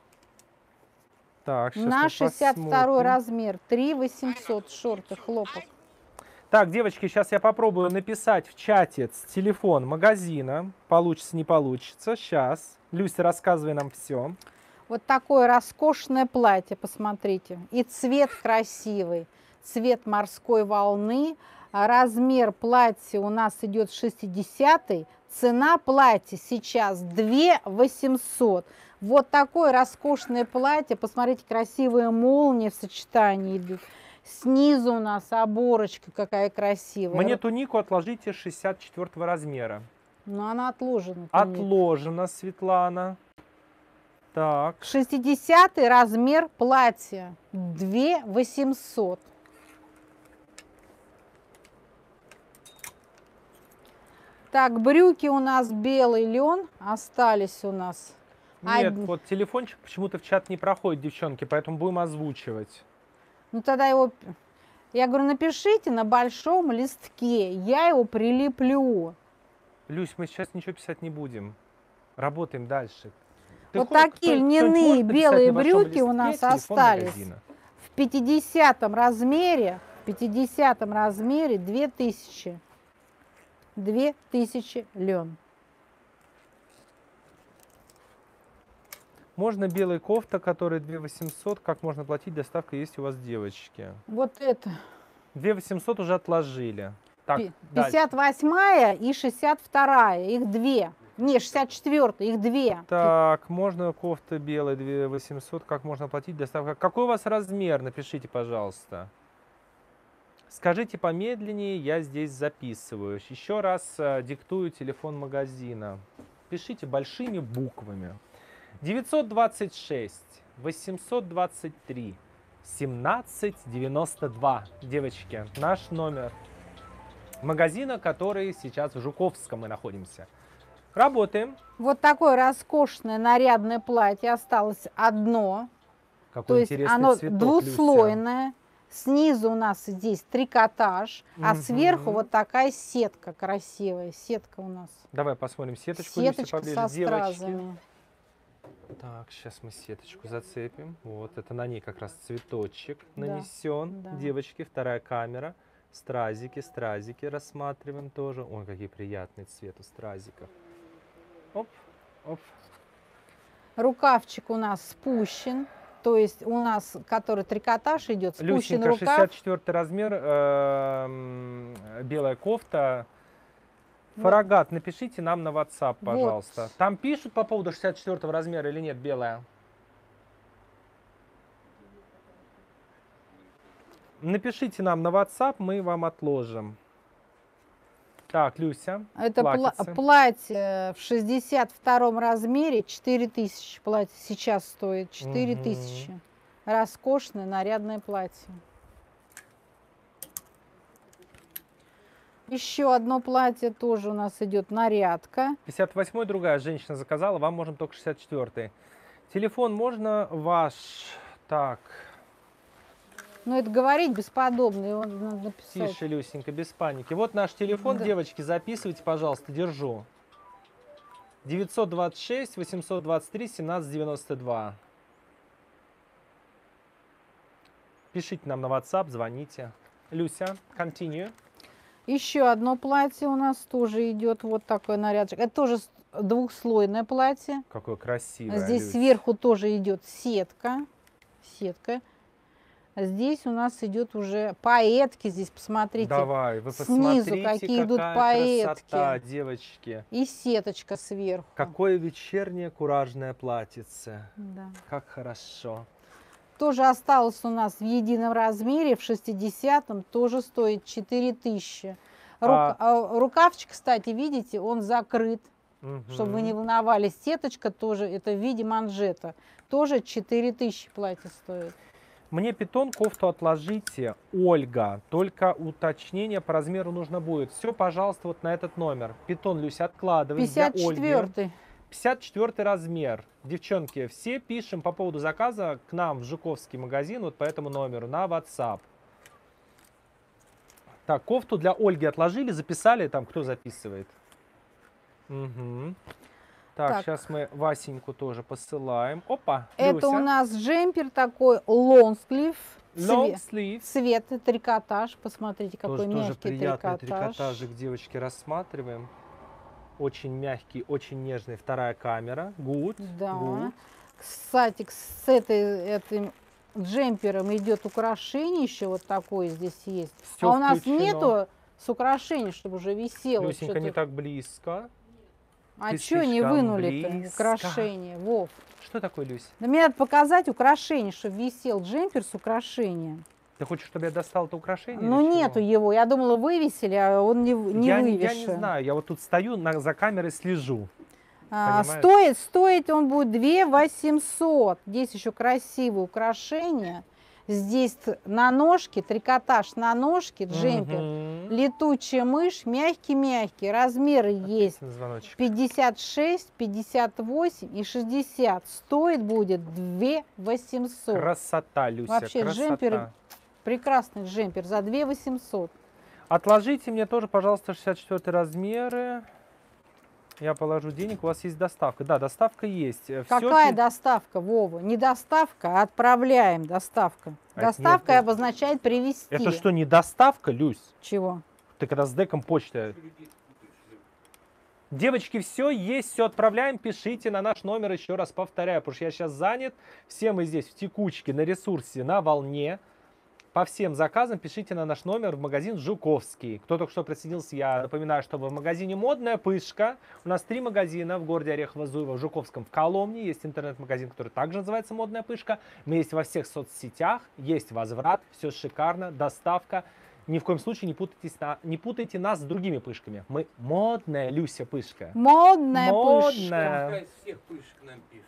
Так, щас На мы 62 посмотрим. размер, 3800 шорты, хлопок. Так, девочки, сейчас я попробую написать в чате телефон магазина. Получится, не получится. Сейчас. Люся, рассказывай нам все. Вот такое роскошное платье, посмотрите. И цвет красивый. цвет морской волны. Размер платья у нас идет 60-й. Цена платья сейчас 2 800. Вот такое роскошное платье. Посмотрите, красивые молнии в сочетании идут. Снизу у нас оборочка какая красивая. Мне тунику отложите 64 размера. Но она отложена. Отложена, Светлана. Так. 60-й размер платья. 2 800. Так, брюки у нас белый лен остались у нас. Нет, вот телефончик почему-то в чат не проходит, девчонки, поэтому будем озвучивать. Ну тогда его, я говорю, напишите на большом листке, я его прилеплю. Люсь, мы сейчас ничего писать не будем. Работаем дальше. Вот такие льняные белые брюки у нас остались. В 50-м размере, 2000 лен. Можно белая кофта, которая 2 800. Как можно платить? Доставка есть у вас, девочки. Вот это. 2 800 уже отложили. Так, 58-я и 62-я. Их две. Не, 64-я, их две. Так, можно кофта белая 2 800. Как можно платить? Доставка. Какой у вас размер? Напишите, пожалуйста. Скажите помедленнее, я здесь записываю. Еще раз диктую телефон магазина. Пишите большими буквами. 926 823 1792. Девочки, наш номер магазина, который сейчас в Жуковском мы находимся. Работаем. Вот такое роскошное нарядное платье осталось одно. Какой то есть интересный оно цветок, двуслойное. Люся. Снизу у нас здесь трикотаж, а сверху вот такая сетка красивая. Сетка у нас. Давай посмотрим сеточку. Сеточка Люся, со девочки. стразами. Так, сейчас мы сеточку зацепим. Вот, это на ней как раз цветочек Да, нанесен. да. Девочки, вторая камера. Стразики рассматриваем тоже. Ой, какие приятные цветы стразиков. Оп, оп. Рукавчик у нас спущен. То есть у нас, который трикотаж идет, спущен Люсенька, рукав. 64 размер, белая кофта. Фарагат, напишите нам на WhatsApp, пожалуйста. Вот. Там пишут по поводу 64 размера или нет, белая? Напишите нам на WhatsApp, мы вам отложим. Так, Люся, Это платье в 62 размере, 4000 платье сейчас стоит, 4000. Роскошное нарядное платье. Еще одно платье тоже у нас идет нарядка. 58-й другая женщина заказала, вам можем только 64-й. Телефон можно ваш? Так. Ну, это говорить бесподобно, его надо написать. Тише, Люсенька, без паники. Вот наш телефон, Да. девочки, записывайте, пожалуйста, держу. 926 823 1792. Пишите нам на WhatsApp, звоните. Люся, continue. Еще одно платье у нас тоже идет, вот такой нарядчик. Это тоже двухслойное платье. Какое красивое. Здесь Люся. сверху тоже идет сетка. Здесь у нас идет уже пайетки, здесь посмотрите. Давай, вы снизу посмотрите, какие идут какая пайетки. красота, девочки. И сеточка сверху. Какое вечернее куражное платьице. Да. Как хорошо. Тоже осталось у нас в едином размере, в 60-м, тоже стоит 4000. Рукавчик, кстати, видите, он закрыт, чтобы вы не волновались. Сеточка тоже, это в виде манжета, тоже 4000 платье стоит. Мне питон, кофту отложите, Ольга. Только уточнение по размеру нужно будет. Все, пожалуйста, вот на этот номер. Питон, Люся, откладываем для Ольги. 54-й. 54 размер. Девчонки, все пишем по поводу заказа к нам в Жуковский магазин, вот по этому номеру, на WhatsApp. Так, кофту для Ольги отложили, записали, там кто записывает? Угу. Так, сейчас мы Васеньку тоже посылаем. Опа, Это Люся. у нас джемпер такой лонгслив. Long sleeve. Цвет трикотаж. Посмотрите, какой Тоже мягкий приятный трикотаж. трикотажик, девочки, рассматриваем. Очень мягкий, очень нежный. Вторая камера. Good. Да. Good. Кстати, с этой джемпером идет украшение еще вот такое здесь есть. Всё а у нас включено. нету с украшением, чтобы уже висело. Люсенька, не так близко. А ты что не слишком вынули-то близко. украшение, Вов? Что такое, Люсь? Да мне надо показать украшение, чтобы висел джемпер с украшением. Ты хочешь, чтобы я достал это украшение? Ну или чего? нету его, я думала вывесили, а он не я вывешен. не знаю, я вот тут стою, за камерой слежу. Понимаешь? Стоить он будет 2 800. Здесь еще красивые украшения. Здесь на ножке, трикотаж на ножке, джемпер. Мгм. Летучая мышь, мягкий-мягкий. Размеры есть Отличный звоночек. 56, 58 и 60. Стоит будет 2 800. Красота, Люся, Вообще, красота. джемпер, прекрасный джемпер за 2 800. Отложите мне тоже, пожалуйста, 64 размеры. Я положу денег, у вас есть доставка. Да, доставка есть. Какая доставка, Вова? Не доставка, а отправляем доставка. А это Доставка нет, обозначает привезти. Это что, не доставка, Люсь? Чего? Ты когда с деком почта... Девочки, все есть, все отправляем, пишите на наш номер, еще раз повторяю, потому что я сейчас занят. Все мы здесь в текучке, на ресурсе, на волне. По всем заказам пишите на наш номер в магазин Жуковский. Кто только что присоединился, я напоминаю, что в магазине «Модная пышка». У нас 3 магазина в городе Орехово-Зуево, в Жуковском, в Коломне. Есть интернет-магазин, который также называется «Модная пышка». Мы есть во всех соцсетях, есть возврат, все шикарно, доставка. Ни в коем случае не путайте нас с другими пышками. Мы модная Люся пышка. Модная пышка. Модная. Пускай всех пышек нам пишет.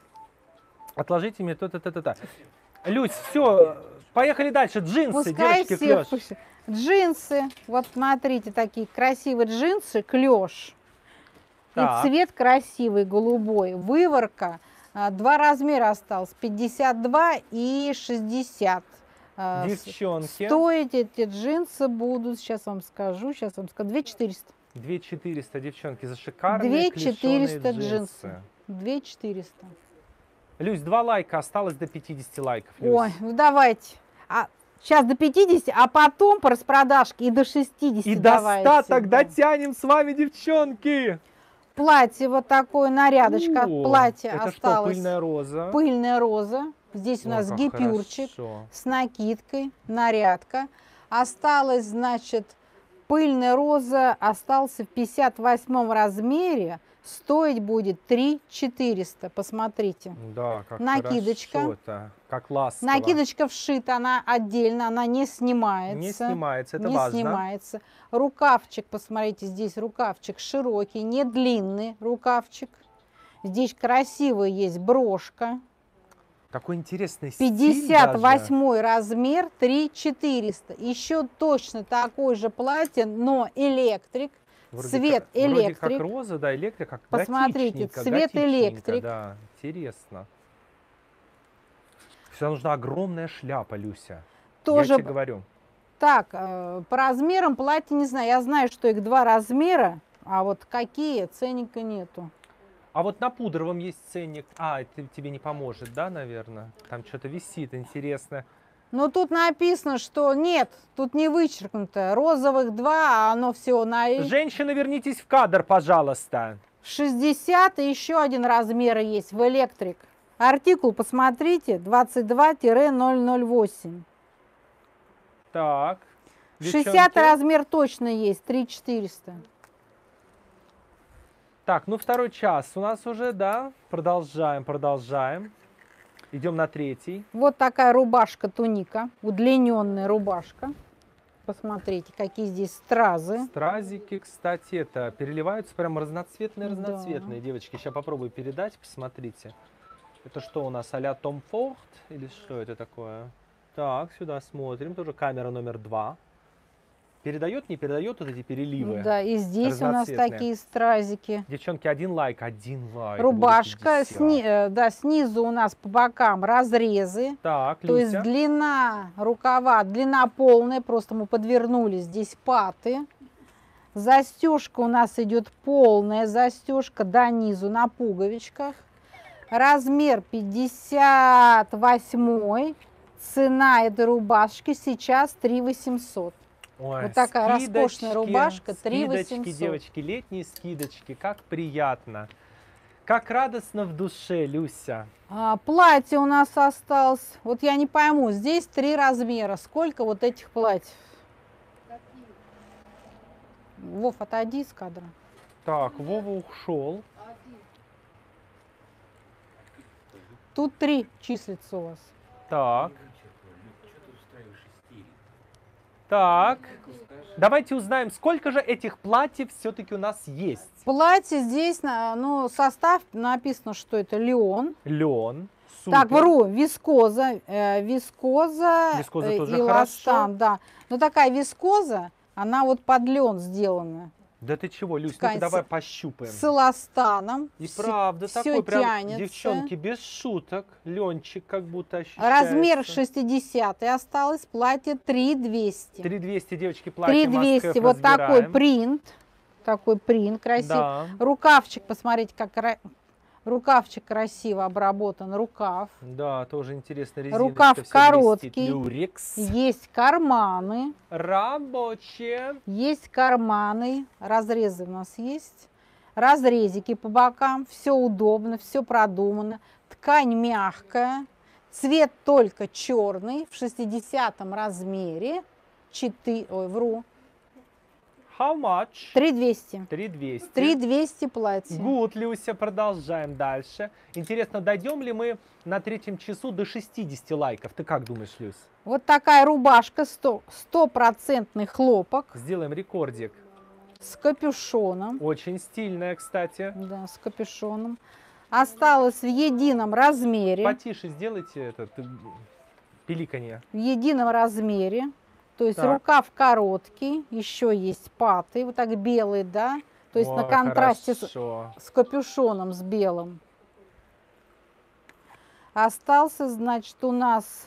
Отложите мне то-то. Люсь, все, поехали дальше. Джинсы, Пускай девочки, всех клеш. пышек. Джинсы. Вот смотрите, такие красивые джинсы, клеш. Так. И цвет красивый, голубой. Выворка. 2 размера осталось. 52 и 60. Девчонки. Стоить эти джинсы будут, сейчас вам скажу, 2400. 2400, девчонки, за шикарные 2400 клешёные джинсы. 2400. Люсь, 2 лайка, осталось до 50 лайков. Люсь. Ой, ну давайте. Сейчас до 50, а потом по распродажке и до 60 И до давайте. 100 тогда Да. тянем с вами, девчонки. Платье вот такое, нарядочка от О, платья это осталось. что, пыльная роза? Пыльная роза. Здесь у Ой, нас как гипюрчик хорошо. с накидкой, нарядка. Осталось, значит, пыльная роза остался в 58 размере. Стоить будет 3400. Посмотрите. Да, как Накидочка. хорошо-то, как ласково. Накидочка вшита, она отдельно, она не снимается. Не снимается, это не важно. снимается. Рукавчик, посмотрите, здесь рукавчик широкий, не длинный рукавчик. Здесь красивая есть брошка. Такой интересный стиль даже. 58 размер, 3400. Еще точно такое же платье, но электрик. Цвет Вроде электрик. как роза, да, электрик, как Посмотрите, готичненько, цвет готичненько, электрик. Да, интересно. Сюда нужна огромная шляпа, Люся. Тоже Я тебе говорю. так, по размерам платья не знаю. Я знаю, что их 2 размера, а вот какие, ценника нету. А вот на пудровом есть ценник. А, это тебе не поможет, да, наверное? Там что-то висит интересно. Но тут написано, что нет, тут не вычеркнуто. Розовых 2, а оно все на Женщины, вернитесь в кадр, пожалуйста. 60 и еще один размер есть в электрик. Артикул, посмотрите, 22-008. Так. 60 девчонки. размер точно есть, 3400. Так, ну второй час у нас уже, да. Продолжаем. Идем на 3. Вот такая рубашка, туника, удлиненная рубашка. Посмотрите, какие здесь стразы. Стразики, кстати, это переливаются прям разноцветные, Да. девочки. Сейчас попробую передать, посмотрите. Это что у нас, а-ля Том Форд? Или что это такое? Так, сюда смотрим. Тоже камера номер 2. Передает, не передает вот эти переливы? Да, и здесь у нас разноцветные. такие стразики. Девчонки, 1 лайк. Рубашка, будет 50. снизу у нас по бокам разрезы. Так, То есть Люся. длина рукава, длина полная, просто мы подвернули здесь паты. Застежка у нас идет полная застежка до низу на пуговичках. Размер 58. Цена этой рубашки сейчас 3800. Ой, Вот такая скидочки, роскошная рубашка, 3 скидочки, 800. девочки, летние скидочки, как приятно. Как радостно в душе, Люся. Платье у нас осталось. Вот я не пойму, здесь 3 размера. Сколько вот этих платьев? Какие? Вов, отойди из кадра. Так, Вова ушел. Один. Тут 3 числится у вас. Так. Так. Давайте узнаем, сколько же этих платьев все-таки у нас есть. Платье здесь, ну, состав написано, что это лен. Лен. Так, вру, вискоза, вискоза, Вискоза тоже и ластан, хорошо. да. Но такая вискоза, она вот под лен сделана. Да ты чего, Люсь, Ткань ну-ка давай пощупаем. С эластаном. И правда, всё такой прям, тянется. девчонки, без шуток, Ленчик как будто ощущается. Размер 60 осталось, платье 3200. 3200, девочки, платье 3200, вот такой принт красивый. Да. Рукавчик, посмотрите, как рукавчик красиво обработан, рукав. Да, тоже интересно, резиночка Рукав вся короткий. блестит. Люрекс. Есть карманы. Рабочие. Есть карманы, разрезы у нас есть, разрезики по бокам, все удобно, все продумано, ткань мягкая, цвет только черный, в 60 размере, 3200. 3200. 3200 платье. Гуд, Люся, продолжаем дальше. Интересно, дойдем ли мы на 3-м часу до 60 лайков? Ты как думаешь, Люсь? Вот такая рубашка, 100% хлопок Сделаем рекордик. с капюшоном. Очень стильная, кстати. Да, с капюшоном. Осталось в едином размере. Потише сделайте этот пиликанье. В едином размере. То есть Так. рукав короткий, еще есть паты, вот так белый, да? То есть на Ой, контрасте хорошо. с капюшоном, с белым. Остался, значит, у нас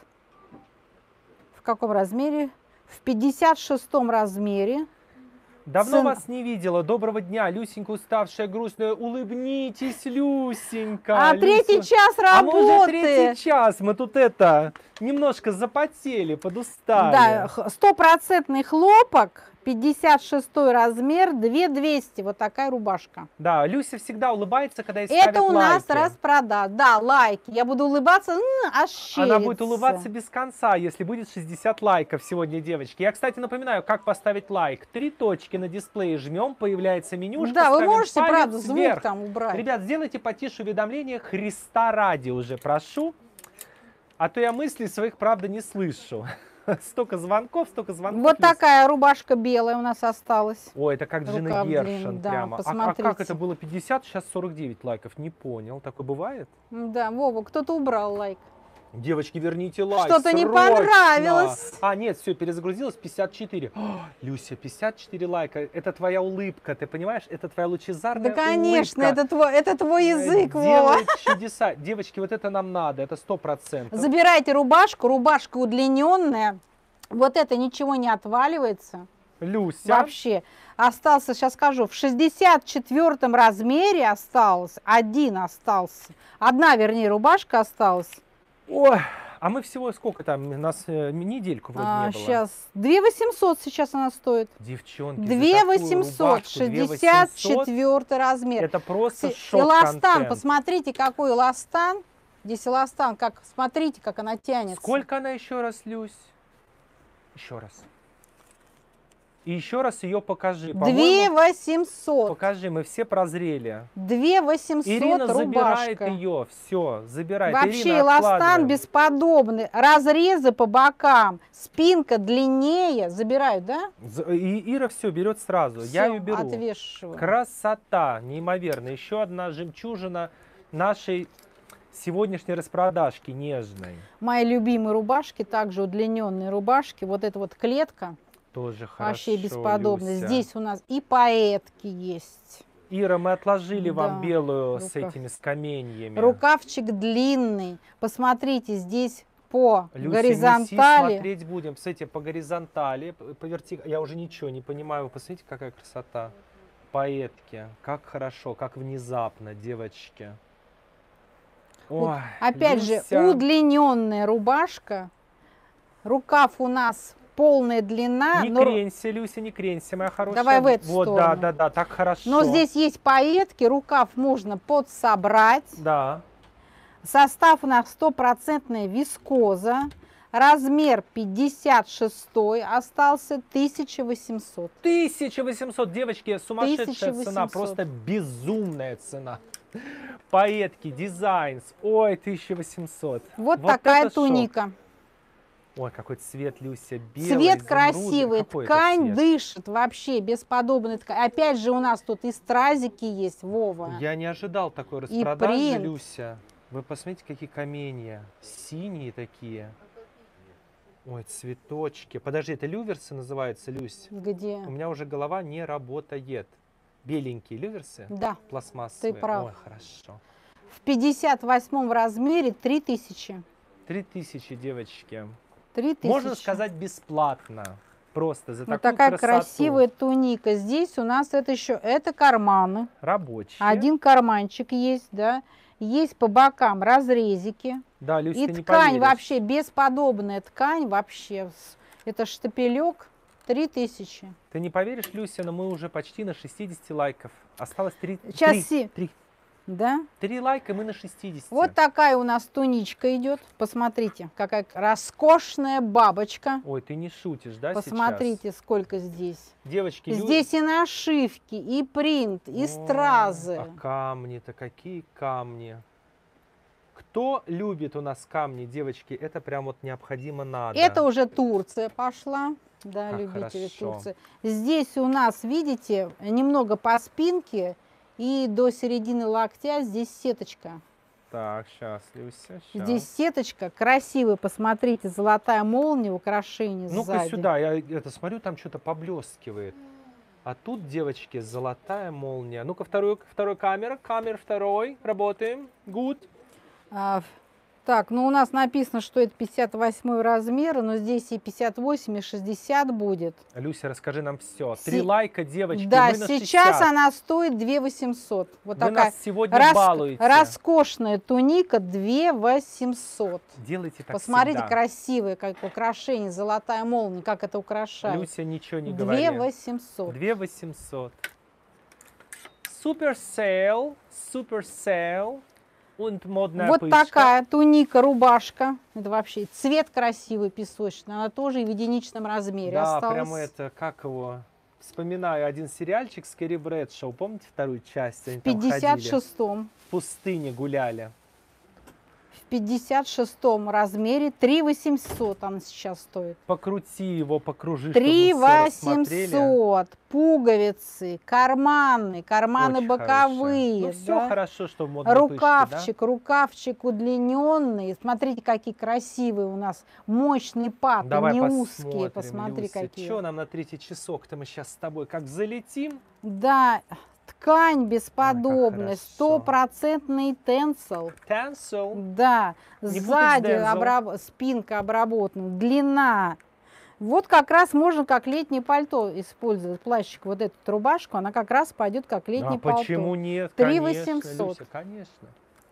в каком размере? В 56 размере. Давно Цена. вас не видела. Доброго дня, Люсенька, уставшая, грустная. Улыбнитесь, Люсенька. А третий час А мы уже работы. 3-й час. Мы тут немножко запотели, подустали. Да, 100% хлопок, 56 размер, 2200. Вот такая рубашка. Да, Люся всегда улыбается, когда ей Это ставят у нас лайки. распродаж. Да, лайки. Я буду улыбаться, аж Она будет щерится. улыбаться без конца, если будет 60 лайков сегодня, девочки. Я, кстати, напоминаю, как поставить лайк. 3 точки на дисплее жмем, появляется менюшка. Да, вы ставим можете, палец правда, звук вверх. там убрать. Ребят, сделайте потише уведомления, Христа ради уже прошу. А то я мыслей своих, правда, не слышу. Столько звонков. Вот Люсь. такая рубашка белая у нас осталась. Ой, это как Джина Рукав Гершин длинный, да, прямо. А как посмотрите. это было 50, сейчас 49 лайков? Не понял. Такое бывает? Да, Вова, кто-то убрал лайк. Девочки, верните лайк. Что-то не срочно! понравилось. А, нет, все, перезагрузилось, 54. О, Люся, 54 лайка. Это твоя улыбка, ты понимаешь? Это твоя лучезарная Да, конечно, улыбка. это твой язык, Вова. Делает чудеса. Девочки, вот это нам надо, это 100%. Забирайте рубашку, рубашка удлиненная. Вот это ничего не отваливается. Люся. Вообще. Остался, сейчас скажу, в 64 размере осталось. Одна, вернее, рубашка осталась. Ой, а мы всего сколько там? У нас недельку вроде не было. Сейчас 2800 сейчас она стоит. Девчонки, 2800, 64 размер. Это просто Эластан, шок-контент. посмотрите, какой эластан. Здесь эластан, смотрите, как она тянется. Сколько она еще раз, Люсь? Еще раз. И еще раз ее покажи. По-моему, 2800. покажи, мы все прозрели. 2800 Ирина забирает рубашка. ее, все, забирает. Вообще Ирина, эластан откладываем. бесподобный. Разрезы по бокам, спинка длиннее. Забирают, да? И Ира все берет сразу. Я Всё, ее беру. отвешиваю. Красота, неимоверно. Еще одна жемчужина нашей сегодняшней распродажки нежной. Мои любимые рубашки, также удлиненные рубашки. Вот эта вот клетка. Тоже хорошо, Вообще бесподобно. Люся. Здесь у нас и поэтки есть. Ира, мы отложили вам Да, белую с рукав. этими скаменьями. Рукавчик длинный. Посмотрите, здесь по Люся, горизонтали. неси, смотреть будем. Кстати, по горизонтали, по вертикали. Я уже ничего не понимаю. Вы посмотрите, какая красота. Поэтки. Как хорошо, как внезапно, девочки. Вот Ой, опять же, Люся. удлиненная рубашка. Рукав у нас полная длина. Не но... кренься, Люся, не кренься, моя хорошая. Давай в эту вот, сторону. да, так хорошо. Но здесь есть пайетки, рукав можно подсобрать. Да. Состав у нас стопроцентная вискоза. Размер 56 остался 1800. 1800, девочки, сумасшедшая 1800. цена, просто безумная цена. Пайетки, дизайнс, ой, 1800. Вот такая это шок. туника. Ой, какой цвет, Люся, белый, Цвет изумрудный. красивый, Какой это ткань цвет? дышит вообще, бесподобная ткань. Опять же у нас тут и стразики есть, Вова. Я не ожидал такой И распродажи, принт. Люся. Вы посмотрите, какие каменья. Синие такие. Ой, цветочки. Подожди, это люверсы называются, Люсь? Где? У меня уже голова не работает. Беленькие люверсы? Да, Пластмассовые. ты прав. Ой, хорошо. в 58 размере 3000. 3000, девочки. 3000. Можно сказать бесплатно. Просто за Вот такую такая красоту. красивая туника. Здесь у нас это еще, это карманы. Рабочие. Один карманчик есть, да. Есть по бокам разрезики. Да, Люся, И ты не ткань поверишь. вообще, бесподобная ткань вообще. Это штапелек 3000. Ты не поверишь, Люся, но мы уже почти на 60 лайков. Осталось 3. Сейчас 3 Да? лайка, мы на 60. Вот такая у нас туничка идет. Посмотрите, какая роскошная бабочка. Ой, ты не шутишь, да, Посмотрите, сейчас? сколько здесь. Девочки, Здесь и нашивки, и принт, и Ой, стразы. А камни-то какие камни? Кто любит у нас камни, девочки, это прям вот необходимо надо. Это уже Турция пошла. Да, Как любители хорошо. Турции. Здесь у нас, видите, немного по спинке и до середины локтя здесь сеточка. Так, сейчас, Люся, щас. Здесь сеточка красивая, посмотрите, золотая молния, украшение Ну-ка сзади. сюда, я это смотрю, там что-то поблескивает. А тут, девочки, золотая молния. Ну-ка, второй камера, второй, работаем, good. Так, ну у нас написано, что это 58 размер, но здесь и 58, и 60 будет. Люся, расскажи нам все. 3 лайка, девочки, Да, мы на сейчас 60. она стоит 2800. Вот Вы такая нас сегодня балуете. роскошная туника 2800. Делайте так Посмотрите, всегда. красивое, как украшение, золотая молния, как это украшает. Люся, ничего не говори. 2800. 2800. Супер сейл. Und модная Вот пышка. такая туника, рубашка. Это вообще цвет красивый, песочный. Она тоже и в единичном размере Да, осталась. прямо это, как его... Вспоминаю один сериальчик с Кэрри Брэдшоу. Помните вторую часть? Они В там ходили, 56-м. в пустыне гуляли. В 56-м размере 3800 она сейчас стоит. Покрути его, покружи, чтобы мы все рассмотрели. 3800. Пуговицы, карманы Очень боковые. хорошая. Ну, все да. хорошо, что в модной Рукавчик, рукавчик удлиненный. Смотрите, какие красивые у нас мощные паты, Давай не посмотрим, узкие. Посмотри, Люся, какие. что нам на третий часок-то мы сейчас с тобой как залетим? Да, ткань бесподобная, хорошо. стопроцентный тенсел. Тенсел. Да, Не путать с сзади Дензел. спинка обработана, длина. Вот как раз можно как летнее пальто использовать. Плащик, вот эту рубашку, она как раз пойдет как летнее пальто. Почему нет? 3800. Люся, конечно.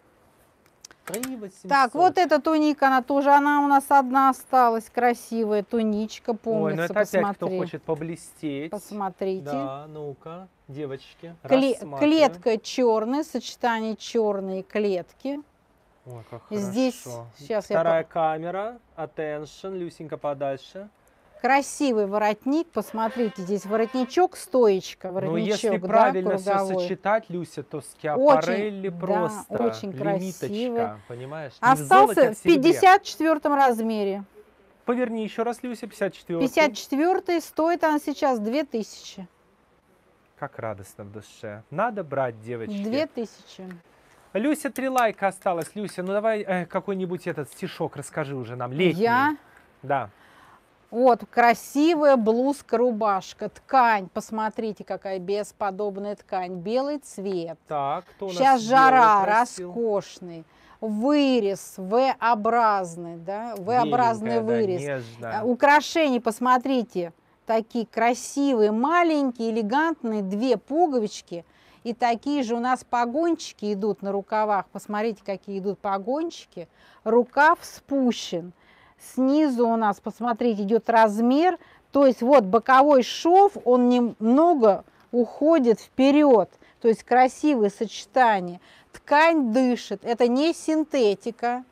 3800. Так, вот эта туника, она у нас одна осталась, красивая туничка, Ой, помнится, ну это опять кто посмотри. хочет поблестеть. Посмотрите. Да, ну-ка, девочки, рассматриваем. Клетка черная, сочетание черной клетки. Ой, как Здесь, хорошо. сейчас Вторая камера, attention, Люсенька подальше. Красивый воротник, посмотрите, здесь воротничок, стоечка, Ну, воротничок, если да, правильно все круговой. сочетать, Люся, то Скиапарелли да, просто очень красивый. лимиточка, понимаешь? Не в золоте, Остался а в в серебре. 54 размере. Поверни еще раз, Люся, 54. 54 стоит она сейчас 2000. Как радостно в душе. Надо брать, девочки. 2000. Люся, 3 лайка осталось. Люся, ну давай какой-нибудь этот стишок расскажи уже нам, летний. Я? Да. Вот, красивая блузка-рубашка, ткань, посмотрите, какая бесподобная ткань, белый цвет. Так, кто у нас Сейчас белый жара, просил? роскошный, вырез V-образный, да, V-образный Беленькая, да, вырез. нежная. Украшения, посмотрите, такие красивые, маленькие, элегантные, 2 пуговички. И такие же у нас погончики идут на рукавах. Посмотрите, какие идут погончики. Рукав спущен. Снизу у нас, посмотрите, идет размер. То есть вот боковой шов, он немного уходит вперед. То есть красивое сочетание. Ткань дышит. Это не синтетика.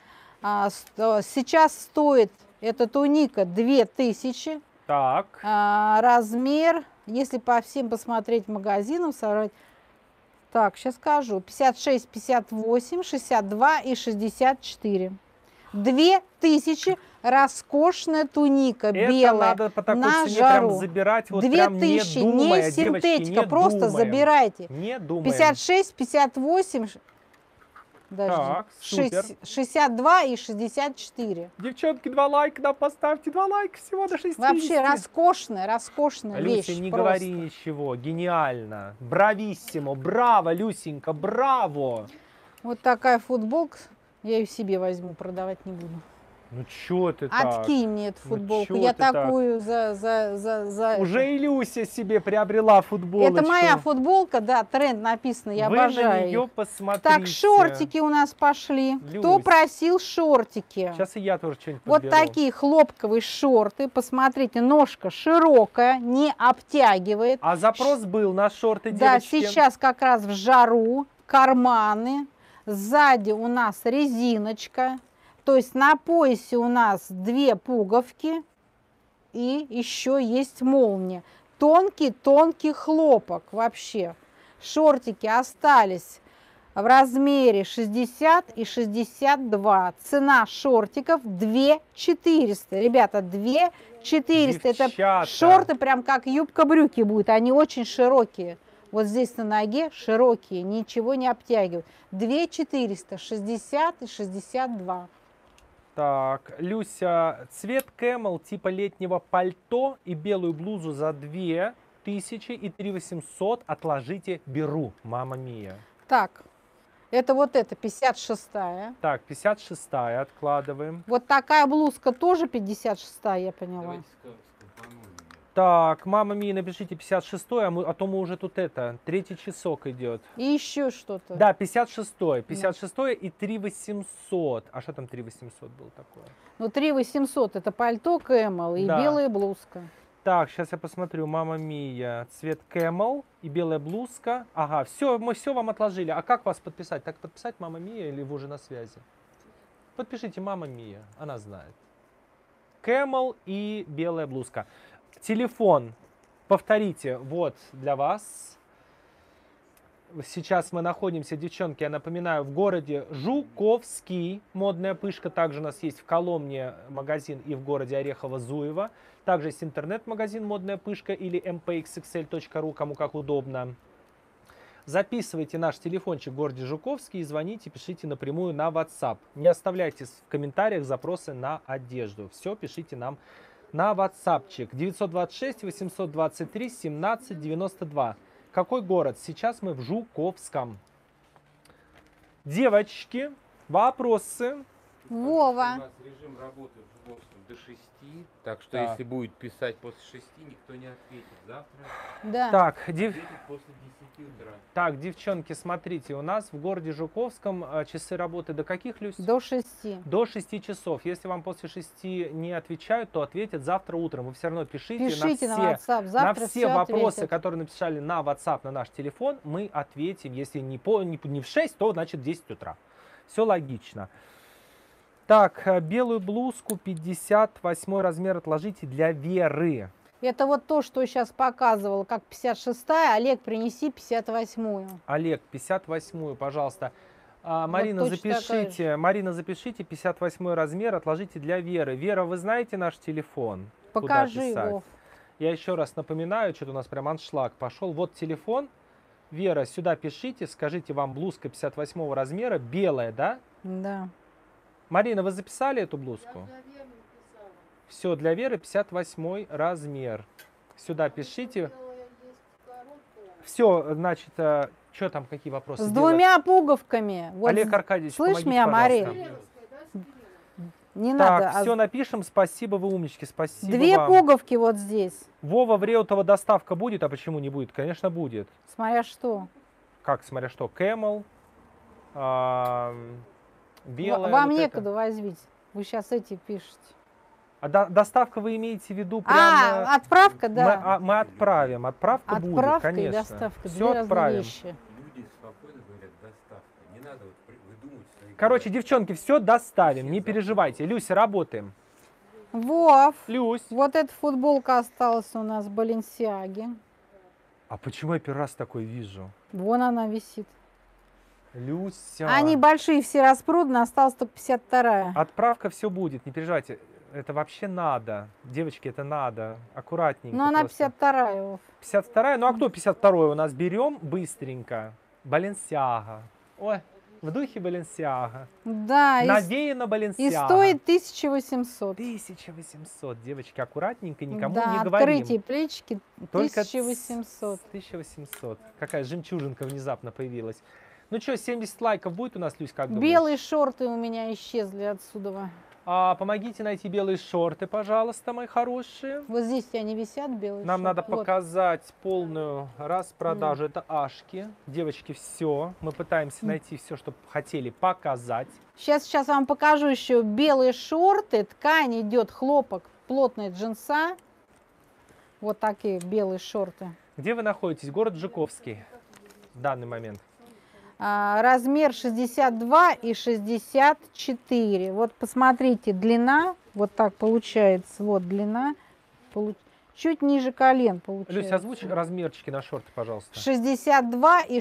Сейчас стоит эта туника 2000. Так. Размер, если по всем посмотреть магазинам, собрать. Так, сейчас скажу. 56, 58, 62 и 64. 2000. Роскошная туника белая. Это надо по такой на цене жару. прям забирать, вот 2000, прям не думая, не синтетика, девочки, не просто думаем. забирайте. Не думаем. 56, 58, Так, супер. 62 и 64. Девчонки, 2 лайка, да, поставьте 2 лайка всего до 60. Вообще роскошная вещь. Люся, не просто. говори ничего, гениально. Брависсимо, браво, Люсенька, браво. Вот такая футболка, я ее себе возьму, продавать не буду. Ну чё ты так? Откинь мне эту футболку, чё я ты так? такую Уже и Люся себе приобрела футболочку. Это моя футболка, да, тренд написано, я Вы обожаю на их. нее посмотрите. Так, шортики у нас пошли. Кто Люсь. просил шортики? Сейчас и я тоже что-нибудь Вот подберу. такие хлопковые шорты. Посмотрите, ножка широкая, не обтягивает. А запрос был на шорты, Да, девочки. сейчас как раз в жару, карманы. Сзади у нас резиночка. То есть на поясе у нас 2 пуговки. И еще есть молния. Тонкий хлопок вообще. Шортики остались в размере 60 и 62. Цена шортиков 2400. Ребята, 2400. Девчата. Это шорты прям как юбка-брюки будет. Они очень широкие. Вот здесь на ноге широкие, ничего не обтягивают. 2400, 60 и 62. Так, Люся, цвет Camel типа летнего пальто и белую блузу за 2000 и 3800 отложите, беру, мама мия. Так, это вот это 56-я. Так, 56-я откладываем. Вот такая блузка тоже 56-я, я поняла. Так, мама мия, напишите 56-й, а то мы уже тут третий часок идет. И еще что-то. Да, 56-й, 56-й и 3800. А что там 3800 было такое? Ну, 3800 это пальто Camel и Да. белая блузка. Так, сейчас я посмотрю, мама мия, цвет Camel и белая блузка. Ага, все, мы все вам отложили. А как вас подписать? Так подписать мама мия или вы уже на связи? Подпишите мама мия, она знает. Camel и белая блузка. Телефон, повторите, вот для вас. Сейчас мы находимся, девчонки, я напоминаю, в городе Жуковский. Модная пышка. Также у нас есть в Коломне магазин и в городе Орехово-Зуево. Также есть интернет-магазин «Модная пышка» или mpxxl.ru, кому как удобно. Записывайте наш телефончик в городе Жуковский и звоните, пишите напрямую на WhatsApp. Не оставляйте в комментариях запросы на одежду. Все пишите нам на WhatsAppчик 926 823 1792. Какой город? Сейчас мы в Жуковском. Девочки, вопросы? Вова. У нас режим работы в Жуковском до 6, так что Так. если будет писать после 6, никто не ответит. Завтра Да. Так, ответит после 10 утра. Так, девчонки, смотрите, у нас в городе Жуковском часы работы до каких, Люсь? До 6. До 6 часов. Если вам после 6 не отвечают, то ответят завтра утром. Вы все равно пишите, Пишите на на все, WhatsApp. Завтра на все всё вопросы, ответят. которые написали на WhatsApp, на наш телефон, мы ответим. Если не в 6, то значит в 10 утра. Все логично. Так, белую блузку 58 размер отложите для Веры. Это вот то, что сейчас показывал, как 56-я. Олег, принеси 58-ю. Олег, 58-ю, пожалуйста. Марина, точно такая запишите, Марина, запишите 58 размер, отложите для Веры. Вера, вы знаете наш телефон? Куда Покажи писать? его. Я еще раз напоминаю, что-то у нас прям аншлаг пошел. Вот телефон. Вера, сюда пишите, скажите, вам блузка 58 размера, белая, да? Да. Марина, вы записали эту блузку? Я для Веры написала. Все, для Веры 58 размер. Сюда пишите. Белая есть короткая. Все, значит, что там, какие вопросы? С делать? 2 пуговками. Вот Олег Аркадьевич, слышь помогите, меня, пожалуйста. Мария? Сиренская, да, Сирена? Не Так, надо. все напишем. Спасибо, вы умнички. Спасибо 2 вам. пуговки вот здесь. Вова, в Реутово доставка будет? А почему не будет? Конечно, будет. Смотря что. Как, смотря что? Camel, белая. Вам вот это. некуда возить. Вы сейчас эти пишете. А доставка вы имеете в виду прямо... Отправка, да. Мы отправим. Отправка будет, Отправка и конечно. доставка. Все Две разные отправим. вещи. Люди спокойно говорят доставка. Не надо вот выдумывать свои... Короче, девчонки, все доставим, не переживайте. Люся, работаем. Вов, Люсь. вот эта футболка осталась у нас в Баленсиаге. А почему я первый раз такой вижу? Вон она висит. Люся. Они большие все распроданы, осталась только 52-я. Отправка все будет, не переживайте. Это вообще надо. Девочки, это надо. Аккуратненько. Но она просто. 52-я, Вов. 52-я? Ну а кто 52-й у нас? Берем быстренько. Баленсиага. Ой, в духе Баленсиага. Да, Навеяно и Баленсиага. стоит 1800. 1800. Девочки, аккуратненько, никому Да, не говорим. открытие плечики Только 1800. 1800. Какая жемчужинка внезапно появилась. Ну что, 70 лайков будет у нас, Люсь, как думаешь? Белые шорты у меня исчезли отсюда. Помогите найти белые шорты, пожалуйста, мои хорошие. Вот здесь они висят, белые Нам шорты. надо Вот. показать полную распродажу. Это ашки. Девочки, все. Мы пытаемся найти все, что хотели показать. Сейчас вам покажу еще белые шорты. Ткань идет хлопок, плотная джинса. Вот такие белые шорты. Где вы находитесь? Город Жуковский в данный момент. Размер 62 и 64. Вот посмотрите, длина, вот так получается, вот длина, чуть ниже колен получается. Люся, озвучь размерчики на шорты, пожалуйста. 62 и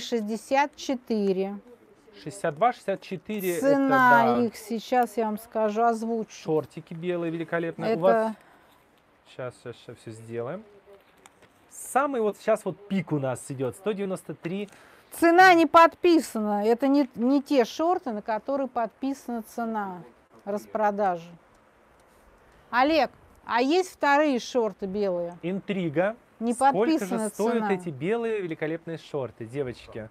64. 62, 64. Цена это, да, их сейчас я вам скажу, озвучу. шортики белые великолепные. Это У вас... Сейчас все сделаем. Самый вот сейчас вот пик у нас идет. 193. цена не подписана. Это не те шорты, на которые подписана цена распродажи. Олег, а есть вторые шорты белые? Интрига. Не Сколько же подписана стоят цена. эти белые великолепные шорты, девочки?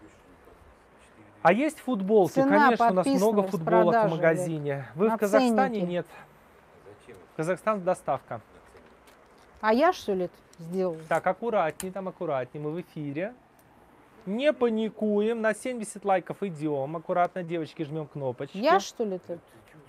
А есть футболки? Цена Конечно, у нас подписана, много футболок в распродажа, магазине. Вы на в Казахстане? ценнике. Нет. В Казахстан доставка. А я что ли это сделала? Так, аккуратней, там аккуратней. Мы в эфире. Не паникуем. На 70 лайков идем. Аккуратно, девочки, жмем кнопочки. Я что ли это?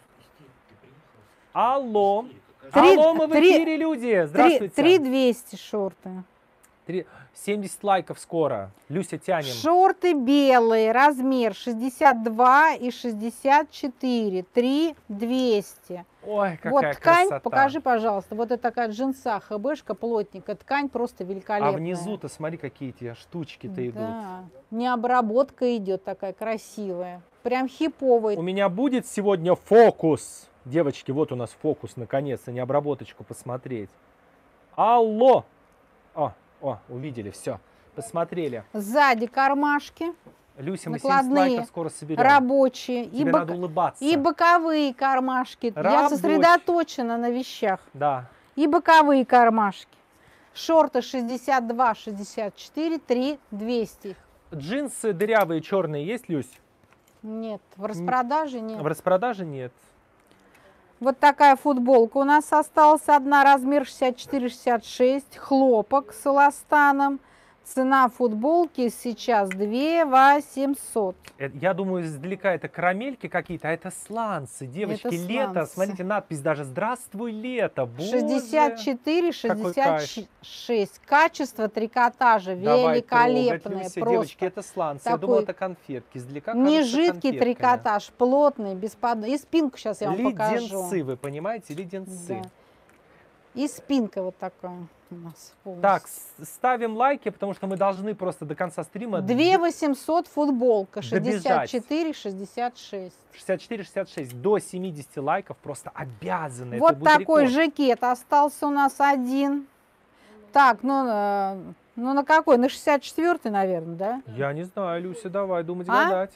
Алло. Три- Алло, мы в три- эфире, люди. Здравствуйте. 3200 шорты. 70 лайков скоро. Люся, тянем. Шорты белые, размер 62 и 64, 3200. Ой, какая Вот ткань, красота. покажи, пожалуйста, вот это такая джинса, хбшка, плотненькая, ткань просто великолепная. А внизу-то смотри, какие эти штучки-то идут. Да, не обработка идет такая красивая, прям хиповая. У меня будет сегодня фокус. Девочки, вот у нас фокус, наконец-то, не обработочку посмотреть. Алло! О, увидели, все. Посмотрели. Сзади кармашки Люся, мы 70 накладные, лайков скоро соберем. рабочие Тебе надо улыбаться. и боковые кармашки. Я Рабочие. сосредоточена на вещах. Да. И боковые кармашки. Шорты 62, 64, 3200. Джинсы дырявые, черные есть, Люсь? Нет, в распродаже нет. В распродаже нет. Вот такая футболка у нас осталась одна, размер 64-66, хлопок с эластаном. Цена футболки сейчас 2800. Я думаю, издалека это карамельки какие-то, а это сланцы. Девочки, Это лето, сланцы. смотрите, надпись даже «Здравствуй, лето». Боже, 64, какой кайф. 66. Качество трикотажа Давай великолепное. трогать, Люся. Просто. Девочки, это сланцы. Я Такой думала, это конфетки. Издалека не кажутся жидкий конфетками. трикотаж, плотный, бесподобный. И спинку сейчас я вам покажу. Леденцы, вы понимаете? Леденцы. Да. И спинка вот такая у нас полностью. Так, ставим лайки, потому что мы должны просто до конца стрима 2800 футболка, добежать. 64-66. 64-66 до 70 лайков просто обязаны. Вот это будет такой рекорд. жакет остался у нас один. Так, ну на какой? На 64-й, наверное, да? Я не знаю, Люся, давай думать, А? гадать.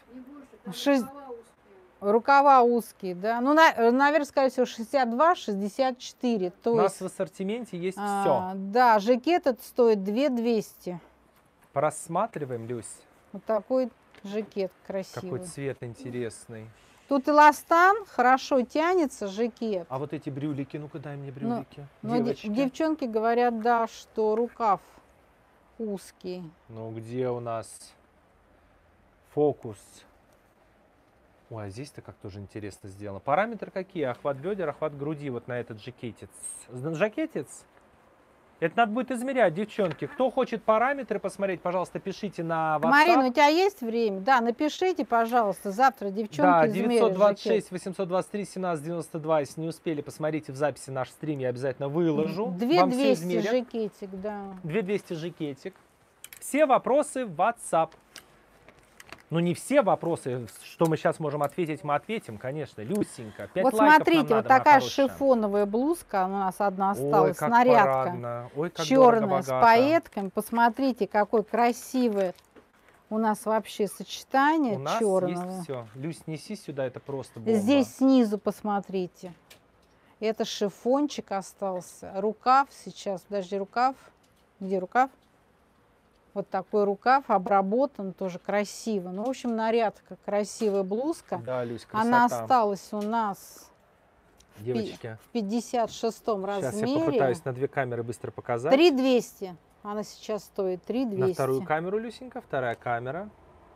Рукава узкие, да? Ну, наверное, скорее всего, 62-64. То У нас есть, в ассортименте есть все. да, жакет этот стоит 2200. Просматриваем, Люсь. Вот такой жакет красивый. Какой цвет интересный. Тут эластан, хорошо тянется жакет. А вот эти брюлики, ну-ка дай мне брюлики. Но Девочки. девчонки говорят, да, что рукав узкий. Ну где у нас фокус? Ой, а здесь-то как тоже интересно сделано. Параметры какие? Охват бедер, охват груди вот на этот жакетец. Жакетец? Это надо будет измерять, девчонки. Кто хочет параметры посмотреть, пожалуйста, пишите на WhatsApp. Марина, у тебя есть время? Да, напишите, пожалуйста, завтра девчонки Да, измерят 926 823 1792. Если не успели, посмотрите в записи наш стрим, я обязательно выложу. Вам все 2200 измерят. жакетик, да. 2200 жакетик. Все вопросы в WhatsApp. Ну, не все вопросы, что мы сейчас можем ответить, мы ответим, конечно. Люсенька, 5 Вот лайков смотрите, нам надо, вот такая моя хорошая. шифоновая блузка, у нас одна Ой, осталась, как снарядка. парадно. Ой, как Черная с дорого-богато. пайетками. Посмотрите, какое красивое у нас вообще сочетание У нас черного. есть все. Люсь, неси сюда, это просто бомба. Здесь снизу посмотрите. Это шифончик остался. Рукав сейчас, подожди, рукав. Где рукав? Вот такой рукав обработан, тоже красиво. Ну, в общем, нарядка, красивая блузка. Да, Люсь, красота. Она осталась у нас Девочки, в 56-м сейчас я размере. попытаюсь на 2 камеры быстро показать. 3200. Она сейчас стоит 3200. На вторую камеру, Люсенька, вторая камера.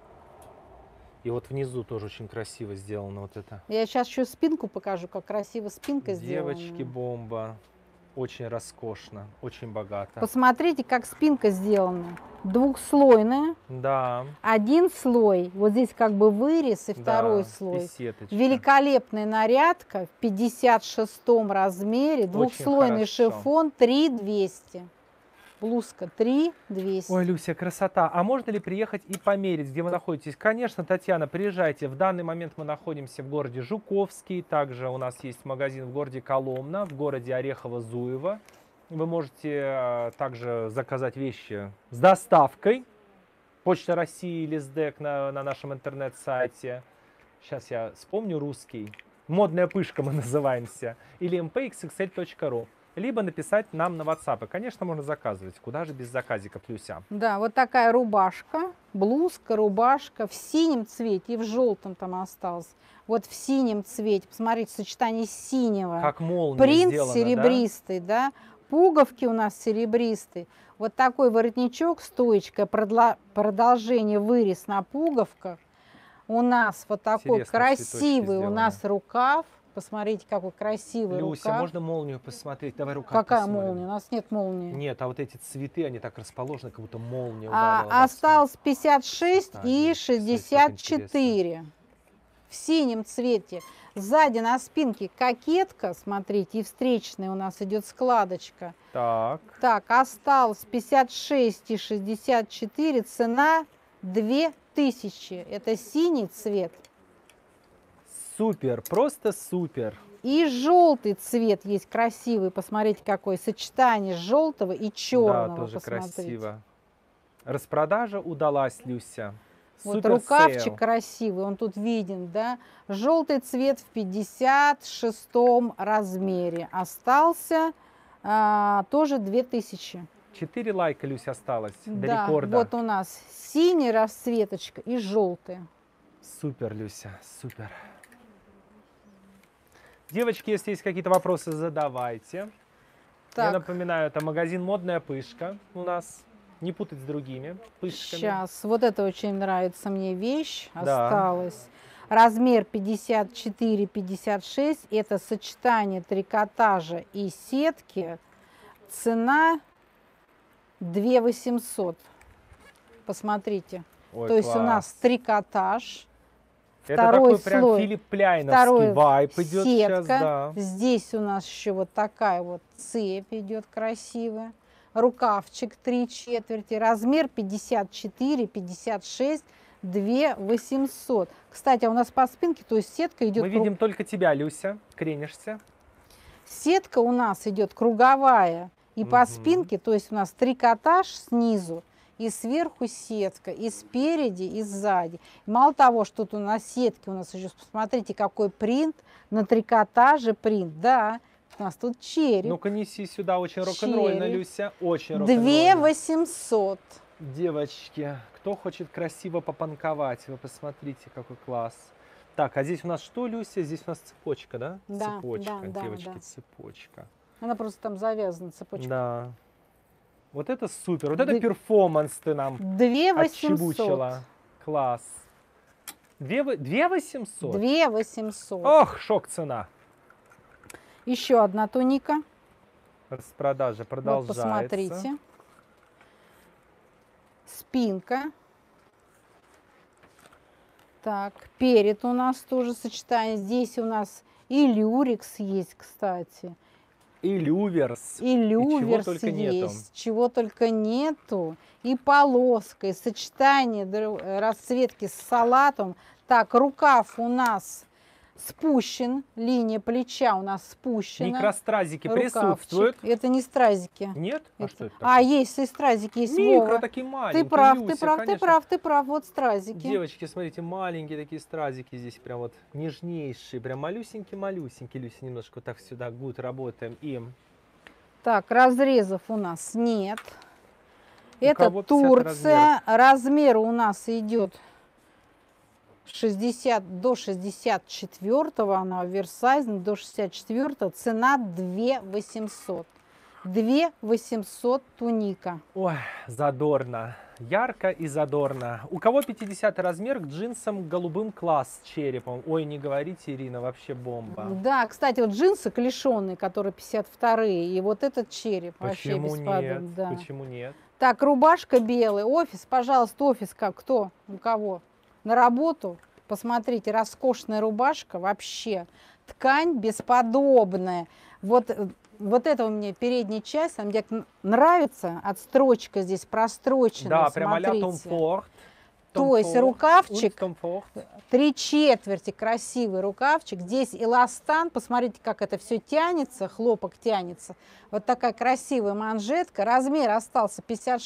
И вот внизу тоже очень красиво сделано вот это. Я сейчас еще спинку покажу, как красиво спинка сделана. Девочки, бомба. Очень роскошно, очень богато. Посмотрите, как спинка сделана. Двухслойная. Да. Один слой, вот здесь как бы вырез и да, второй и слой. сеточка. Великолепная нарядка в 56-м размере. Двухслойный хорошо. шифон 3200. Блузка 3200. Ой, Люся, красота. А можно ли приехать и померить, где вы находитесь? Конечно, Татьяна, приезжайте. В данный момент мы находимся в городе Жуковский. Также у нас есть магазин в городе Коломна, в городе Орехово-Зуево. Вы можете также заказать вещи с доставкой. Почта России или СДЭК на нашем интернет-сайте. Сейчас я вспомню русский. Модная пышка мы называемся. Или mpxxl.ru. Либо написать нам на WhatsApp. И, конечно, можно заказывать. Куда же без заказиков, Люся? Да, вот такая рубашка, блузка, рубашка в синем цвете и в желтом там осталось. Вот в синем цвете, посмотрите, сочетание синего. Как молния Принт сделано, серебристый, да? Пуговки у нас серебристые. Вот такой воротничок, стоечка, продолжение, вырез на пуговках. У нас вот такой Интересно, красивый, у цветочки нас рукав. Посмотрите, какой красивый Люся, рукав. можно молнию посмотреть? Давай рукав Какая посмотрим. молния? У нас нет молнии. Нет, а вот эти цветы, они так расположены, как будто молния ударила. во Осталось 56 и Смотри, 64 в синем цвете. Сзади на спинке кокетка, смотрите, и встречная у нас идет складочка. всё. Так, Так, осталось 56 и 64, цена 2000. Это синий цвет. супер, просто супер. И желтый цвет есть красивый. Посмотрите, какое сочетание желтого и черного. Да, тоже посмотрите. красиво. Распродажа удалась, Люся. Вот Супер рукавчик сейл. красивый, он тут виден, да. Желтый цвет в 56-м размере. Остался тоже 2000. 4 лайка, Люся, осталось до Да, рекорда. вот у нас синяя расцветочка и желтая. Супер, Люся, супер. Девочки, если есть какие-то вопросы, задавайте. Я Так, напоминаю, это магазин «Модная пышка» у нас. Не путать с другими пышками. сейчас. Вот это очень нравится мне вещь. Да. Осталась. Размер 54-56. Это сочетание трикотажа и сетки. Цена 2800. Посмотрите. Ой, То есть у класс. нас трикотаж. Это Второй такой прям слой. Филипп Пляйновский Второй вайп идет сетка. сейчас, да. Здесь у нас еще вот такая вот цепь идет красивая. Рукавчик 3/4. Размер 54-56. 2800. Кстати, а у нас по спинке, то есть сетка идет. Мы видим только тебя, Люся, кренишься. Сетка у нас идет круговая. И по Мгм. спинке, то есть у нас трикотаж снизу, и сверху сетка, и спереди, и сзади. Мало того, что тут у нас сетки, у нас еще, посмотрите, какой принт, на трикотаже принт, да, у нас тут череп. Ну-ка неси сюда, очень рок-н-ролльно, Череп. Люся, очень рок-н-ролльно. 2800. Девочки, кто хочет красиво попанковать, вы посмотрите, какой класс. Так, а здесь у нас что, Люся? Здесь у нас цепочка, да? Да, Цепочка, да, да, девочки, да. цепочка. Она просто там завязана, цепочка. Да. Вот это супер, вот это Да. перформанс ты нам 2800. отчебучила. Класс. 2 800? 2 800. Ох, шок цена. Еще одна туника. Распродажа Вот продолжается. посмотрите. Спинка. Так, перед у нас тоже сочетание. Здесь у нас и люрекс есть, кстати. И люверс. И люверс чего только нету. есть. Чего только нету. И полоска, и сочетание расцветки с салатом. Так, рукав у нас спущен. Линия плеча у нас спущена. Микростразики Рукавчик. присутствуют. Это не стразики. Нет? А Это- что это А, такое? есть и стразики, есть Микро, Вова. такие маленькие. Ты прав, ты Люся, прав, ты конечно. прав, ты прав. Вот стразики. Девочки, смотрите, маленькие такие стразики здесь прям вот нежнейшие, прям малюсенькие-малюсенькие. Люся, немножко вот так сюда гуд работаем им. Так, разрезов у нас нет. Это кого 50 Турция. Размер у нас идет 60 до 64, она оверсайзная, до 64, цена 2 800. 2 800 туника. Ой, задорно. Ярко и задорно. У кого 50 размер к джинсам голубым класс с черепом? Ой, не говорите, Ирина, вообще бомба. Да, кстати, вот джинсы клешеные, которые 52-е, и вот этот череп Почему вообще нет? бесподобный. Да. Почему нет? Так, рубашка белая, офис, пожалуйста, офис как, кто, у кого? На работу, посмотрите, роскошная рубашка, вообще, ткань бесподобная. Вот это у меня передняя часть, а мне нравится, отстрочка здесь прострочена, Да, прям а-ля смотрите. Том Форд. То есть рукавчик, Том Форд. 3/4 красивый рукавчик. Здесь эластан. Посмотрите, как это все тянется, хлопок тянется. Вот такая красивая манжетка. Размер остался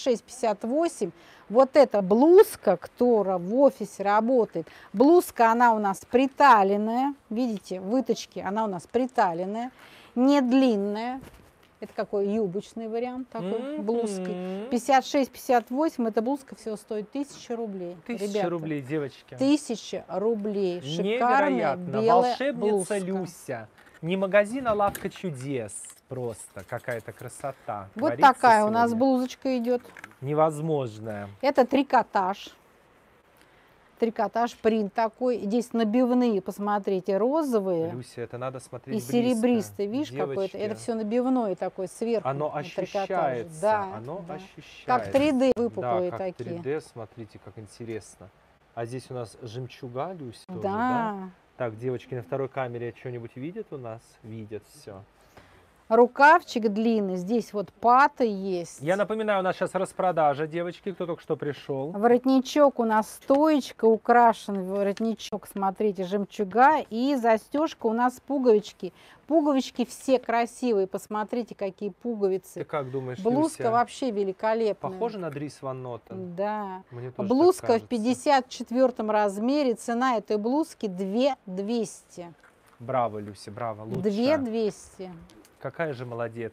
56-58. Вот эта блузка, которая в офисе работает. Блузка, она у нас приталенная. Видите, выточки, она у нас приталенная. Не длинная. Это какой юбочный вариант такой блузкой. 56-58, эта блузка всего стоит 1000 рублей. 1000 ребята. рублей, девочки. 1000 рублей. Шикарная Невероятно. белая Волшебница блузка. Люся. Не магазин, а лавка чудес. Просто какая-то красота. Вот творится такая у нас сегодня. блузочка идет. Невозможная. Это трикотаж. Трикотаж, принт такой. Здесь набивные, посмотрите, розовые Люся, это надо смотреть и близко. серебристые. Видишь, какой-то? Девочки, Это все набивное такое сверху. Оно на трикотаже. ощущается. Да, Оно да. ощущается. Как 3D выпуклые да, как такие. 3D, смотрите, как интересно. А здесь у нас жемчуга, Люся, тоже, Да. да? Так, девочки, на второй камере что-нибудь видят у нас? Видят все. Рукавчик длинный, здесь вот пата есть. Я напоминаю, у нас сейчас распродажа, девочки, кто только что пришел. Воротничок у нас стоечка, украшен воротничок, смотрите, жемчуга. И застежка у нас пуговички. Пуговички все красивые, посмотрите, какие Ты пуговицы. как думаешь, Блузка Люся, вообще великолепная. похожа на Дрис Ван Нотен? Да. Мне тоже Блузка так в кажется. 54 размере, цена этой блузки 2200. Браво, Люся, браво, лучше. 2200. Какая же молодец.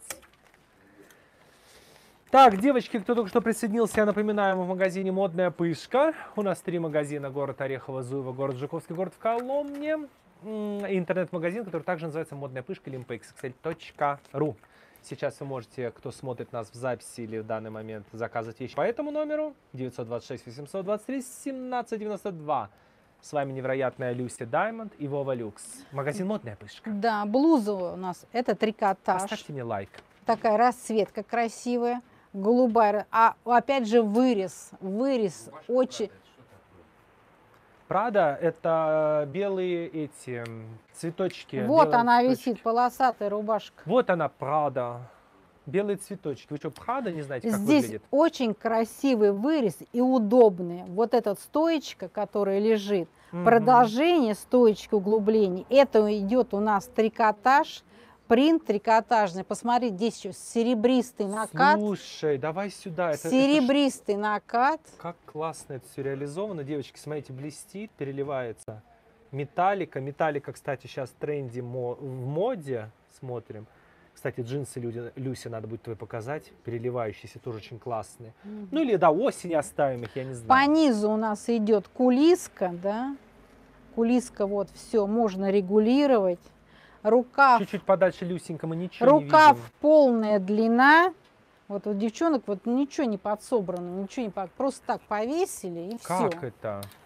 Так, девочки, кто только что присоединился, я напоминаю, мы в магазине «Модная пышка». У нас 3 магазина: город Орехово-Зуево, город Жуковский, город в Коломне. И интернет-магазин, который также называется «Модная пышка» или mpxxl.ru. Сейчас вы можете, кто смотрит нас в записи или в данный момент, заказывать вещи по этому номеру 926 823 1792. С вами невероятная Люся Даймонд и Вова Люкс. Магазин «Модная пышка». Да, блуза у нас, это трикотаж. Поставьте мне лайк. Такая расцветка красивая, голубая. А опять же вырез очень... Прада — это белые эти цветочки. Вот белые она цветочки. висит, полосатая рубашка. Вот она, Прада. Белые цветочки. Вы что, Прада не знаете, как Здесь выглядит? очень красивый вырез и удобный. Вот эта стоечка, которая лежит, продолжение стоечки углублений. Это идет у нас трикотаж, принт трикотажный. Посмотрите, здесь еще серебристый накат. Слушай, давай сюда. Это Серебристый накат. как классно это все реализовано. Девочки, смотрите, блестит, переливается. Металлика. Металлика, кстати, сейчас в тренде в моде. Смотрим. Кстати, джинсы Люсе надо будет твои показать. Переливающиеся, тоже очень классные. Ну или до осени оставим их, я не знаю. По низу у нас идет кулиска, да. Кулиска, вот все, можно регулировать. Рукав, Чуть-чуть подальше, Люсенька, мы ничего не рукав видим. полная длина. Вот у девчонок вот ничего не подсобрано, ничего не просто так повесили и все. Как это?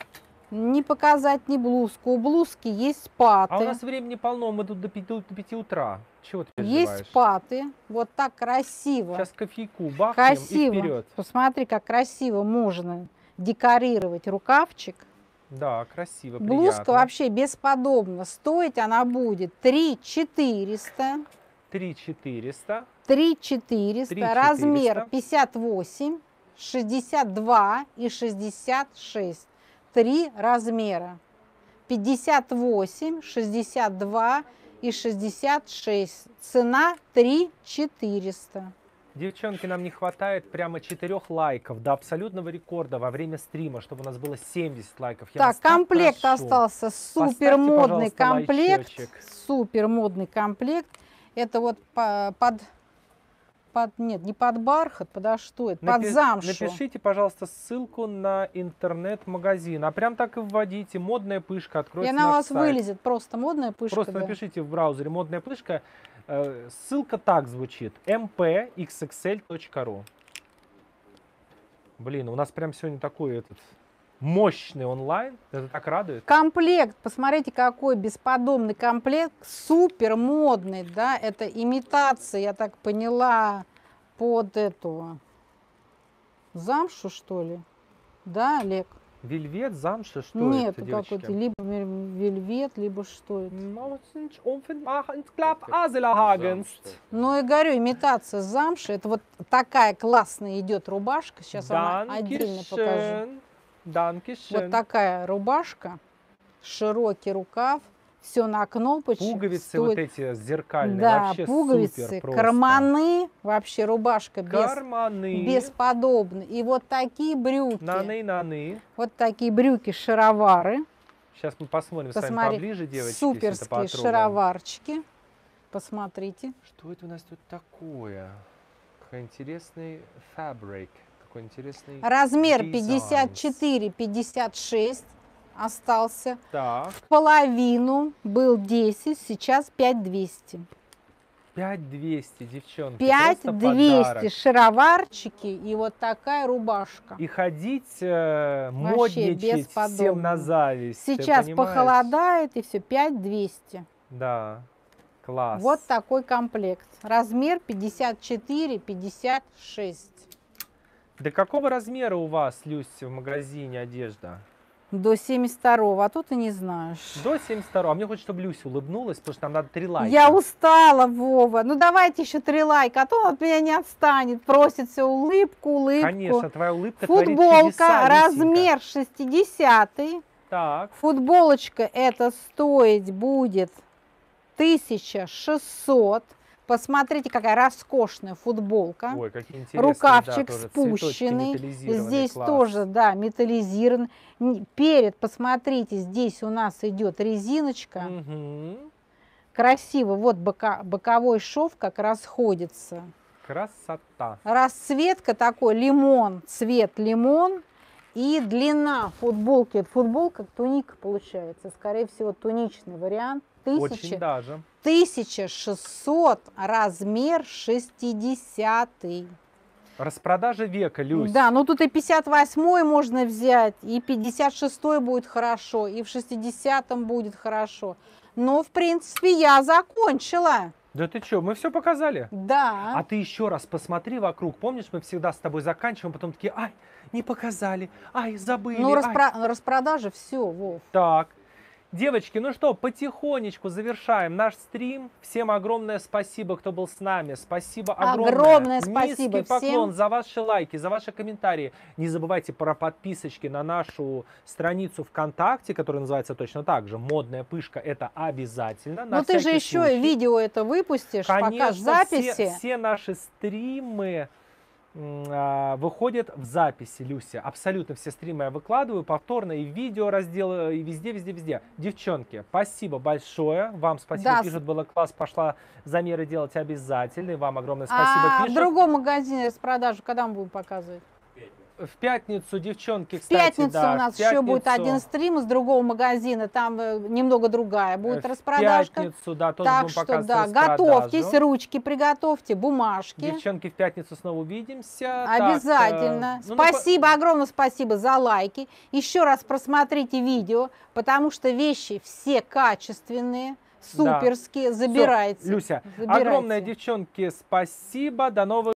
Не показать ни блузку. У блузки есть паты. А у нас времени полно, мы тут до 5 утра. Чего ты Есть переживаешь? паты. Вот так красиво. Сейчас кофейку бахнем Красиво. и вперед. Посмотри, как красиво можно декорировать рукавчик. Да, красиво, Блузка приятно. вообще бесподобна. Стоить она будет 3400. 3400. 3400. 3400. Размер 58, 62 и 66. 3 размера. 58, 62 и 66. Цена 3400. Девчонки, нам не хватает прямо 4 лайков до абсолютного рекорда во время стрима, чтобы у нас было 70 лайков. Я Так, вас так комплект прошу. остался. Поставьте, Супер модный пожалуйста, комплект. лайчочек. Супер модный комплект. Это вот нет, не под бархат, а что это? Под замшу. Напишите, пожалуйста, ссылку на интернет-магазин. А прям так и вводите. Модная пышка. И Откройте она у наш вас сайт. вылезет. Просто модная пышка. Просто да. напишите в браузере «Модная пышка». Ссылка так звучит. mpxxl.ru. Блин, у нас прям сегодня такой мощный онлайн. Это так радует. Комплект, посмотрите, какой бесподобный комплект, супер модный, да, это имитация, я так поняла, под эту замшу, что ли, да, Олег? Вельвет, замша, что Нет, это, девочки? какой-то либо вельвет, либо что это. Ну и говорю, имитация замши, это вот такая классная идет рубашка, сейчас вам отдельно покажу. Вот такая рубашка, широкий рукав, все на кнопочках. Пуговицы стоит... вот эти зеркальные, Да, вообще пуговицы, супер просто. карманы, вообще рубашка Карманы. бесподобна. И вот такие брюки. Наны. Вот такие брюки, шаровары. Сейчас мы посмотрим с вами Посмотри, поближе, девочки, если это суперские потрогаем. шароварчики. Посмотрите. Что это у нас тут такое? Какой интересный фабрик. Какой интересный Размер дизайн. 54-56 остался. Так, В половину был 10, сейчас 5200. 5200, девчонки. Просто 5200 подарок. шароварчики и вот такая рубашка. И ходить, модничать бесподобно. всем на зависть. ты Сейчас понимаешь? похолодает и все, 5200. Да, класс. Вот такой комплект. Размер 54-56. До какого размера у вас, Люся, в магазине одежда? До 72-го, а тут и не знаешь. До 72. А мне хочется, чтобы Люся улыбнулась, потому что нам надо 3 лайка. Я устала, Вова. Ну давайте еще 3 лайка, а то он от меня не отстанет. Просит все улыбку. Конечно, твоя улыбка творит Футболка, чудеса, Люсенька. размер 60. Так, Футболочка это стоить будет 1600. Посмотрите, какая роскошная футболка. ой, какие интересные. Рукавчик да, тоже цветочки спущенный. металлизированные, Здесь класс. тоже, да, металлизирован. Перед, посмотрите, здесь у нас идет резиночка. Мгм. Красиво. Вот боковой шов как расходится. Красота. Расцветка такой лимон, цвет лимон. И длина футболки. Это футболка, туника получается. Скорее всего, туничный вариант. Очень даже. 1600, размер 60. Распродажа века, Люсь. Да, ну тут и 58 можно взять, и 56 будет хорошо, и в 60 будет хорошо. Но, в принципе, я закончила. Да ты что, мы все показали? Да. А ты еще раз посмотри вокруг. Помнишь, мы всегда с тобой заканчиваем, потом такие, ай, не показали, ай, забыли. Ну, ай». распродажа все, Вов. Так. Девочки, ну что, потихонечку завершаем наш стрим. Всем огромное спасибо, кто был с нами. Спасибо огромное. Огромное спасибо Низкий поклон всем. за ваши лайки, за ваши комментарии. Не забывайте про подписочки на нашу страницу ВКонтакте, которая называется точно так же «Модная пышка». Это обязательно. на Ну ты же всякий еще случай. и видео это выпустишь, пока Конечно, записи. все наши стримы выходят в записи, Люся. Абсолютно все стримы я выкладываю повторно, и в видео раздел, и везде. Девчонки, спасибо большое. Вам спасибо, Да. пишут, было класс, пошла замеры делать обязательно. И вам огромное спасибо, А в пишут. другом магазине распродажу когда мы будем показывать? В пятницу, девчонки, В кстати, пятницу да, у нас в еще будет пятницу, один стрим из другого магазина, там немного другая будет в распродажка. пятницу, да, тоже Так будем что показывать да, распродажу. готовьтесь, ручки приготовьте, бумажки. Девчонки, в пятницу снова увидимся. Обязательно. Так, Спасибо, огромное спасибо за лайки. Еще раз просмотрите видео, потому что вещи все качественные, суперские. Забирайте. Люся, Забирайте. огромное, девчонки, спасибо. До новых